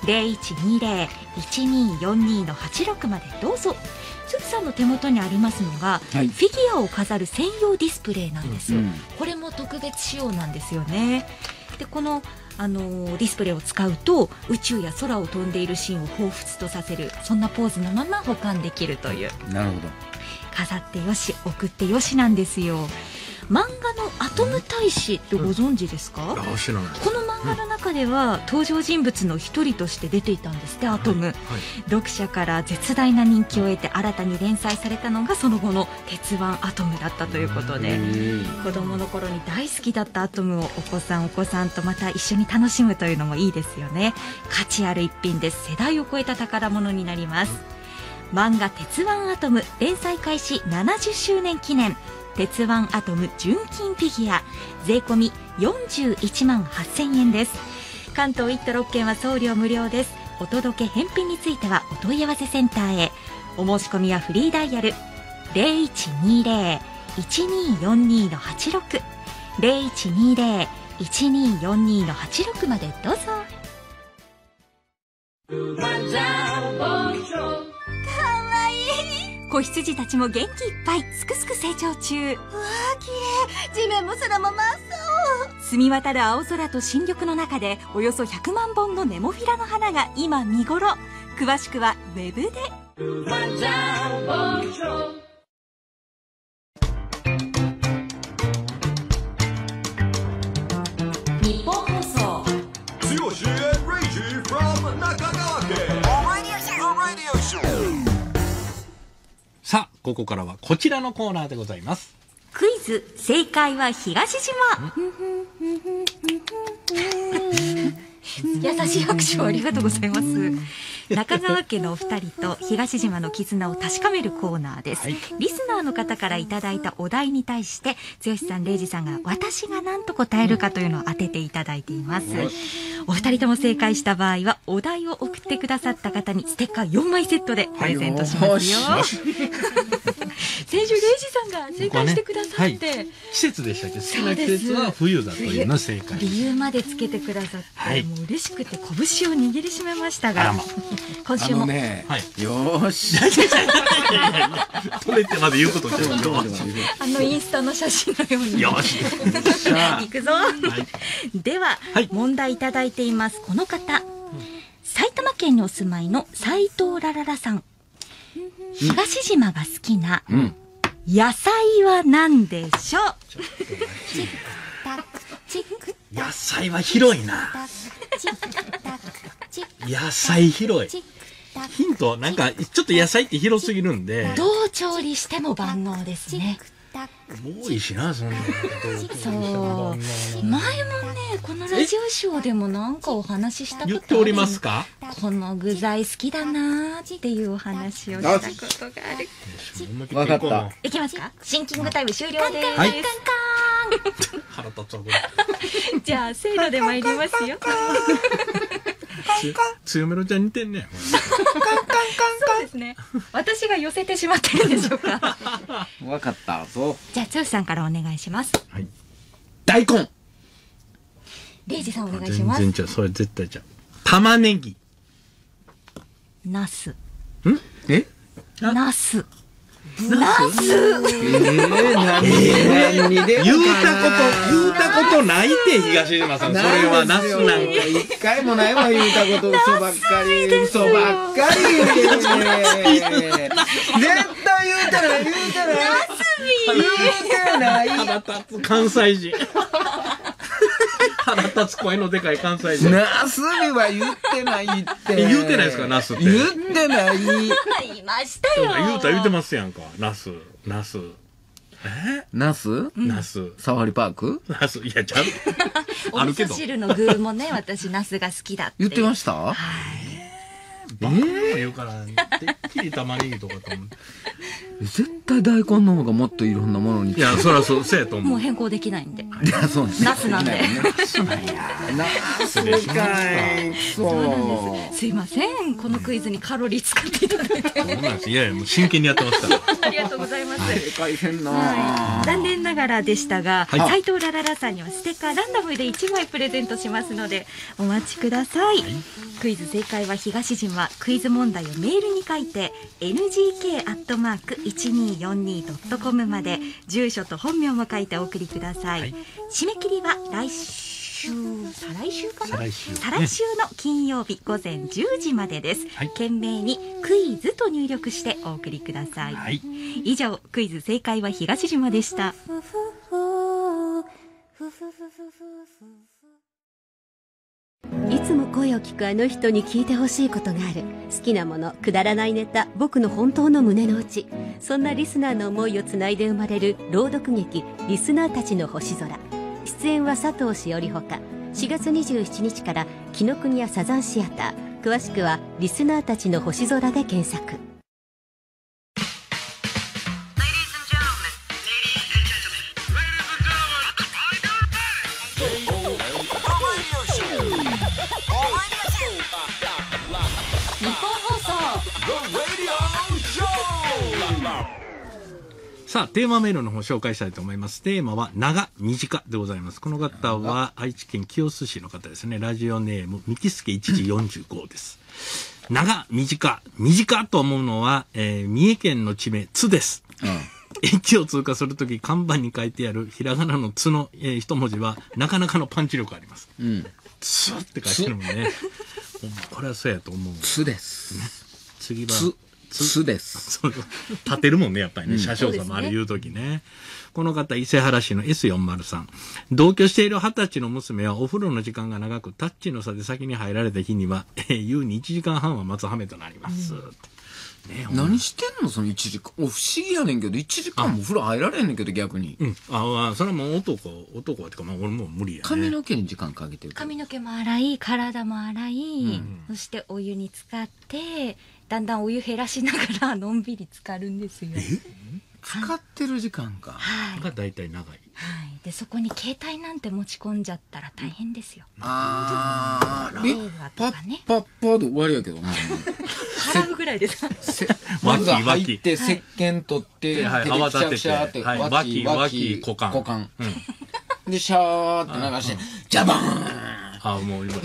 0120-1242-86 までどうぞ。つぐさんの手元にありますのが、フィギュアを飾る専用ディスプレイなんですよ、これも特別仕様なんですよね。でこのディスプレイを使うと宇宙や空を飛んでいるシーンを彷彿とさせる、そんなポーズのまま保管できるという。 なるほど。 飾ってよし送ってよしなんですよ。漫画のアトム大使ってご存知ですか？ 知らない。 この漫画の中では登場人物の一人として出ていたんですって、アトム、読者から絶大な人気を得て新たに連載されたのがその後の鉄腕アトムだったということで、子供の頃に大好きだったアトムをお子さんとまた一緒に楽しむというのもいいですよね。価値ある一品です。世代を超えた宝物になります。漫画鉄腕アトム連載開始70周年記念鉄腕アトム純金フィギュア税込み41万8000円です。関東1都6県は送料無料です。お届け返品についてはお問い合わせセンターへ。お申し込みはフリーダイヤル 0120-1242-86 0120-1242-86 までどうぞ。子羊たちも元気いっぱいすくすく成長中。うわー、 綺麗。地面も空も真っ青。 澄み渡る青空と新緑の中でおよそ100万本のネモフィラの花が今見頃。詳しくはウェブで。 日本放送剛and Reggie from 中川家 Radio さあ、ここからはこちらのコーナーでございます。 クイズ、正解は東島。優しい拍手をありがとうございます。中川家のお二人と東島の絆を確かめるコーナーです。リスナーの方からいただいたお題に対して、剛さん、礼二さんが私が何と答えるかというのを当てていただいています。お二人とも正解した場合は、お題を送ってくださった方にステッカー4枚セットでプレゼントしますよ。先週、礼二さんが正解してくださって、 季節でしたっけ？好きな季節は冬だというの正解。 理由までつけてくださって、もう嬉しくて拳を握りしめましたが、今週もね、よーし取れてまで言うことじゃないインスタの写真のようによし行くぞ、では、問題いただいています。この方、埼玉県にお住まいの斉藤ラララさん。東島が好きな野菜は何でしょう？ 野菜は広いな。野菜広い。ヒント、なんかちょっと野菜って広すぎるんで、 どう調理しても万能ですね。 多いしな、そんな。 そう、前もね、このラジオショーでもなんかお話ししたことある。 言っておりますか？ この具材好きだなーっていうお話をしたことがある。 わかった。 いきますか？シンキングタイム終了です。 はい。腹立つわこれ。 じゃあせーので参りますよ。 強めのちゃん似てんね。 そうですね。私が寄せてしまってるんでしょうか。 わかったぞ。 じゃあ剛さんからお願いします。 はい。 大根。 礼二さんお願いします。 全然ちゃう。それ絶対ちゃう。玉ねぎ。 ナス。 え？ ナス。ナス。 言うたことないって東島さん。それはナスなんか一回もないわ。言うたこと嘘ばっかり。嘘ばっかり言うてるね。絶対言うてない。言うてない。 ナスビー。 言うてない。 腹立つ関西人。腹立つ声のでかい関西人。 ナスビは言ってないって。 言うてないですか、ナスって。 言ってない。 言いましたよ。 言うてますやんか、ナス。 ナス？ ナス。 サファリパーク？ ナス、いや、ちゃう。 お味噌汁の具もね、私ナスが好きだって。 言ってました？ はい。 言うから、てっきり玉ねぎとかと思う。 絶対大根の方がもっといろんなものに。 いや、そらそうやと思う。 もう変更できないんで。 いや、そうですね。 ナスなんで。 ナスかい。そう。 すいません。このクイズにカロリー使っていただいて。 そうなんです。いやいや、もう真剣にやってますから。 ありがとうございます。 正解せんな。 残念ながらでしたが、斉藤ラララさんにはステッカーランダムで1枚プレゼントしますので、お待ちください。クイズ正解は東島。クイズ問題をメールに書いて、ngk@1242.com まで、住所と本名も書いてお送りください。締め切りは再来週かな？再来週の金曜日午前10時までです。懸命にクイズと入力してお送りください。以上、クイズ正解は東島でした。 いつも声を聞くあの人に聞いてほしいことがある。好きなもの、くだらないネタ、僕の本当の胸の内。そんなリスナーの思いをつないで生まれる朗読劇、リスナーたちの星空。出演は佐藤しおりほか。4月27日から紀ノ国屋サザンシアター。詳しくはリスナーたちの星空で検索。 さあ、テーマメールの方紹介したいと思います。テーマは長短でございます。この方は愛知県清須市の方ですね。ラジオネーム、みきすけ1時45です。長短と思うのは、三重県の地名、津です。駅を通過するとき看板に書いてあるひらがなの津の、一文字はなかなかのパンチ力あります。津って書いてるもんね。これはそうやと思う。 津です。 次は津です。 立てるもんね、やっぱりね。車掌さんもあれ言うときね。この方、伊勢原市の S403。同居している20歳の娘はお風呂の時間が長く、タッチの差で先に入られた日には、優に1時間半は待つ羽目となります。 何してんのその1時間。不思議やねんけど、1時間も風呂入られんねんけど、逆に。 それはもう男はってか、俺もう無理やね。 髪の毛に時間かけてる。 髪の毛も洗い、体も洗い、そしてお湯に浸かって、だんだんお湯減らしながらのんびり浸かるんですよ。 使ってる時間か。 が大体長い。 で、そこに携帯なんて持ち込んじゃったら大変ですよ。 パッパで終わりやけどな。 払うぐらいですか。 まずは入って、石鹸取って、 泡立てて、 シャーって、 脇、股間。 で、シャーって流して、ジャバーン。 もう今。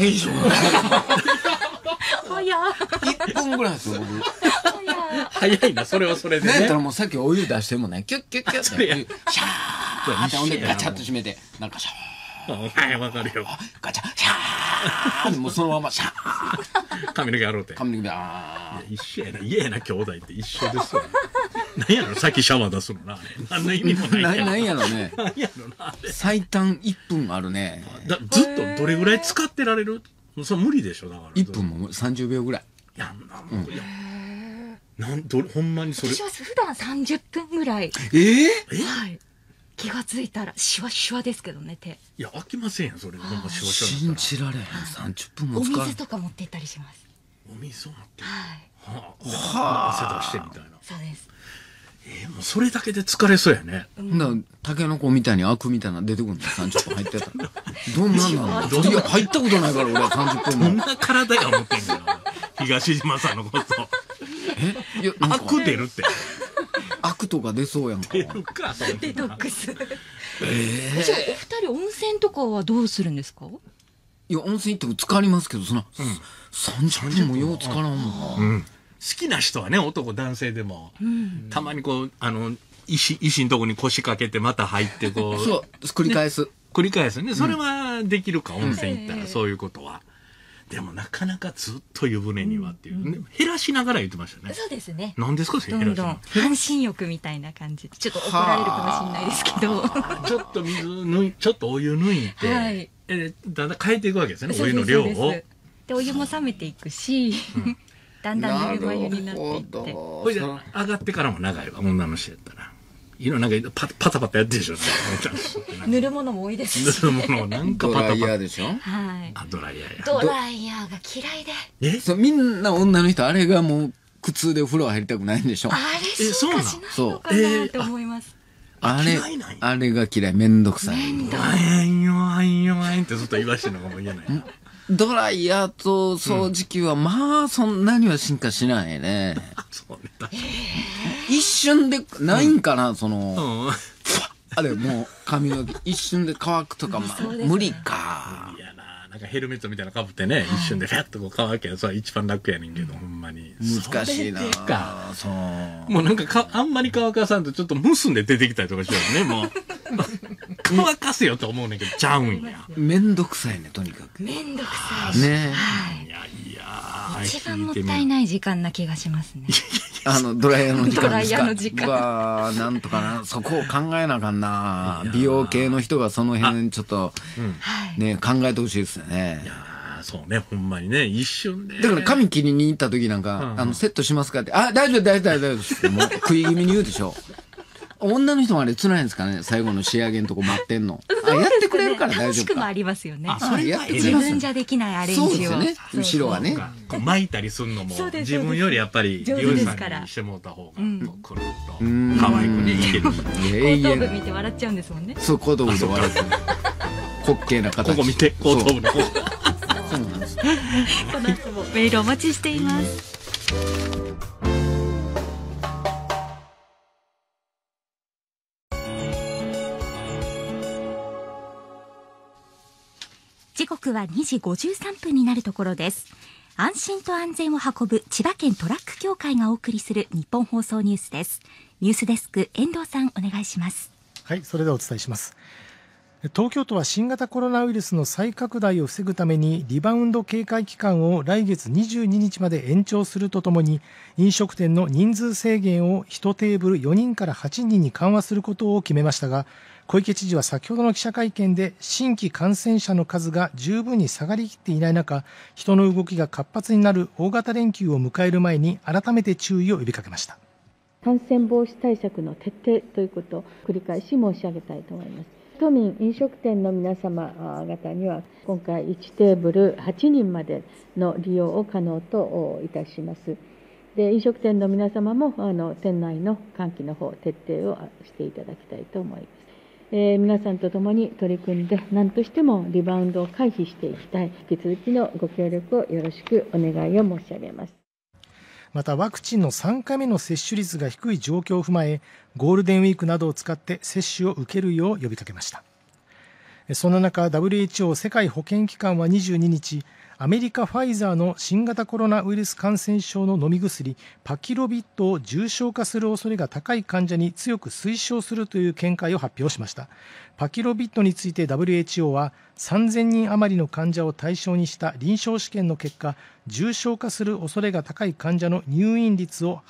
1分ぐらいですよ、僕。 早いな、それはそれでね。 なんやったらもうさっきお湯出してもね、キュッキュッキュッって、シャーってほんでガチャッと閉めて、なんかシャー。 わかるよ。 ガチャ、シャーもうそのままシャー。髪の毛洗うて。 髪の毛一緒やな、嫌やな、兄弟って一緒ですよ。何やろ、さっきシャワー出すのな。何の意味もないやろ。 何やろね。最短1分あるね。 ずっとどれぐらい使ってられる？それ無理でしょ、だから。 1分も30秒ぐらい。 やんな、もう。ほんまにそれ。 私は普段30分ぐらい。はい。気がついたら、シワシワですけどね、手。 いや、飽きませんよ、それ。ほんまシワシワ。信じられへん。30分も使う。 お水とか持って行ったりします。 お水を持ってはい。 汗出してみたいな。 そうです。 もうそれだけで疲れそうやね。 タケノコみたいにアクみたいなの出てくるんだよ、30分入ってたら。どんなんなの？いや、入ったことないから、俺は30分も。 どんな体や思ってんだよ。東島さんのこと。アク出るって。 アクとか出そうやんか。 出るか、 デトックス。じゃあ、お二人温泉とかはどうするんですか？ いや、温泉行っても浸かりますけど、30分もよう浸からんもんな。 好きな人はね、男性でも、たまにこう、石のとこに腰掛けてまた入ってこう。 そう、繰り返すね。それはできるか、温泉行ったら、そういうことは。でもなかなかずっと湯船にはっていう。減らしながら言ってましたね。 そうですね。 何ですか、 どんどん半身浴みたいな感じで。ちょっと怒られるかもしれないですけど。 ちょっとちょっとお湯抜いて、だんだん変えていくわけですね、お湯の量を。 で、お湯も冷めていくし、だんだんぬるま湯になっていって。 これで上がってからも長いわ、女の人やったら。なんかパタパタやってるでしょ。 塗るものも多いですし。 塗るものなんかパタパタ。 ドライヤーでしょ？ はい。 ドライヤーや。 ドライヤーが嫌いで。 そう、みんな女の人、あれがもう苦痛でお風呂入りたくないんでしょ？ あれしかしないのかなって思います。 あれが嫌い、めんどくさい。 あんよってずっと言わしてるのがもう嫌ない。 ドライヤーと掃除機は、まあ、そんなには進化しないね。一瞬で、ないんかな、あれ、もう、髪の毛、一瞬で乾くとか、まあ、無理か。 いやな、なんかヘルメットみたいなのかぶってね、一瞬でファッとこう乾けば、それは一番楽やねんけど、ほんまに。 難しいな。 そう。もうなんかあんまり乾かさんとちょっと結んで出てきたりとかしようね、もう。乾かせよと思うねんけど、ちゃうんや。 めんどくさいね、とにかく。 めんどくさい。 ね。 いや。 一番もったいない時間な気がしますね。 ドライヤーの時間ですか？ ドライヤーの時間。 なんとかな、そこを考えなあかんな。美容系の人がその辺ちょっと、ね、考えてほしいですよね。 いやそうね、ほんまにね、一瞬で。 だから髪切りに行った時なんか、セットしますかって、大丈夫ってもう食い気味に言うでしょ。女の人もあれ辛いんですかね、最後の仕上げのとこ待ってんの。やってくれるから大丈夫か。 楽しくもありますよね。 自分じゃできないアレンジを。 そうですよね。後ろはね。 巻いたりするのも、自分よりやっぱり、美容師さんにしてもらった方が、くるっと、可愛くね、いける。 後頭部見て笑っちゃうんですもんね。 そう、後頭部で笑ってる。滑稽な形。 ここ見て、後頭部の。 そうなんです。 この後もメールお待ちしています。 時刻は2時53分になるところです。安心と安全を運ぶ千葉県トラック協会がお送りする日本放送ニュースです。ニュースデスク遠藤さん、お願いします。 はい、それではお伝えします。東京都は新型コロナウイルスの再拡大を防ぐためにリバウンド警戒期間を来月22日まで延長するとともに、飲食店の人数制限を1テーブル4人から8人に緩和することを決めましたが、 小池知事は先ほどの記者会見で新規感染者の数が十分に下がりきっていない中、人の動きが活発になる大型連休を迎える前に改めて注意を呼びかけました。 感染防止対策の徹底ということを繰り返し申し上げたいと思います。都民飲食店の皆様方には今回1テーブル8人までの利用を可能といたします。で、飲食店の皆様も店内の換気の方徹底をしていただきたいと思います。皆さんと共に取り組んで何としてもリバウンドを回避していきたい。引き続きのご協力をよろしくお願いを申し上げます。 またワクチンの3回目の接種率が低い状況を踏まえ、ゴールデンウィークなどを使って接種を受けるよう呼びかけました。そんな中、 WHO 世界保健機関は22日、アメリカファイザーの新型コロナウイルス感染症の飲み薬パキロビッドを重症化する恐れが高い患者に強く推奨するという見解を発表しました。パキロビッドについて WHO は3000人余りの患者を対象にした臨床試験の結果、重症化する恐れが高い患者の入院率を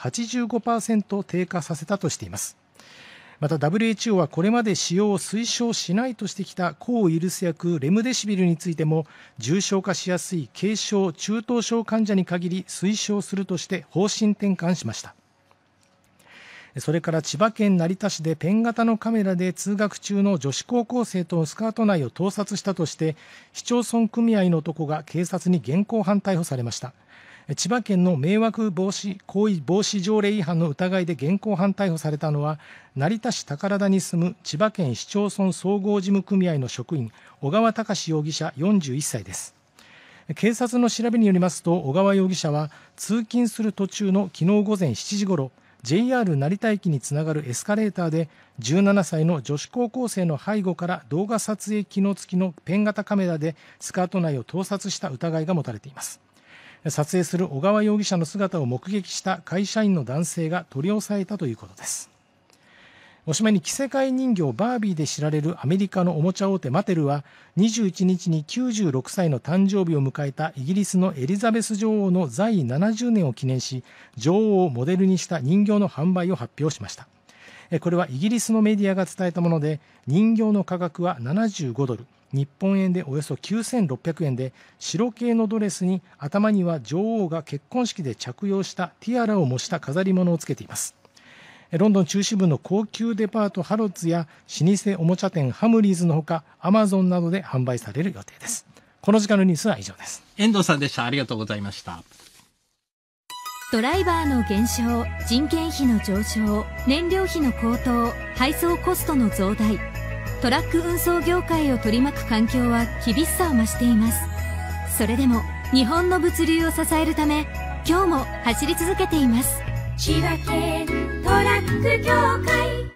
85% 低下させたとしています。また WHO はこれまで使用を推奨しないとしてきた抗ウイルス薬レムデシビルについても、重症化しやすい軽症・中等症患者に限り推奨するとして方針転換しました。それから千葉県成田市でペン型のカメラで通学中の女子高校生とスカート内を盗撮したとして市町村組合の男が警察に現行犯逮捕されました。千葉県の迷惑防止行為防止条例違反の疑いで現行犯逮捕されたのは、成田市宝田に住む千葉県市町村総合事務組合の職員小川隆容疑者41歳です。警察の調べによりますと、小川容疑者は通勤する途中の昨日午前7時ごろ、 JR 成田駅につながるエスカレーターで17歳の女子高校生の背後から動画撮影機能付きのペン型カメラでスカート内を盗撮した疑いが持たれています。撮影する小川容疑者の姿を目撃した会社員の男性が取り押さえたということです。おしまいに着せ替え人形バービーで知られるアメリカのおもちゃ大手マテルは21日に96歳の誕生日を迎えたイギリスのエリザベス女王の在位70年を記念し、女王をモデルにした人形の販売を発表しました。これはイギリスのメディアが伝えたもので、人形の価格は75ドル、日本円でおよそ9600円で、白系のドレスに頭には女王が結婚式で着用したティアラを模した飾り物をつけています。ロンドン中心部の高級デパートハロッズや老舗おもちゃ店ハムリーズのほか、アマゾンなどで販売される予定です。この時間のニュースは以上です。 遠藤さんでした。ありがとうございました。 ドライバーの減少、人件費の上昇、燃料費の高騰、配送コストの増大、トラック運送業界を取り巻く環境は厳しさを増しています。それでも日本の物流を支えるため、今日も走り続けています。千葉県トラック業界。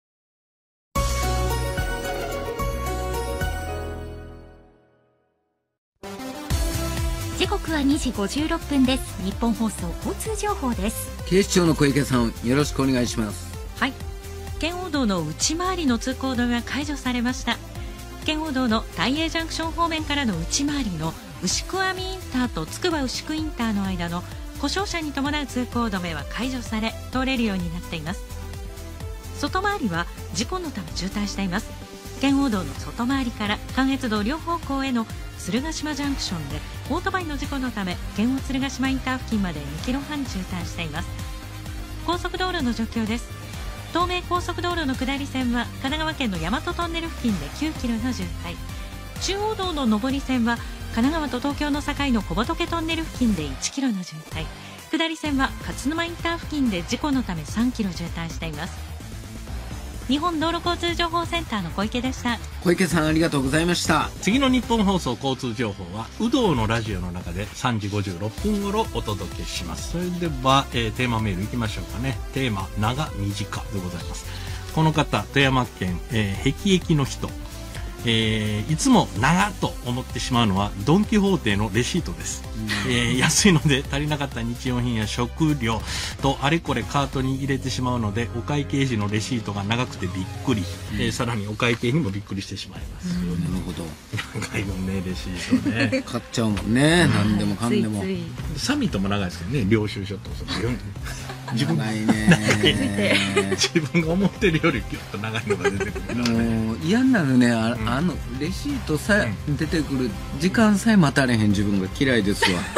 時刻は2時56分です。日本放送交通情報です。 警視庁の小池さん、よろしくお願いします。 はい、圏央道の内回りの通行止めが解除されました。圏央道の大栄ジャンクション方面からの内回りの牛久網インターとつくば牛久インターの間の故障車に伴う通行止めは解除され、通れるようになっています。外回りは事故のため渋滞しています。圏央道の外回りから関越道両方向への鶴ヶ島ジャンクションでオートバイの事故のため、圏央鶴ヶ島インター付近まで2キロ半渋滞しています。高速道路の状況です。東名高速道路の下り線は神奈川県の大和トンネル付近で9キロの渋滞、中央道の上り線は神奈川と東京の境の小仏トンネル付近で1キロの渋滞、下り線は勝沼インター付近で事故のため3キロ渋滞しています。日本道路交通情報センターの小池でした。 小池さん、ありがとうございました。 次の日本放送交通情報は有働のラジオの中で3時56分頃お届けします。それでは、テーマメールいきましょうかね。テーマ長短でございます。この方、富山県、辟易の人、いつも長と思ってしまうのはドン・キホーテのレシートです。安いので足りなかった日用品や食料とあれこれカートに入れてしまうので、お会計時のレシートが長くてびっくり、さらにお会計にもびっくりしてしまいます。 なるほど。 長いもんね、レシートね。 買っちゃうもんね。何でもかんでも。 サミットも長いですけどね、領収書と自分長いね。 自分が思ってるよりギュッと長いのが出てくるからね。 もう嫌になるね。レシートさ出てくる時間さえ待たれへん自分が嫌いですわ。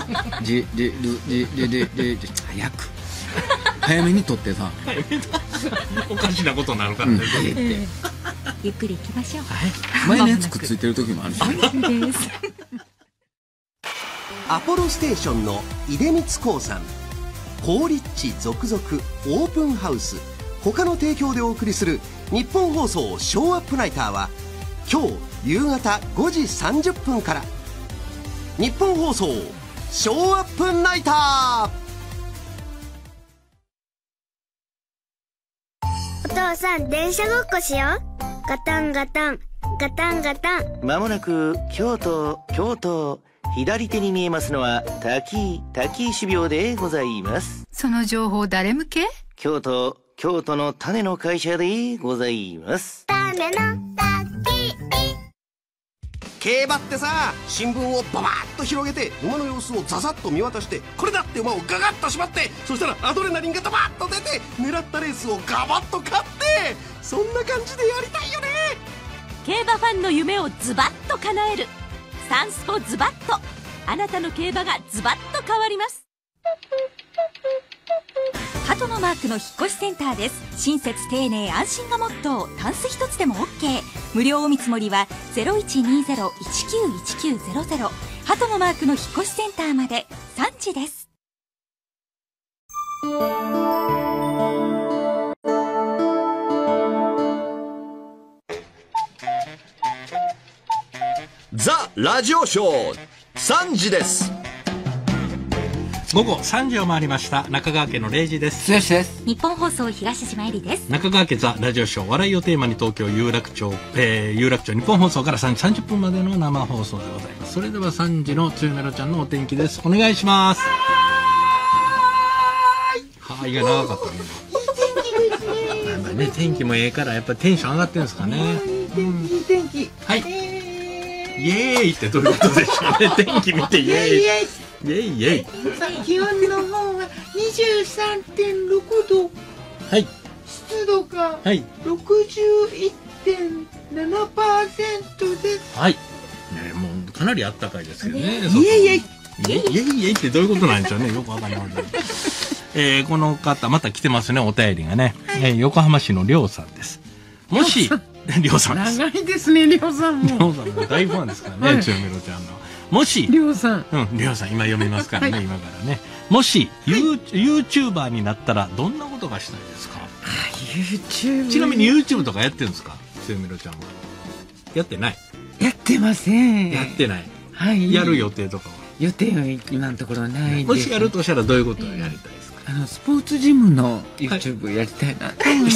早く。早めに取ってさ。 おかしなことになるからね。 ゆっくり行きましょう。 前のやつくっついてる時もあるし。 アポロステーションの出光興産、好立地続々オープンハウス他の提供でお送りする日本放送ショーアップナイターは今日夕方5時30分から。日本放送ショーアップナイター。 お父さん、電車ごっこしよう。ガタンガタンガタンガタン。 まもなく京都。左手に見えますのは滝石廟でございます。 その情報誰向け？ 京都の種の会社でございます。 種の滝。 競馬ってさ、新聞をババッと広げて馬の様子をザザッと見渡して、これだって馬をガガッと縛って、そしたらアドレナリンがドバッと出て狙ったレースをガバッと勝って、そんな感じでやりたいよね。 競馬ファンの夢をズバッと叶えるサンスポズバッと。あなたの競馬がズバッと変わります。 鳩のマークの引っ越しセンターです。親切丁寧安心がモットー。タンス一つでも OK。 無料お見積もりは 0120-191900。 鳩のマークの引っ越しセンターまで。3時です。 ザ・ラジオショー3時です。 午後3時を回りました。中川家の0時です。 剛です。 日本放送東島えりです。 中川家ザ・ラジオショー、笑いをテーマに東京有楽町、有楽町日本放送から3時30分までの生放送でございます。それでは3時のつゆめろちゃんのお天気です。お願いします。はいが長かったね。なんかね、天気もええからやっぱりテンション上がってるんですかね。 いい天気。 はい。イエーイってどういうことでしょうね。天気見てイエーイ。イエーイイエーイ。 気温の方は 23.6 度。 はい。 湿度が 61.7% です。 はい。ね、もうかなり暖かいですけどね。 イエイイエイ。 イエイイエイってどういうことなんでしょうね。よくわかんない。この方また来てますね、お便りがね。横浜市のりょうさんです。もしりょうさんです。 長いですね、りょうさんも。 りょうさんも大ファンですからね、つよめろちゃんの。もしりょうさん、 りょうさん今読みますからね、今からね。もし、YouTuber になったらどんなことがしたいですか？ YouTube。 ちなみに YouTube とかやってるんですか？つよめろちゃんは。やってない？ やってません。 やってない。 はい。 やる予定とかは？ 予定は今のところないです。 もしやるとしたらどういうことをやりたいですか？ スポーツジムの YouTube やりたいなと思います。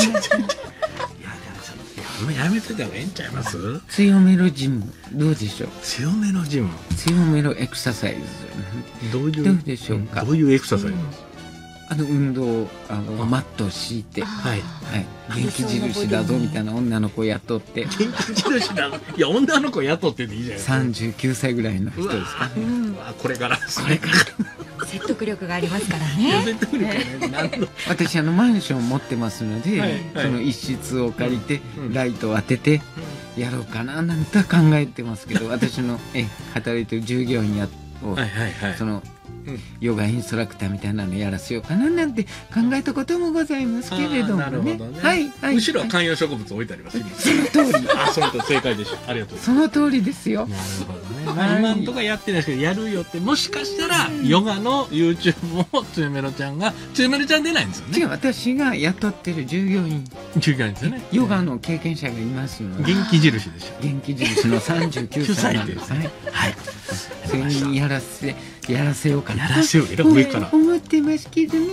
やめてた方がええんちゃいます？ 強めのジムどうでしょう？ 強めのジム、 強めのエクササイズどうでしょうか？ どういうエクササイズ？ 運動マットを敷いて、はい元気印だぞみたいな女の子雇って。 元気印だぞ。いや、女の子雇ってていいじゃないですか。 39歳ぐらいの人ですかね。 これから説得力がありますからね。 説得力がね。 私マンション持ってますので、その一室を借りてライトを当ててやろうかななんて考えてますけど、私の働いてる従業員をそのヨガインストラクターみたいなのやらせようかななんて考えたこともございますけれどもね。 後ろは観葉植物置いてあります。 その通り。 その通り、正解でしょ。ありがとうございます。 その通りですよ。 なるほどね。今んとこやってないですけど、やるよって、もしかしたらヨガの YouTube をつゆめろちゃんが、つゆめろちゃん出ないんですよね。 違う、私が雇ってる従業員ですよね。 ヨガの経験者がいますので。 元気印でしょ。 元気印の39歳なんですね。はい。それにやらせようかな。 やらせよう。上から。 思ってますけどね。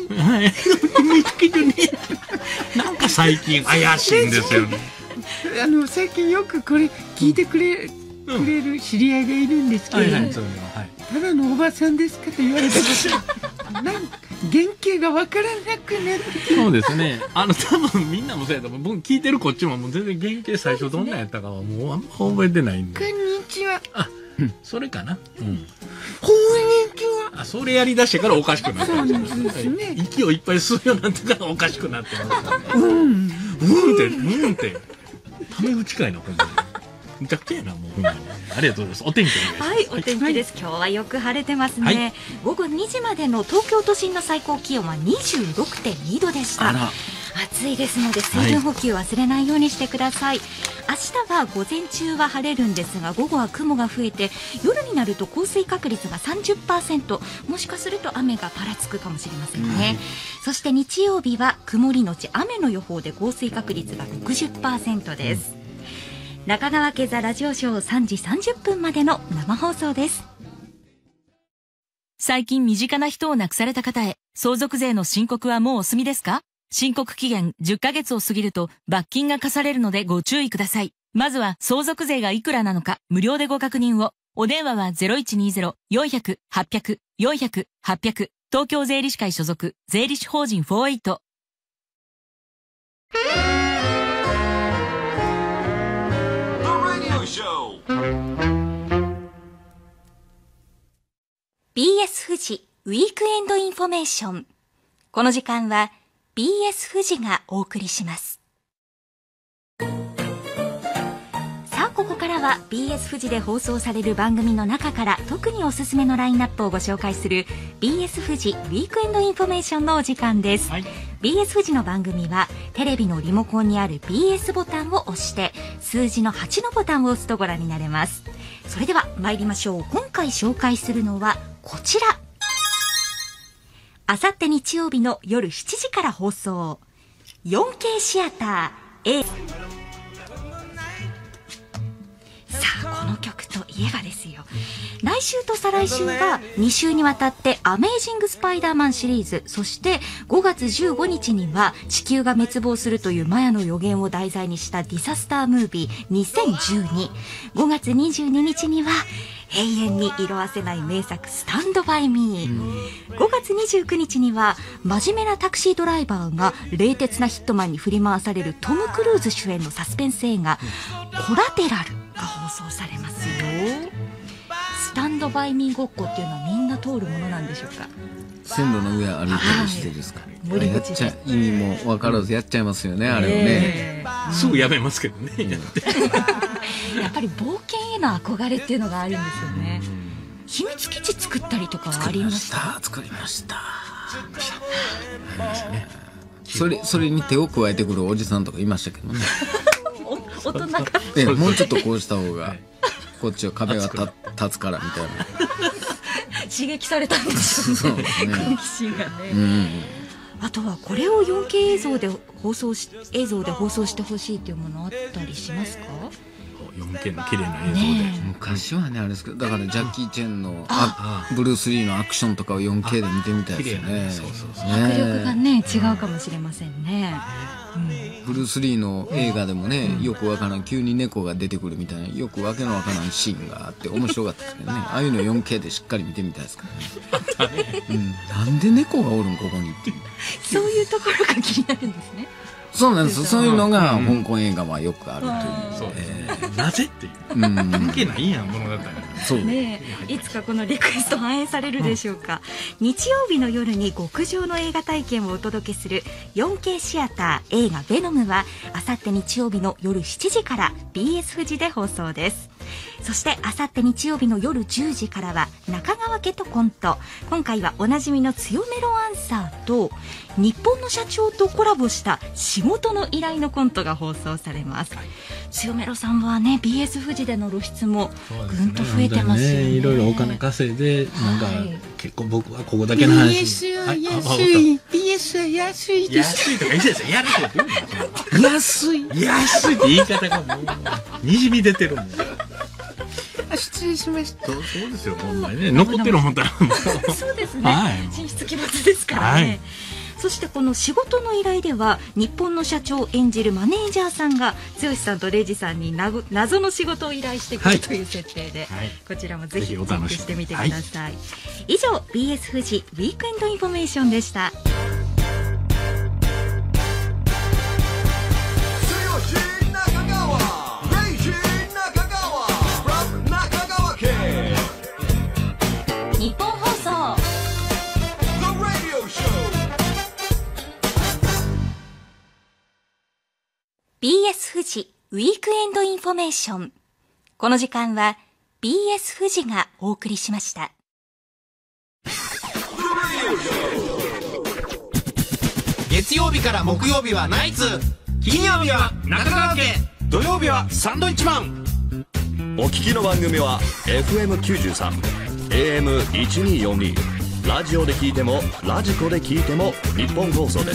なんか最近怪しいんですよね。 最近よくこれ聞いてくれる知り合いがいるんですけど、ただのおばさんですかと言われたことなんか原型がわからなくなって。 そうですね。多分みんなもそうやと思う。僕聞いてるこっちももう全然原型最初どんなやったかはもうあんま覚えてないんで。 こんにちは。 それかな。 こんにちは。 それやりだしてからおかしくなってそうですね。 息をいっぱい吸うようになってからおかしくなってますうんってタメ口かいなほんまにむちゃくちゃやなもうほんまにありがとうございます。お天気お願いします。 はい、お天気です。今日はよく晴れてますね、 はい、 午後2時までの東京都心の最高気温は 26.2 度でした。暑いですので水分補給忘れないようにしてください、明日は午前中は晴れるんですが午後は雲が増えて夜になると降水確率が 30%、 もしかすると雨がぱらつくかもしれませんね、そして日曜日は曇りのち雨の予報で降水確率が 60% です、中川家ザラジオショー3時30分までの生放送です。 最近身近な人を亡くされた方へ相続税の申告はもうお済みですか？申告期限10ヶ月を過ぎると罰金が課されるのでご注意ください。まずは相続税がいくらなのか無料でご確認を。お電話は 0120-400-800-400-800 東京税理士会所属税理士法人48。 BS 富士ウィークエンドインフォメーション。この時間はBS 富士がお送りします。さあここからは BS 富士で放送される番組の中から特におすすめのラインナップをご紹介する BS 富士ウィークエンドインフォメーションのお時間です、BS 富士の番組はテレビのリモコンにある BS ボタンを押して数字の8のボタンを押すとご覧になれます。それでは参りましょう。今回紹介するのはこちら、あさって日曜日の夜7時から放送 4K シアター A。 さあこの曲といえばですよ、来週と再来週は2週にわたってアメージングスパイダーマンシリーズ、そして5月15日には地球が滅亡するというマヤの予言を題材にしたディサスタームービー2012、 5月22日には永遠に色あせない名作スタンドバイミー、5月29日には真面目なタクシードライバーが冷徹なヒットマンに振り回されるトム・クルーズ主演のサスペンス映画コラテラルが放送されますよ。スタンドバイミーごっこっていうのはみんな通るものなんでしょうか？ 線路の上歩いたりしてですかね、やっちゃ意味も分からずやっちゃいますよね、あれをね、 すぐやめますけどねやっぱり冒険への憧れっていうのがあるんですよね。秘密基地作ったりとかはありました？ 作りましたそれに手を加えてくるおじさんとかいましたけどね大人がもうちょっとこうした方がこっちは壁が立つからみたいな刺激されたんですよね、好奇心がね、あとはこれを 4K 映像で放送してほしいというものあったりしますか ？4K の綺麗な映像で、 昔はねあれですけど、だからジャッキー・チェンのブルース・リーのアクションとかを 4K で見てみたいですよね。 迫力がね違うかもしれませんね。 ブルース・リーの映画でもね、よくわからん急に猫が出てくるみたいなよくわけのわからんシーンがあって面白かったですけどねああいうの 4K でしっかり見てみたいですからねなんで猫がおるんここにってそういうところが気になるんですね。 そうなんです。そういうのが香港映画はよくあるという、 なぜっていう関係ないやん物語そうね、いつかこのリクエスト反映されるでしょうか、日曜日の夜に極上の映画体験をお届けする 4K シアター映画ベノムはあさって日曜日の夜7時から BS 富士で放送です。そしてあさって日曜日の夜10時からは中川家とコント、今回はおなじみの強メロアンサーと日本の社長とコラボした仕事の依頼のコントが放送されます。強メロさんはね BS 富士での露出もぐんと増えてますよね。 いろいろお金稼いでなんか、結構僕はここだけの話 BS は安い BS は安いです。 安いとかいいですよ。やると言うの安いって言い方がもうにじみ出てるもん失礼しました。 そうですよ、ほんまにね。残ってる思ったらそうですね、神出鬼没ですからね、そしてこの仕事の依頼では日本の社長を演じるマネージャーさんが剛さんとレイジさんに謎の仕事を依頼してくるという設定で、こちらもぜひチェックしてみてください、以上 BS 富士ウィークエンドインフォメーションでした。 日本放送 BS 富士ウィークエンドインフォメーション。この時間は BS 富士がお送りしました。 月曜日から木曜日はナイツ、金曜日は中川家、土曜日はサンドイッチマン。 お聞きの番組は FM93 AM1242 ラジオで聞いてもラジコで聞いても日本放送です。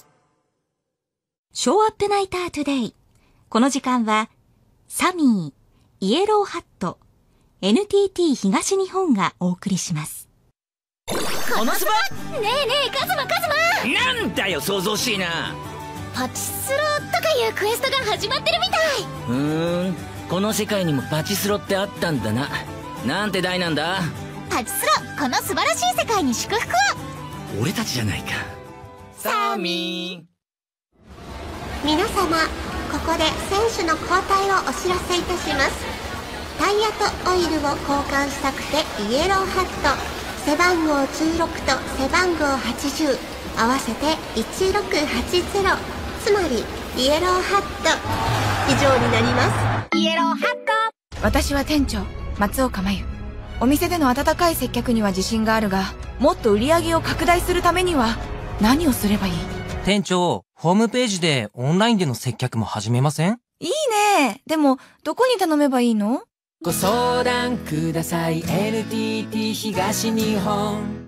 ショーアップナイタートゥデイ。この時間はサミー、イエローハット、NTT 東日本がお送りします。 このスバねえねえカズマなんだよ想像しいな。 パチスロとかいうクエストが始まってるみたい。 この世界にもパチスロってあったんだな。なんて題なんだ。 パチスロ、この素晴らしい世界に祝福を。 俺たちじゃないか。サミー。 皆様、ここで選手の交代をお知らせいたします。タイヤとオイルを交換したくてイエローハット、背番号16と背番号80合わせて1680、つまりイエローハット以上になります。イエローハット。 私は店長松岡真由。お店での温かい接客には自信があるが、もっと売り上げを拡大するためには何をすればいい？ 店長、ホームページでオンラインでの接客も始めません？ いいね。でもどこに頼めばいいの？ ご相談ください。 NTT 東日本。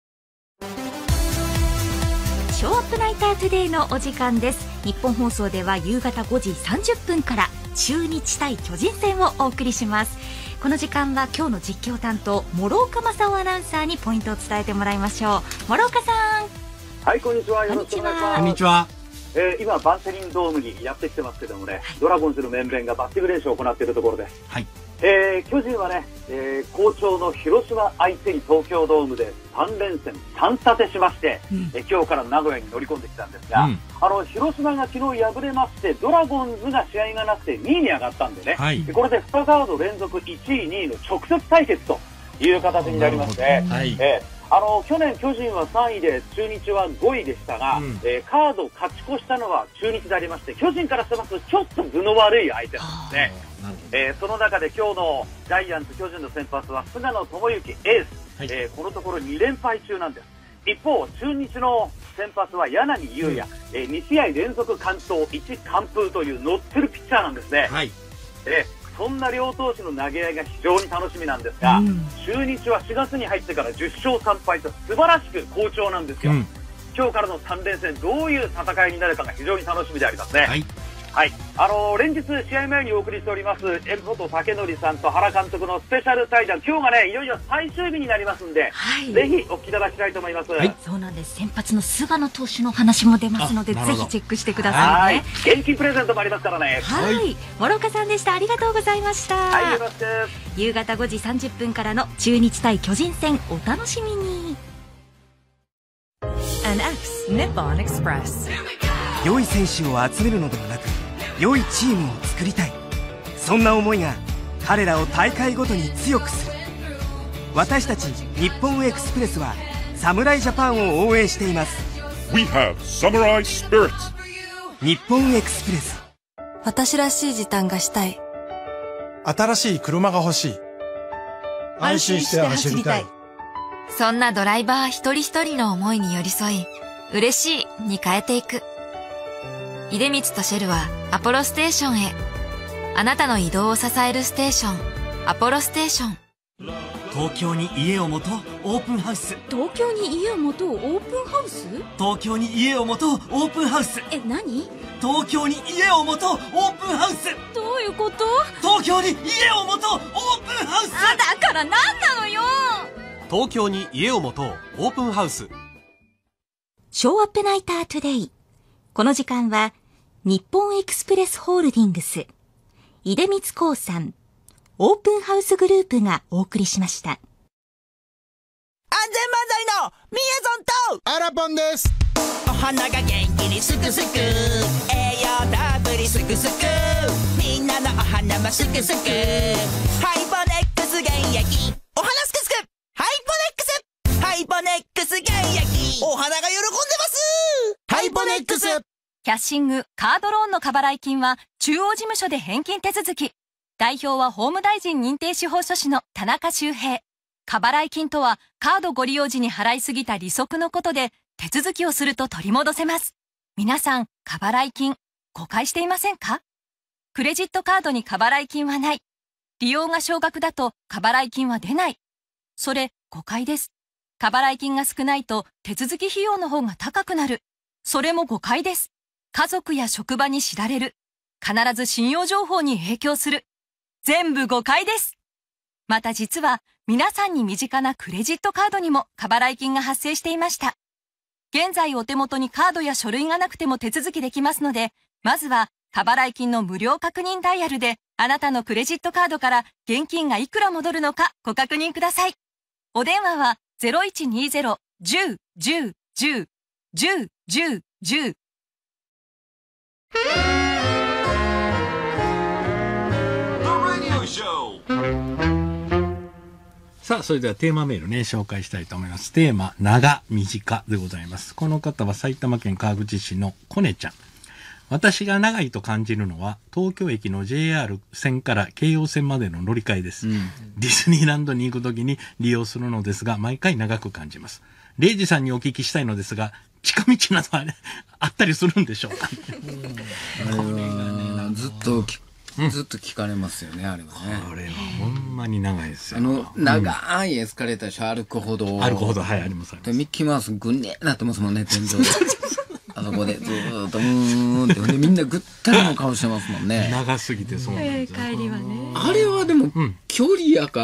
ショーアップナイタートゥデイのお時間です。日本放送では夕方5時30分から中日対巨人戦をお送りします。この時間は今日の実況担当諸岡正夫アナウンサーにポイントを伝えてもらいましょう。諸岡さん。 はい、こんにちは。よろしくお願いします。 こんにちは。 今バンテリンドームにやってきてますけどもね、ドラゴンズの面々がバッティング練習を行っているところです。 はい。 巨人はね、好調の広島相手に東京ドームで3連戦3立てしまして、今日から名古屋に乗り込んできたんですが、広島が昨日敗れまして、ドラゴンズが試合がなくて2位に上がったんでね、これで2カード連続1位2位の直接対決という形になりまして、去年巨人は3位で中日は5位でしたが、カードを勝ち越したのは中日でありまして、巨人からしてますとちょっと分の悪い相手なんですね。その中で今日のジャイアンツ巨人の先発は菅野智之エース、このところ2連敗中なんです。一方中日の先発は柳裕也、2試合連続完投1完封という乗ってるピッチャーなんですね。そんな両投手の投げ合いが非常に楽しみなんですが、中日は4月に入ってから10勝3敗と素晴らしく好調なんですよ。今日からの3連戦どういう戦いになるかが非常に楽しみでありますね。連日試合前にお送りしておりますエルフォト竹則さんと原監督のスペシャル対談、今日がねいよいよ最終日になりますんで、ぜひお聞きいただきたいと思います。 そうなんです。先発の菅野投手の話も出ますので、ぜひチェックしてくださいね。 現金プレゼントもありますからね。 諸岡さんでした。ありがとうございました。 よろしく。 夕方5時30分からの中日対巨人戦、お楽しみに。 NX Nippon Express。 良い選手を集めるのではなく、良いチームを作りたい。そんな思いが彼らを大会ごとに強くする。私たち日本エクスプレスは侍ジャパンを応援しています。 We have Samurai Spirit。 日本エクスプレス。 私らしい時短がしたい。 新しい車が欲しい。安心して走りたい。 そんなドライバー一人一人の思いに寄り添い、嬉しいに変えていく。出光とシェルはアポロステーションへ。あなたの移動を支えるステーション、アポロステーション。 東京に家を持とうオープンハウス。 東京に家を持とうオープンハウス。 東京に家を持とうオープンハウス。 何？ 東京に家を持とうオープンハウス。 どういうこと？ 東京に家を持とうオープンハウス。 だから何なのよ。 東京に家を持とうオープンハウス。 ショーアップナイタートゥデイ。この時間は日本エクスプレスホールディングス、出光興産、オープンハウスグループがお送りしました。 安全漫才のみやぞんとアラポンです。 お花が元気にすくすく、栄養たっぷりすくすく、みんなのお花もすくすく、ハイボネックス原液、お花すくすく、ハイボネックス、ハイボネックス原液、お花が喜んでます。ハイボネックスキャッシング、カードローンの過払い金は中央事務所で返金手続き。代表は法務大臣認定司法書士の田中修平。過払い金とはカードご利用時に払いすぎた利息のことで、手続きをすると取り戻せます。皆さん、過払い金、誤解していませんか？クレジットカードに過払い金はない。利用が少額だと過払い金は出ない。それ、誤解です。過払い金が少ないと手続き費用の方が高くなる。それも誤解です。家族や職場に知られる。必ず信用情報に影響する。全部誤解です。また実は皆さんに身近なクレジットカードにも過払い金が発生していました。現在お手元にカードや書類がなくても手続きできますので、まずは過払い金の無料確認ダイヤルであなたのクレジットカードから現金がいくら戻るのかご確認ください。お電話は 0120-10-10-10-10-10-10 さあ、それではテーマメールね、紹介したいと思います。テーマ、長、短でございます。この方は埼玉県川口市のコネちゃん。私が長いと感じるのは、東京駅の JR 線から京葉線までの乗り換えです。ディズニーランドに行くときに利用するのですが、毎回長く感じます。レイジさんにお聞きしたいのですが、近道などあったりするんでしょうか？ これがね、ずっと聞かれますよね、あれはね。 これはほんまに長いですよ。 長いエスカレーターでしょ、歩くほど。 歩くほど、はい、あります。 ミッキーマウスぐんねーなってますもんね、天井で。あそこでずーっとって、みんなぐったりの顔してますもんね。 長すぎてそうなんですよ。 帰りはね。 あれはでも、距離やから、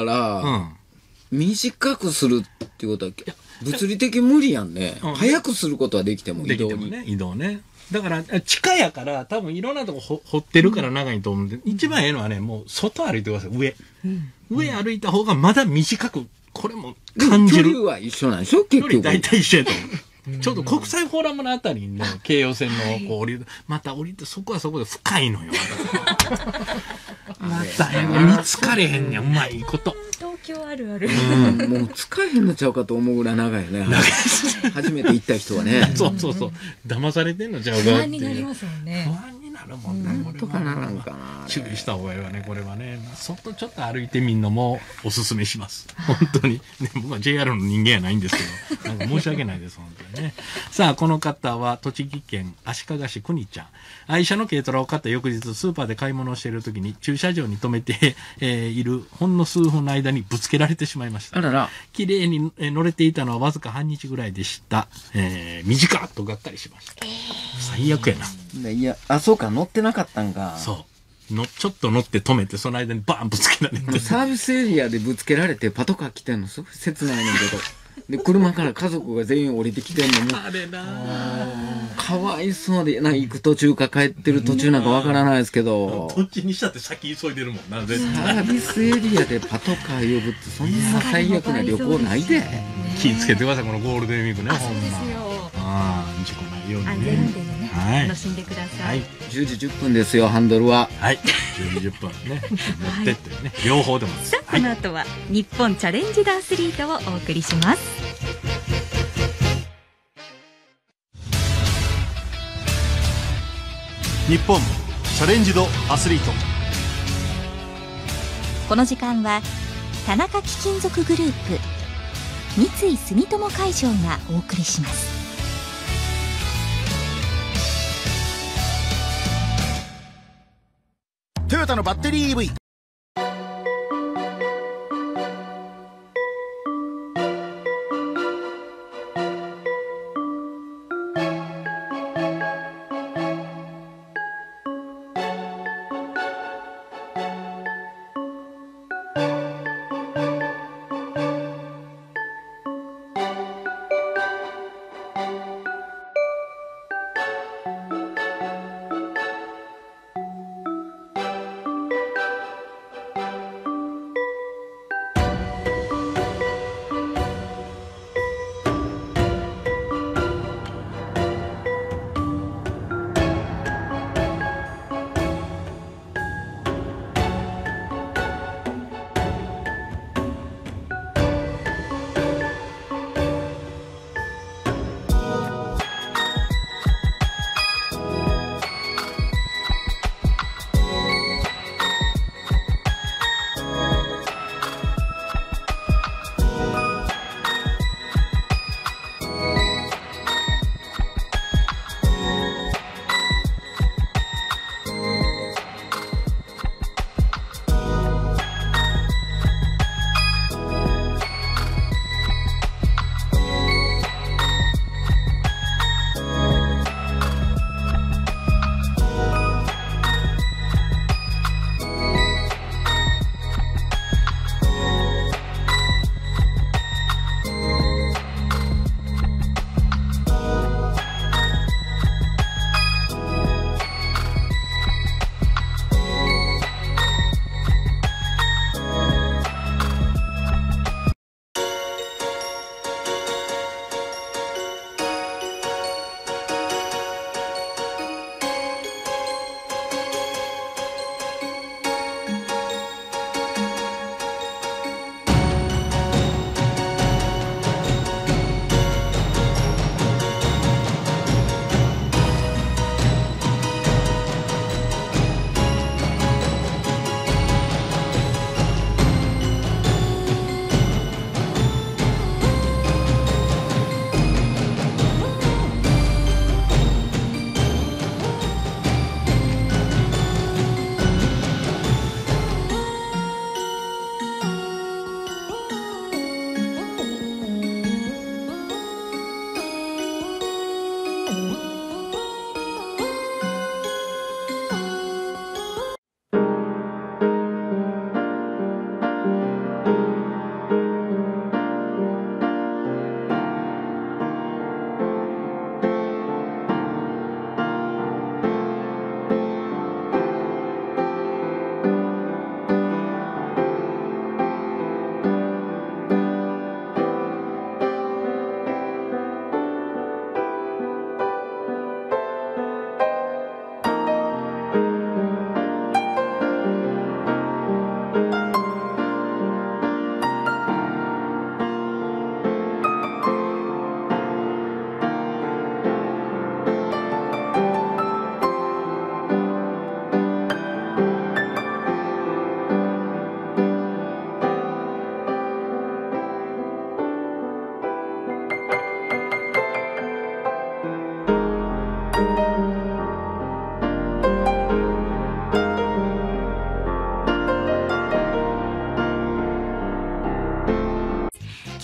短くするっていうことは、物理的無理やんね。早くすることはできても移動に。 移動ね。だから、地下やから、多分いろんなとこ掘ってるから長いと思うんで、一番ええのはね、もう外歩いてください、上。上歩いた方がまだ短く、これも感じる。 距離は一緒なんでしょ、結局。 距離大体一緒やと思う。ちょうど国際フォーラムのあたりにね、京葉線のこう降りる、また降りて、そこはそこで深いのよ。また見つかれへんねん、うまいこと。 東京あるある。 もう疲れへんのちゃうかと思うぐらい長いよね。初めて行った人はね。 そうそうそう。騙されてんのちゃうかって。 不安になりますもんね。 不安になるもんね。 なんとかならんかな。 注意した方がいいわね、これはね。外ちょっと歩いてみんのもおすすめします。本当に。ね、僕は JR の人間やないんですけど、なんか申し訳ないです、本当にね。さあ、この方は栃木県足利市国ちゃん。愛車の軽トラを買った翌日、スーパーで買い物をしている時に駐車場に止めて、いるほんの数分の間にぶつけられてしまいました。 あらら。 綺麗に乗れていたのはわずか半日ぐらいでした。短っとがっかりしました。最悪やな。 いや、あ、そうか、乗ってなかったんか。 そう。ちょっと乗って止めて、その間にバーンぶつけられて。 サービスエリアでぶつけられてパトカー来てんの、すごい切ないねんけど。で、車から家族が全員降りてきてんのも。 あれなかわいそうで、行く途中か帰ってる途中なんかわからないですけど。 どっちにしたって先急いでるもんな、 サービスエリアでパトカー呼ぶってそんな最悪な旅行ないで。 気ぃつけてください、このゴールデンウィークね、ほんま。事故ないようにね。 安全運転でね、楽しんでください。 10時10分ですよ、ハンドルは。 はい。10時10分ね。乗ってってね。両方でも。 さあ、この後は日本チャレンジドアスリートをお送りします。 日本チャレンジドアスリート。 この時間は田中貴金属グループ三井住友海上がお送りします。 トヨタのバッテリー EV。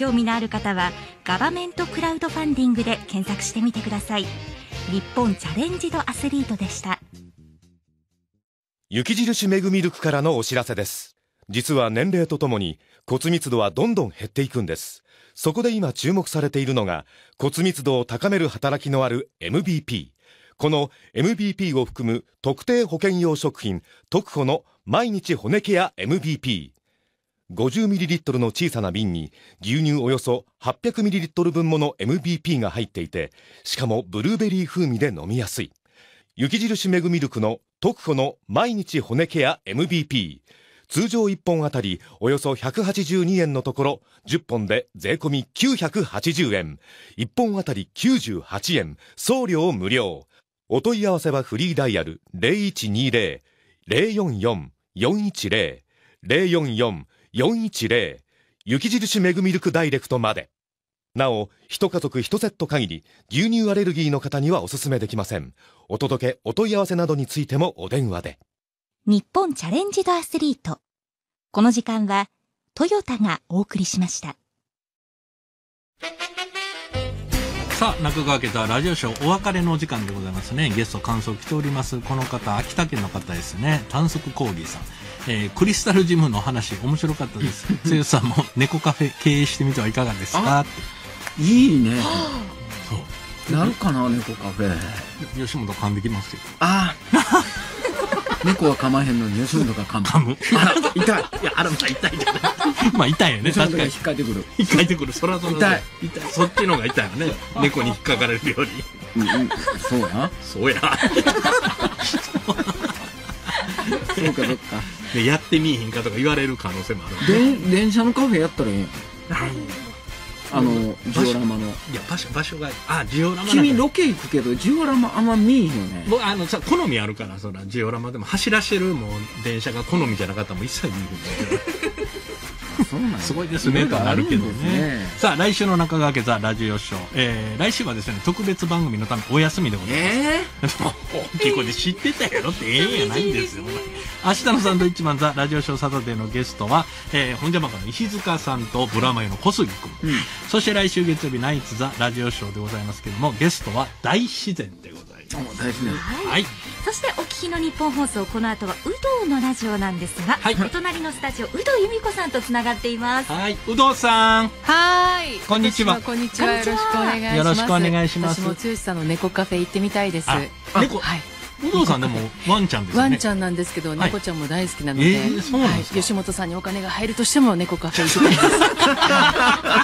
興味のある方はガバメントクラウドファンディングで検索してみてください。日本チャレンジドアスリートでした。 雪印メグミルクからのお知らせです。実は年齢とともに骨密度はどんどん減っていくんです。そこで今注目されているのが骨密度を高める働きのある MBP。 この MBP を含む特定保険用食品特保の毎日骨ケア MBP。 50ml の小さな瓶に牛乳およそ 800ml 分もの MBP が入っていて、しかもブルーベリー風味で飲みやすい。雪印メグミルクの特保の毎日骨ケア MBP。 通常1本あたりおよそ182円のところ10本で税込み980円、1本あたり98円、送料無料。お問い合わせはフリーダイヤル 0120-044-410 044-410 雪印メグミルクダイレクトまで。なお、一家族一セット限り牛乳アレルギーの方にはお勧めできません。お届けお問い合わせなどについてもお電話で。 日本チャレンジドアスリート。この時間はトヨタがお送りしました。 さあ、中川家ザラジオショーお別れのお時間でございますね。ゲスト感想来ております。この方、秋田県の方ですね。短足コーギーさん。クリスタルジムの話面白かったです。剛さんも猫カフェ経営してみてはいかがですかって。 いいね。 そうなるかな、猫カフェ。 吉本噛んできますけど。 ああ猫は噛まへんのに吉本が噛む。あら、痛い。 いや、あら、まあ痛いじゃない。まあ痛いよね、確かに。 引っかいてくる。 引っかいてくる。そらそら。痛い。そっちの方が痛いよね。猫に引っかかれるより。 そうや。 そうや。 そうか、どっか。 で、やってみいひんかとか言われる可能性もある。 電車のカフェやったらええやん。ジオラマの。 いや、場所が、ジオラマ。 君ロケ行くけど、ジオラマあんま見えへんよね。 僕、さ、好みあるから、そら、ジオラマでも走らしてるもう電車が好みじゃなかったらもう一切見えへんだけど。すごいですね、となるけどね。さあ、来週の中川家ザラジオショー。来週はですね、特別番組のためお休みでございます。大きい声で知ってたやろってやないんですよ。明日のサンドイッチマンザラジオショーサタデーのゲストは、本邪魔家の石塚さんとブラマヨの小杉君。そして来週月曜日ナイツザラジオショーでございますけども、ゲストは大自然でございます。 大自然。 はい。 そしてお聞きの日本放送、この後は有働のラジオなんですが、お隣のスタジオ、有働由美子さんとつながっています。 はい、有働さん。 はい。 こんにちは。 こんにちは。よろしくお願いします。 よろしくお願いします。 私も剛さんの猫カフェ行ってみたいです。 猫。はい。有働さんでもワンちゃんですね。 ワンちゃんなんですけど、猫ちゃんも大好きなので、吉本さんにお金が入るとしても猫カフェ行きたいです。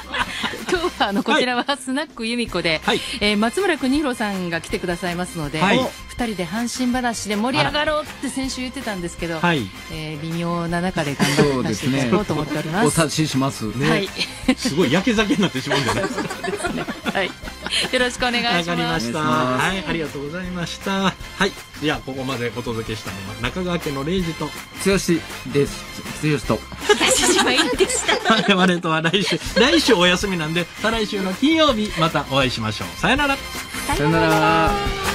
今日はこちらはスナック由美子で、松村邦洋さんが来てくださいますので、2人で阪神話で盛り上がろうって先週言ってたんですけど、微妙な中で頑張って出していこうと思っております。 お察しします。 はい。 すごい焼け酒になってしまうんじゃないですか。 はい。よろしくお願いします。 わかりました。はい、ありがとうございました。はい。ではここまでお届けしたのは中川家の礼二と剛です。剛と東島いいでした。 我々とは来週お休みなんで、再来週の金曜日またお会いしましょう。さよなら。 さよなら。